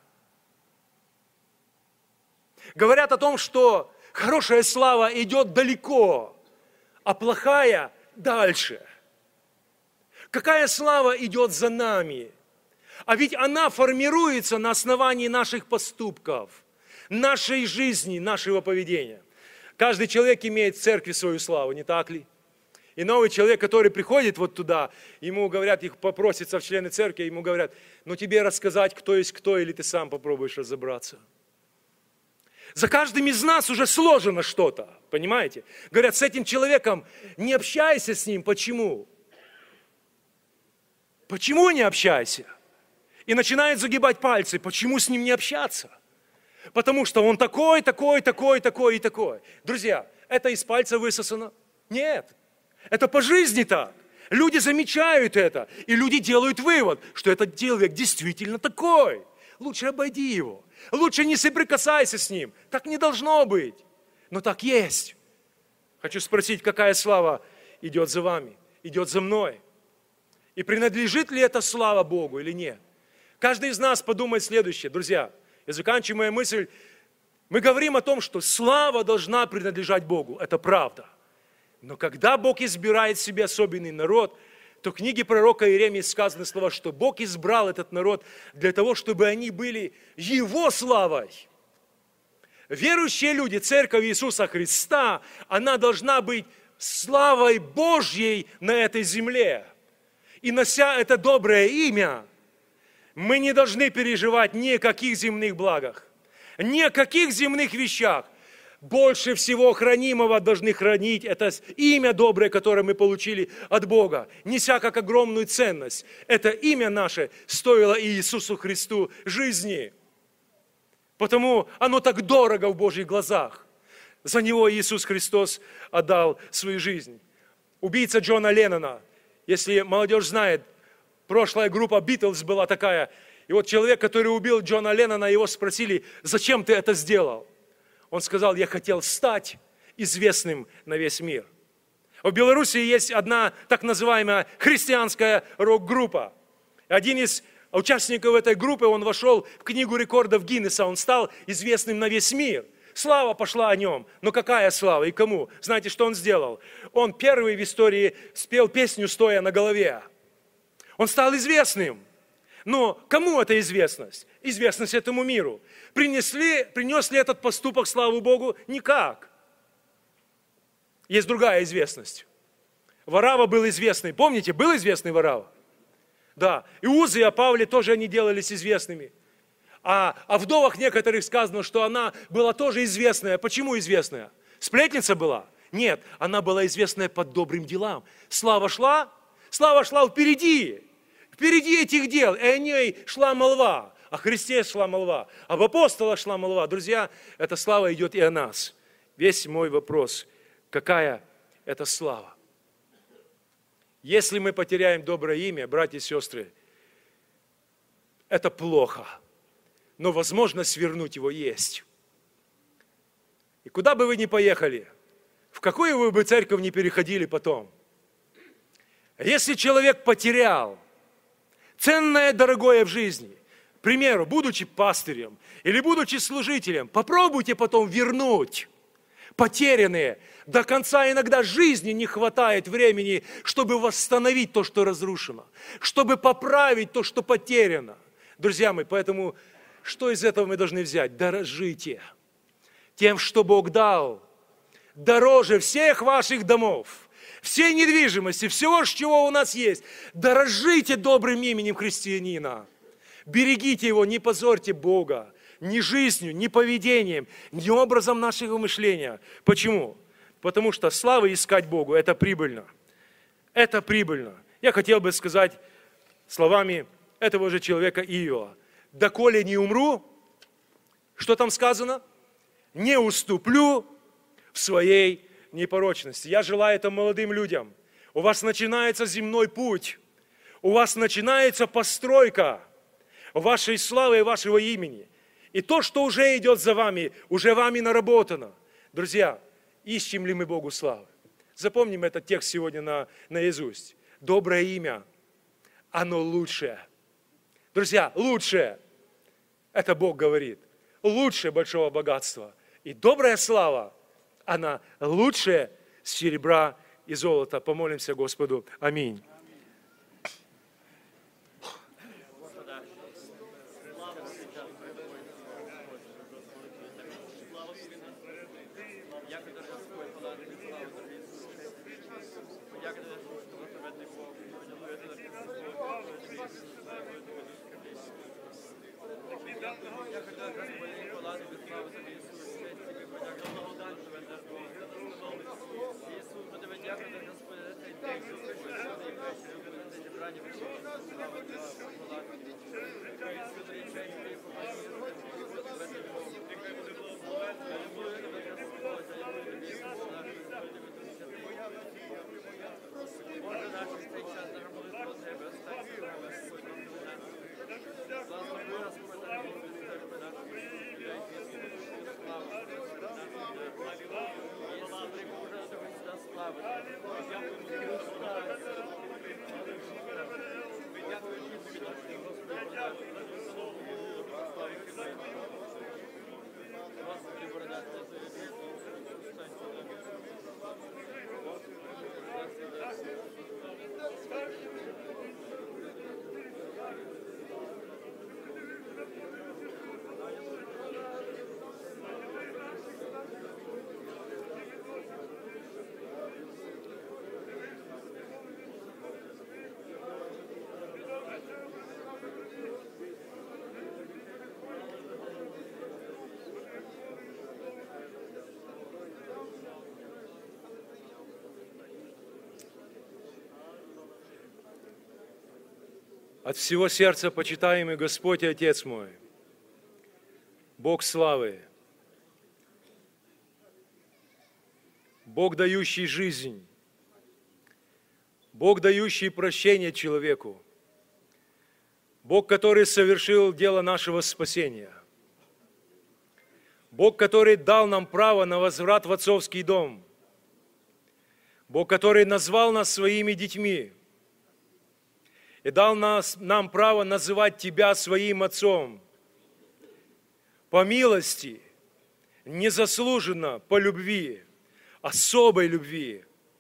Говорят о том, что хорошая слава идет далеко, а плохая – дальше. Какая слава идет за нами? А ведь она формируется на основании наших поступков, нашей жизни, нашего поведения. Каждый человек имеет в церкви свою славу, не так ли? И новый человек, который приходит вот туда, ему говорят, их попросятся в члены церкви, ему говорят, ну тебе рассказать, кто есть кто, или ты сам попробуешь разобраться. За каждым из нас уже сложено что-то, понимаете? Говорят, с этим человеком не общайся с ним. Почему? Почему не общайся? И начинает загибать пальцы. Почему с ним не общаться? Потому что он такой, такой, такой, такой и такой. Друзья, это из пальца высосано? Нет. Это по жизни так. Люди замечают это. И люди делают вывод, что этот человек действительно такой. Лучше обойди его. Лучше не соприкасайся с ним. Так не должно быть. Но так есть. Хочу спросить, какая слава идет за вами, идет за мной? И принадлежит ли эта слава Богу или нет? Каждый из нас подумает следующее. Друзья, я заканчиваю мою мысль. Мы говорим о том, что слава должна принадлежать Богу. Это правда. Но когда Бог избирает себе особенный народ, то в книге пророка Иеремии сказаны слова, что Бог избрал этот народ для того, чтобы они были Его славой. Верующие люди, церковь Иисуса Христа, она должна быть славой Божьей на этой земле. И нося это доброе имя, мы не должны переживать ни о каких земных благах, ни о каких земных вещах. Больше всего хранимого должны хранить это имя доброе, которое мы получили от Бога, неся как огромную ценность. Это имя наше стоило Иисусу Христу жизни. Потому оно так дорого в Божьих глазах. За него Иисус Христос отдал свою жизнь. Убийца Джона Леннона, если молодежь знает, прошлая группа Битлз была такая. И вот человек, который убил Джона Леннона, его спросили, зачем ты это сделал? Он сказал, я хотел стать известным на весь мир. В Беларуси есть одна так называемая христианская рок-группа. Один из участников этой группы, он вошел в книгу рекордов Гиннесса, он стал известным на весь мир. Слава пошла о нем. Но какая слава и кому? Знаете, что он сделал? Он первый в истории спел песню, стоя на голове. Он стал известным. Но кому эта известность? Известность этому миру. Принесли, принес ли этот поступок славу Богу? Никак. Есть другая известность. Варава был известный. Помните, был известный Варава? Да. И Узы, и Павле тоже они делались известными. А о вдовах некоторых сказано, что она была тоже известная. Почему известная? Сплетница была? Нет, она была известная по добрым делам. Слава шла? Слава шла впереди. Впереди этих дел. И о ней шла молва. О Христе шла молва. Об апостолах шла молва. Друзья, эта слава идет и о нас. Весь мой вопрос, какая это слава? Если мы потеряем доброе имя, братья и сестры, это плохо, но возможность свернуть его есть. И куда бы вы ни поехали, в какую вы бы церковь ни переходили потом, если человек потерял ценное, дорогое в жизни, к примеру, будучи пастырем или будучи служителем, попробуйте потом вернуть потерянные. До конца иногда жизни не хватает времени, чтобы восстановить то, что разрушено, чтобы поправить то, что потеряно. Друзья мои, поэтому что из этого мы должны взять? Дорожите тем, что Бог дал, дороже всех ваших домов, всей недвижимости, всего, чего у нас есть. Дорожите добрым именем христианина. Берегите его, не позорьте Бога ни жизнью, ни поведением, ни образом нашего мышления. Почему? Потому что славы искать Богу – это прибыльно. Это прибыльно. Я хотел бы сказать словами этого же человека Иова. «Доколе не умру», что там сказано? «Не уступлю в своей непорочности». Я желаю это молодым людям. У вас начинается земной путь. У вас начинается постройка вашей славы и вашего имени. И то, что уже идет за вами, уже вами наработано. Друзья, ищем ли мы Богу славы? Запомним этот текст сегодня на, наизусть. Доброе имя, оно лучшее. Друзья, лучшее, это Бог говорит, лучше большого богатства. И добрая слава, она лучшая серебра и золота. Помолимся Господу. Аминь. От всего сердца, почитаемый Господь и Отец мой, Бог славы, Бог, дающий жизнь, Бог, дающий прощение человеку, Бог, который совершил дело нашего спасения, Бог, который дал нам право на возврат в отцовский дом, Бог, который назвал нас своими детьми, и дал нас, нам право называть Тебя своим Отцом. По милости, незаслуженно, по любви, особой любви.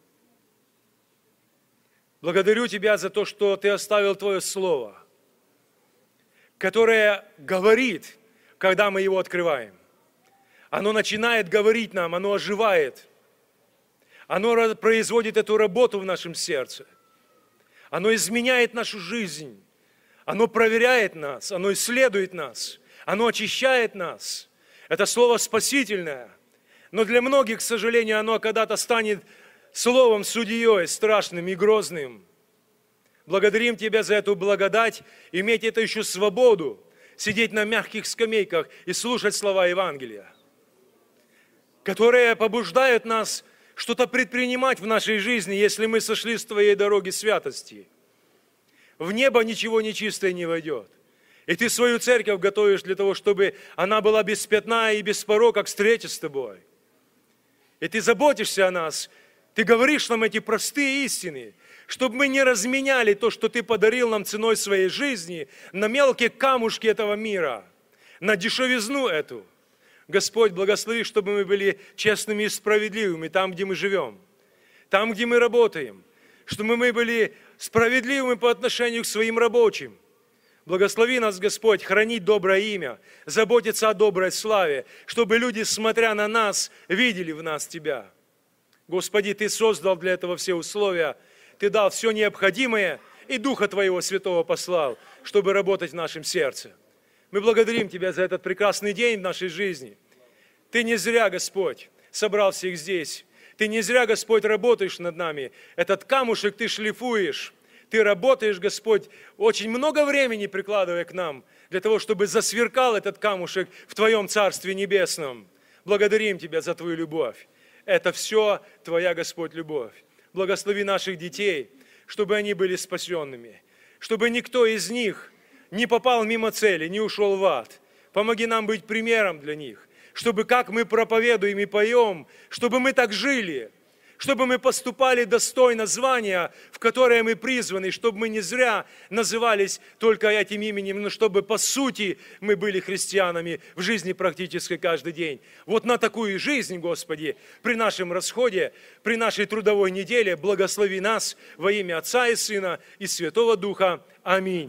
Благодарю Тебя за то, что Ты оставил Твое Слово, которое говорит, когда мы его открываем. Оно начинает говорить нам, оно оживает. Оно производит эту работу в нашем сердце. Оно изменяет нашу жизнь, оно проверяет нас, оно исследует нас, оно очищает нас. Это слово спасительное, но для многих, к сожалению, оно когда-то станет словом судьей страшным и грозным. Благодарим Тебя за эту благодать, иметь это еще свободу, сидеть на мягких скамейках и слушать слова Евангелия, которые побуждают нас что-то предпринимать в нашей жизни, если мы сошли с Твоей дороги святости. В небо ничего нечистое не войдет. И ты свою церковь готовишь для того, чтобы она была без пятна и без порока к встрече с тобой. И ты заботишься о нас, ты говоришь нам эти простые истины, чтобы мы не разменяли то, что ты подарил нам ценой своей жизни, на мелкие камушки этого мира, на дешевизну эту. Господь, благослови, чтобы мы были честными и справедливыми там, где мы живем, там, где мы работаем, чтобы мы были справедливыми по отношению к своим рабочим. Благослови нас, Господь, хранить доброе имя, заботиться о доброй славе, чтобы люди, смотря на нас, видели в нас Тебя. Господи, Ты создал для этого все условия, Ты дал все необходимое, и Духа Твоего Святого послал, чтобы работать в нашем сердце. Мы благодарим Тебя за этот прекрасный день в нашей жизни. Ты не зря, Господь, собрал всех здесь. Ты не зря, Господь, работаешь над нами. Этот камушек Ты шлифуешь. Ты работаешь, Господь, очень много времени прикладывая к нам, для того, чтобы засверкал этот камушек в Твоем Царстве Небесном. Благодарим Тебя за Твою любовь. Это все Твоя, Господь, любовь. Благослови наших детей, чтобы они были спасенными, чтобы никто из них не попал мимо цели, не ушел в ад. Помоги нам быть примером для них, чтобы как мы проповедуем и поем, чтобы мы так жили, чтобы мы поступали достойно звания, в которое мы призваны, чтобы мы не зря назывались только этим именем, но чтобы по сути мы были христианами в жизни практически каждый день. Вот на такую жизнь, Господи, при нашем расходе, при нашей трудовой неделе благослови нас во имя Отца и Сына и Святого Духа. Аминь.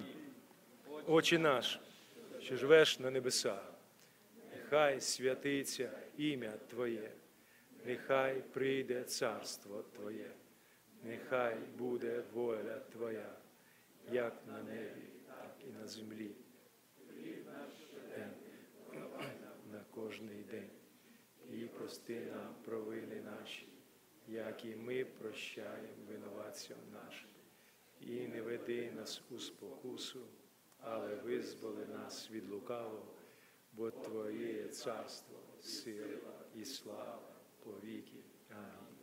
Отче наш, що живеш на небесах, нехай святиться ім'я Твоє. Нехай прийде царство Твоє, нехай буде воля Твоя, як на небі, так і на землі. Хліб наш щоденний на кожний день. І прости нам провини наші, як і ми прощаємо винуватцям нашим. І не веди нас у спокусу, але визволи нас від лукавого, бо Твоє є царство, сила і слава повіки. Амінь.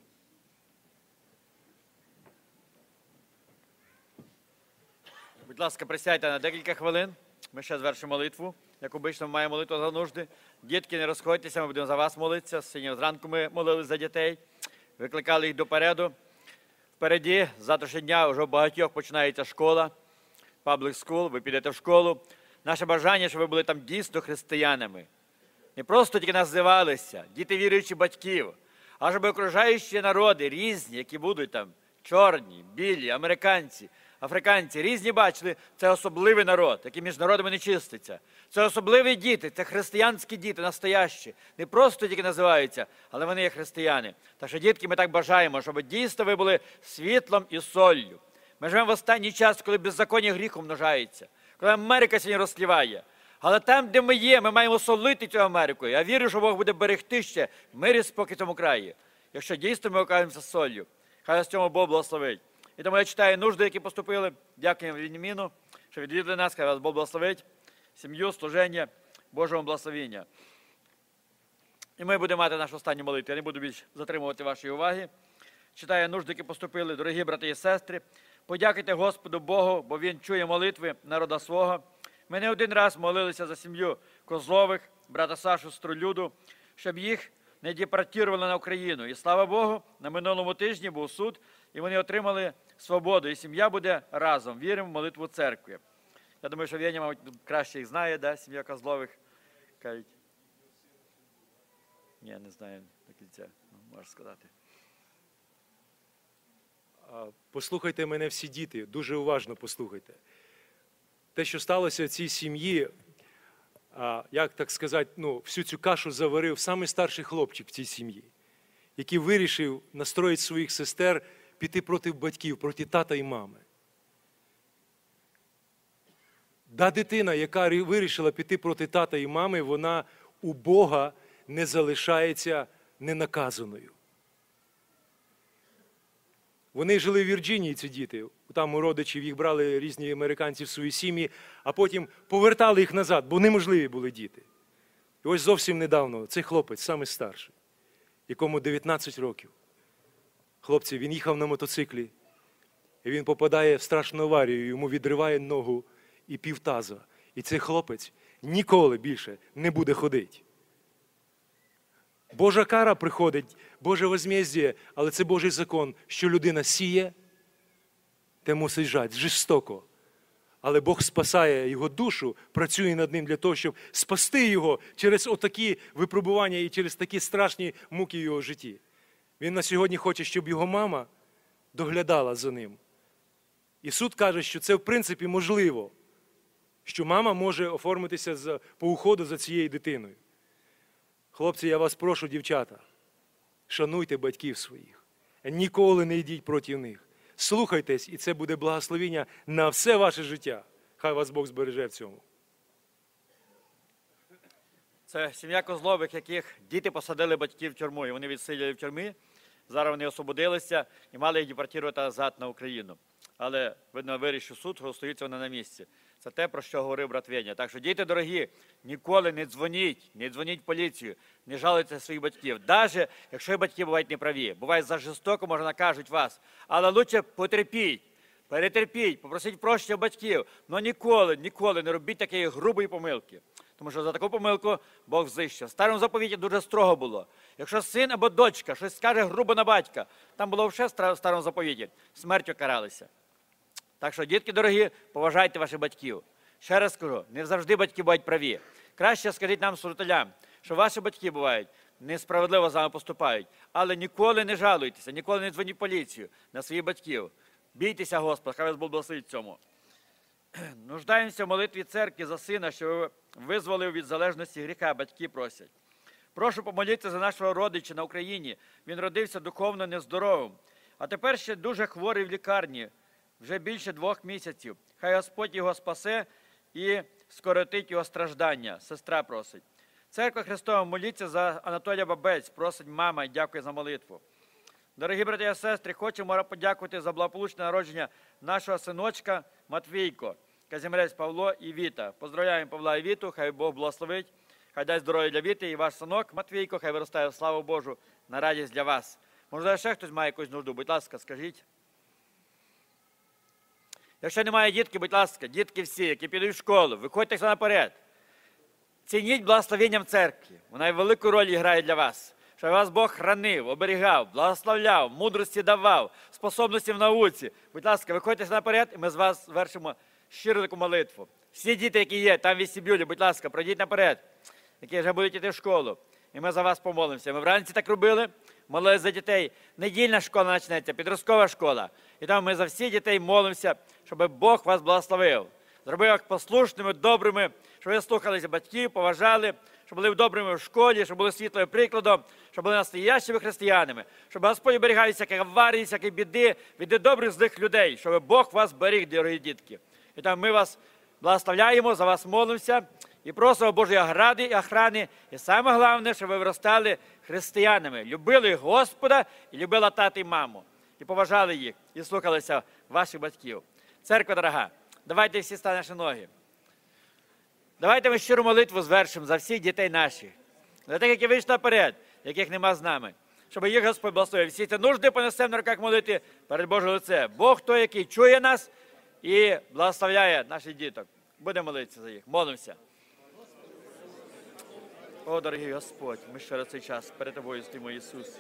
Будь ласка, присядьте на декілька хвилин. Ми ще звершимо молитву. Як обично, ми маємо молитву за нужди. Дітки, не розходьтеся, ми будемо за вас молитися. Сьогодні зранку ми молились за дітей, викликали їх допереду. Впереді, з завтрашнього дня, вже у багатьох починається школа, public school, ви підете в школу. Наше бажання, щоб ви були там дійсно християнами. Не просто тільки називалися, діти віруючі батьків, а щоб окружаючі народи різні, які будуть там чорні, білі, американці, африканці, різні бачили, це особливий народ, який між народами не чиститься. Це особливі діти, це християнські діти, настоящі. Не просто тільки називаються, але вони є християни. Так що, дітки, ми так бажаємо, щоб дійсно ви були світлом і соллю. Ми живемо в останній час, коли беззаконня гріх умножається, коли Америка сьогодні розтліває. Але там, де ми є, ми маємо солити цю Америку. Я вірю, що Бог буде берегти ще в мирі спокій цьому краї. Якщо дійсно ми окажемося солью, хай нас цьому Бог благословить. І тому я читаю нужди, які поступили. Дякуємо Вініміну, що відвідали нас, хай вас Бог благословить. Сім'ю, служення, Божого благословіння. І ми будемо мати нашу останню молитву. Я не буду більш затримувати вашої уваги. Читаю нужди, які поступили. Дорогі брати і сестри, подякуйте Господу Богу, бо Він чує молитви народа свого. Ми не один раз молилися за сім'ю Козлових, брата Сашу, сестру Люду, щоб їх не депортували на Україну. І слава Богу, на минулому тижні був суд, і вони отримали свободу, і сім'я буде разом. Віримо в молитву церкви. Я думаю, що Веня, мабуть, краще їх знає, да? Сім'я Козлових. Кажуть. Ні, не знаю до кінця, можеш сказати. Послухайте мене всі діти, дуже уважно послухайте. Те, що сталося в цій сім'ї, як так сказати, ну, всю цю кашу заварив самий старший хлопчик в цій сім'ї, який вирішив настроїти своїх сестер піти проти батьків, проти тата і мами. Та дитина, яка вирішила піти проти тата і мами, вона у Бога не залишається ненаказаною. Вони жили в Вірджинії, ці діти. Там у родичів їх брали різні американці в свої сім'ї, а потім повертали їх назад, бо неможливі були діти. І ось зовсім недавно цей хлопець, самий старший, якому дев'ятнадцять років. Хлопці, він їхав на мотоциклі, і він попадає в страшну аварію, йому відриває ногу і півтаза. І цей хлопець ніколи більше не буде ходити. Божа кара приходить, Боже возмездіє, але це Божий закон, що людина сіє, те мусить жати, жорстоко. Але Бог спасає його душу, працює над ним для того, щоб спасти його через отакі випробування і через такі страшні муки в його житті. Він на сьогодні хоче, щоб його мама доглядала за ним. І суд каже, що це в принципі можливо, що мама може оформитися за, по уходу за цією дитиною. Хлопці, я вас прошу, дівчата, шануйте батьків своїх. Ніколи не йдіть проти них. Слухайтесь, і це буде благословення на все ваше життя. Хай вас Бог збереже в цьому. Це сім'я Козлових, яких діти посадили батьків в тюрму, і вони відсиділи в тюрмі. Зараз вони освободилися і мали їх депортувати назад на Україну. Але, видно, вирішив суд, остаються вони на місці. Це те, про що говорив брат Веня. Так що, діти дорогі, ніколи не дзвоніть, не дзвоніть в поліцію, не жалуйте своїх батьків. Навіть, якщо батьки бувають неправі, буває за жорстоко, може накажуть вас. Але краще потерпіть, перетерпіть, попросіть прощення батьків. Але ніколи, ніколи не робіть такої грубої помилки. Тому що за таку помилку Бог знищив. В старому заповіті дуже строго було. Якщо син або дочка щось скаже грубо на батька, там було вже в старому заповіті, смертю каралися. Так що, дітки дорогі, поважайте ваших батьків. Ще раз скажу, не завжди батьки бувають праві. Краще скажіть нам, служителям, що ваші батьки бувають, несправедливо з вами поступають. Але ніколи не жалуйтеся, ніколи не дзвоніть в поліцію на своїх батьків. Бійтеся Господа, хай вас Бог благословить цьому. Нуждаємося в молитві церкви за сина, що визволив від залежності гріха, батьки просять. Прошу помолитися за нашого родича на Україні. Він родився духовно нездоровим. А тепер ще дуже хворий в лікарні. Вже більше двох місяців. Хай Господь його спасе і скоротить його страждання. Сестра просить. Церква Христова, моліться за Анатолія Бабець, просить мама і дякує за молитву. Дорогі брати і сестри, хочемо подякувати за благополучне народження нашого синочка Матвійко, Казімірець Павло і Віта. Поздравляємо Павла і Віту, хай Бог благословить, хай дасть здоров'я для Віти і ваш синок Матвійко, хай виростає в славу Божу на радість для вас. Можливо, ще хтось має якусь нужду, будь ласка, скажіть. Якщо немає дітки, будь ласка, дітки всі, які підуть в школу, виходьте наперед. Цініть благословенням церкви. Вона велику роль грає для вас. Щоб вас Бог хранив, оберігав, благословляв, мудрості давав, способності в науці. Будь ласка, виходьте наперед, і ми з вас звершимо щиру таку молитву. Всі діти, які є там в вестибюлі, будь ласка, пройдіть наперед, які вже будуть йти в школу. І ми за вас помолимося. Ми вранці так робили, молились за дітей. Недільна школа почнеться, підросткова школа. І там ми за всіх дітей молимося, щоб Бог вас благословив. Зробив їх послушними, добрими, щоб ви слухалися батьків, поважали, щоб були добрими в школі, щоб були світлим прикладом, щоб були настоящими християнами, щоб Господь оберігав всякі аварії, всякі біди, від добрих злих людей, щоб Бог вас беріг, дорогі дітки. І там ми вас благословляємо, за вас молимося і просимо Божої огради і охрани. І саме головне, щоб ви виростали християнами, любили Господа і любили тата і маму. І поважали їх, і слухалися ваших батьків. Церква дорога, давайте всі станемо наші ноги. Давайте ми щиру молитву звершимо за всіх дітей наших, за тих, які вийшли наперед, яких нема з нами, щоб їх Господь благословив. Всі ці нужди понесемо на руках молити перед Божим лицем. Бог той, який чує нас і благословляє наших діток. Будемо молитися за їх. Молимося. О, дорогий Господь, ми ще раз цей час перед Тобою стоїмо, Ісус.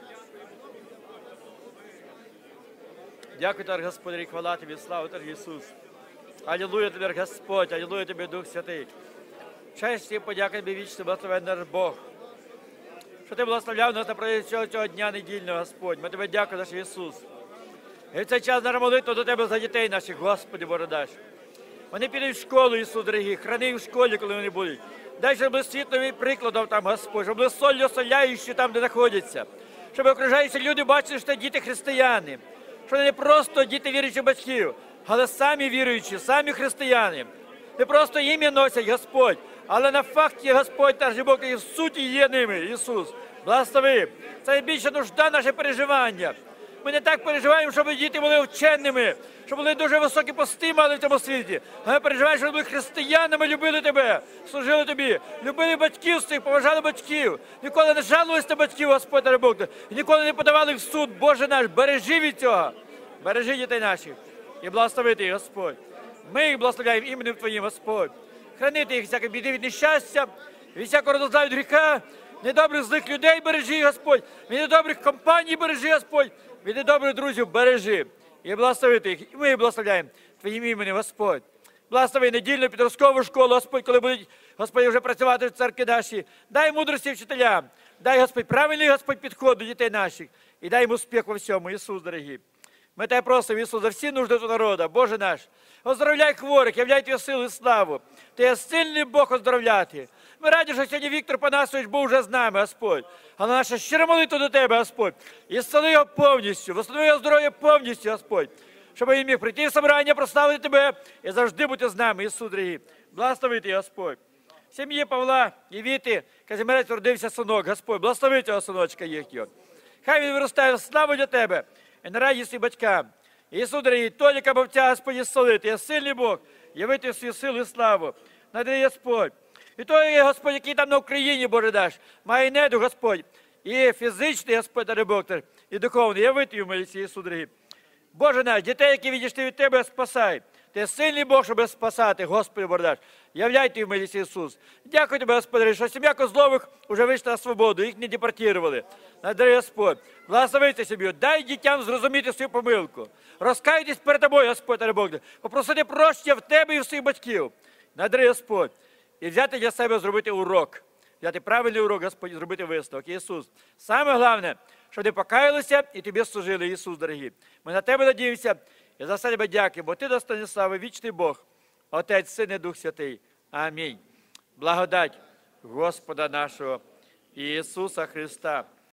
Дякую Тобі, Господи, і хвала Тобі, слава Тобі, Ісус. Алілуя Тобі, Господь, алілуя Тобі, Дух Святий. Честь і подяка Тобі вічно, благословенний наш Бог. Що Ти благословляв нас на протязі цього, цього дня недільного, Господь. Ми Тебе дякуємо, наш Ісус. І в цей час наша молитва до Тебе за дітей наших, Господи, Боже наш. Вони підуть в школу, Ісус, дорогий, храни їх в школі, коли вони будуть. Дай, щоб були світлом і прикладом там, Господь, щоб були солью соляючі там, де знаходяться. Щоб окружаючі люди бачили, що це діти християни. Що вони не просто діти віруючих батьків, але самі віруючі, самі християни. Не просто ім'я носять, Господь, але на факті, Господь, наш Бог, і в суті є ними, Ісус. Благослови. Це найбільша нужда, наше переживання. Ми не так переживаємо, щоб діти були вченими, щоб були дуже високі пости мали в цьому світі. А ми переживаємо, щоб були християнами, любили Тебе, служили Тобі, любили батьків своїх, поважали батьків. Ніколи не жалувалися на батьків, Господь, наш Бог. І ніколи не подавали в суд, Боже наш, бережи від цього. Бережи дітей наших і благослови їх, Господь. Ми їх благословляємо іменем Твоїм, Господь. хранити їх всяке біди від нещастя, від всякого розладу від гріха, недобрих злих людей бережи, Господь, від недобрих компаній бережи, Господь, від недобрих друзів бережи. І благословити їх. І ми благословляємо Твоїм іменем, Господь. Благослови недільну підросткову школу, Господь, коли будуть, Господь, вже працювати в церкві нашій. Дай мудрості вчителям. Дай, Господь, правильний, Господь, підход до дітей наших. І дай їм успіх у всьому, Ісус, дорогий. Ми тебе просимо, Ісус, за всі нужди до народу, Боже наш. Оздоровляй хворих, являй Твою силу і славу. Ти є сильний Бог оздоровляти. Ми раді, що сьогодні Віктор Панасович був вже з нами, Господь. Але наша щира молитва до Тебе, Господь. І зціли його повністю, восстанови його здоров'я повністю, Господь. Щоб він міг прийти в собрання, прославити Тебе і завжди бути з нами, Ісус, дорогий. Благословити, Господь. В сім'ї Павла і Віти Казимирець родився синок, Господь. Благослови цього синочка їхнього. Хай він виростає в славу для Тебе і на радість і батькам. Ісус, дорогий, Толіка Бовця, Господь, ісцелити. Я сильний Бог, явити свою силу і славу. Надай, Господь. І той, Господь, який там на Україні, Боже, даш, має неду, Господь, і фізичний, Господь, дай Бог, і духовний. Явити йому, Ісус, дорогий. Боже наш, дітей, які відійшли від Тебе, спасай. Ти сильний Бог, щоб спасати, Господи, Боже наш. Являй Ти в милості, Ісус. Дякую Тебе, Господи, що сім'я Козлових вже вийшла на свободу, їх не депортували. Надай, Господь, благословити собі, дай дітям зрозуміти свою помилку. Розкайтесь перед Тобою, Господь, дай Бог, попросити прощення в Тебе і в своїх батьків. Надай, Господь, і взяти для себе зробити урок. Взяти правильний урок, Господь, і зробити висновок. Ісус, саме головне, щоб вони покаялися і Тобі служили, Ісус, дорогий. Ми на Тебе надіємося і за все Тебе дякуємо, бо Ти достойний слави, вічний Бог, Отець, Син і Дух Святий. Амінь. Благодать Господа нашого Ісуса Христа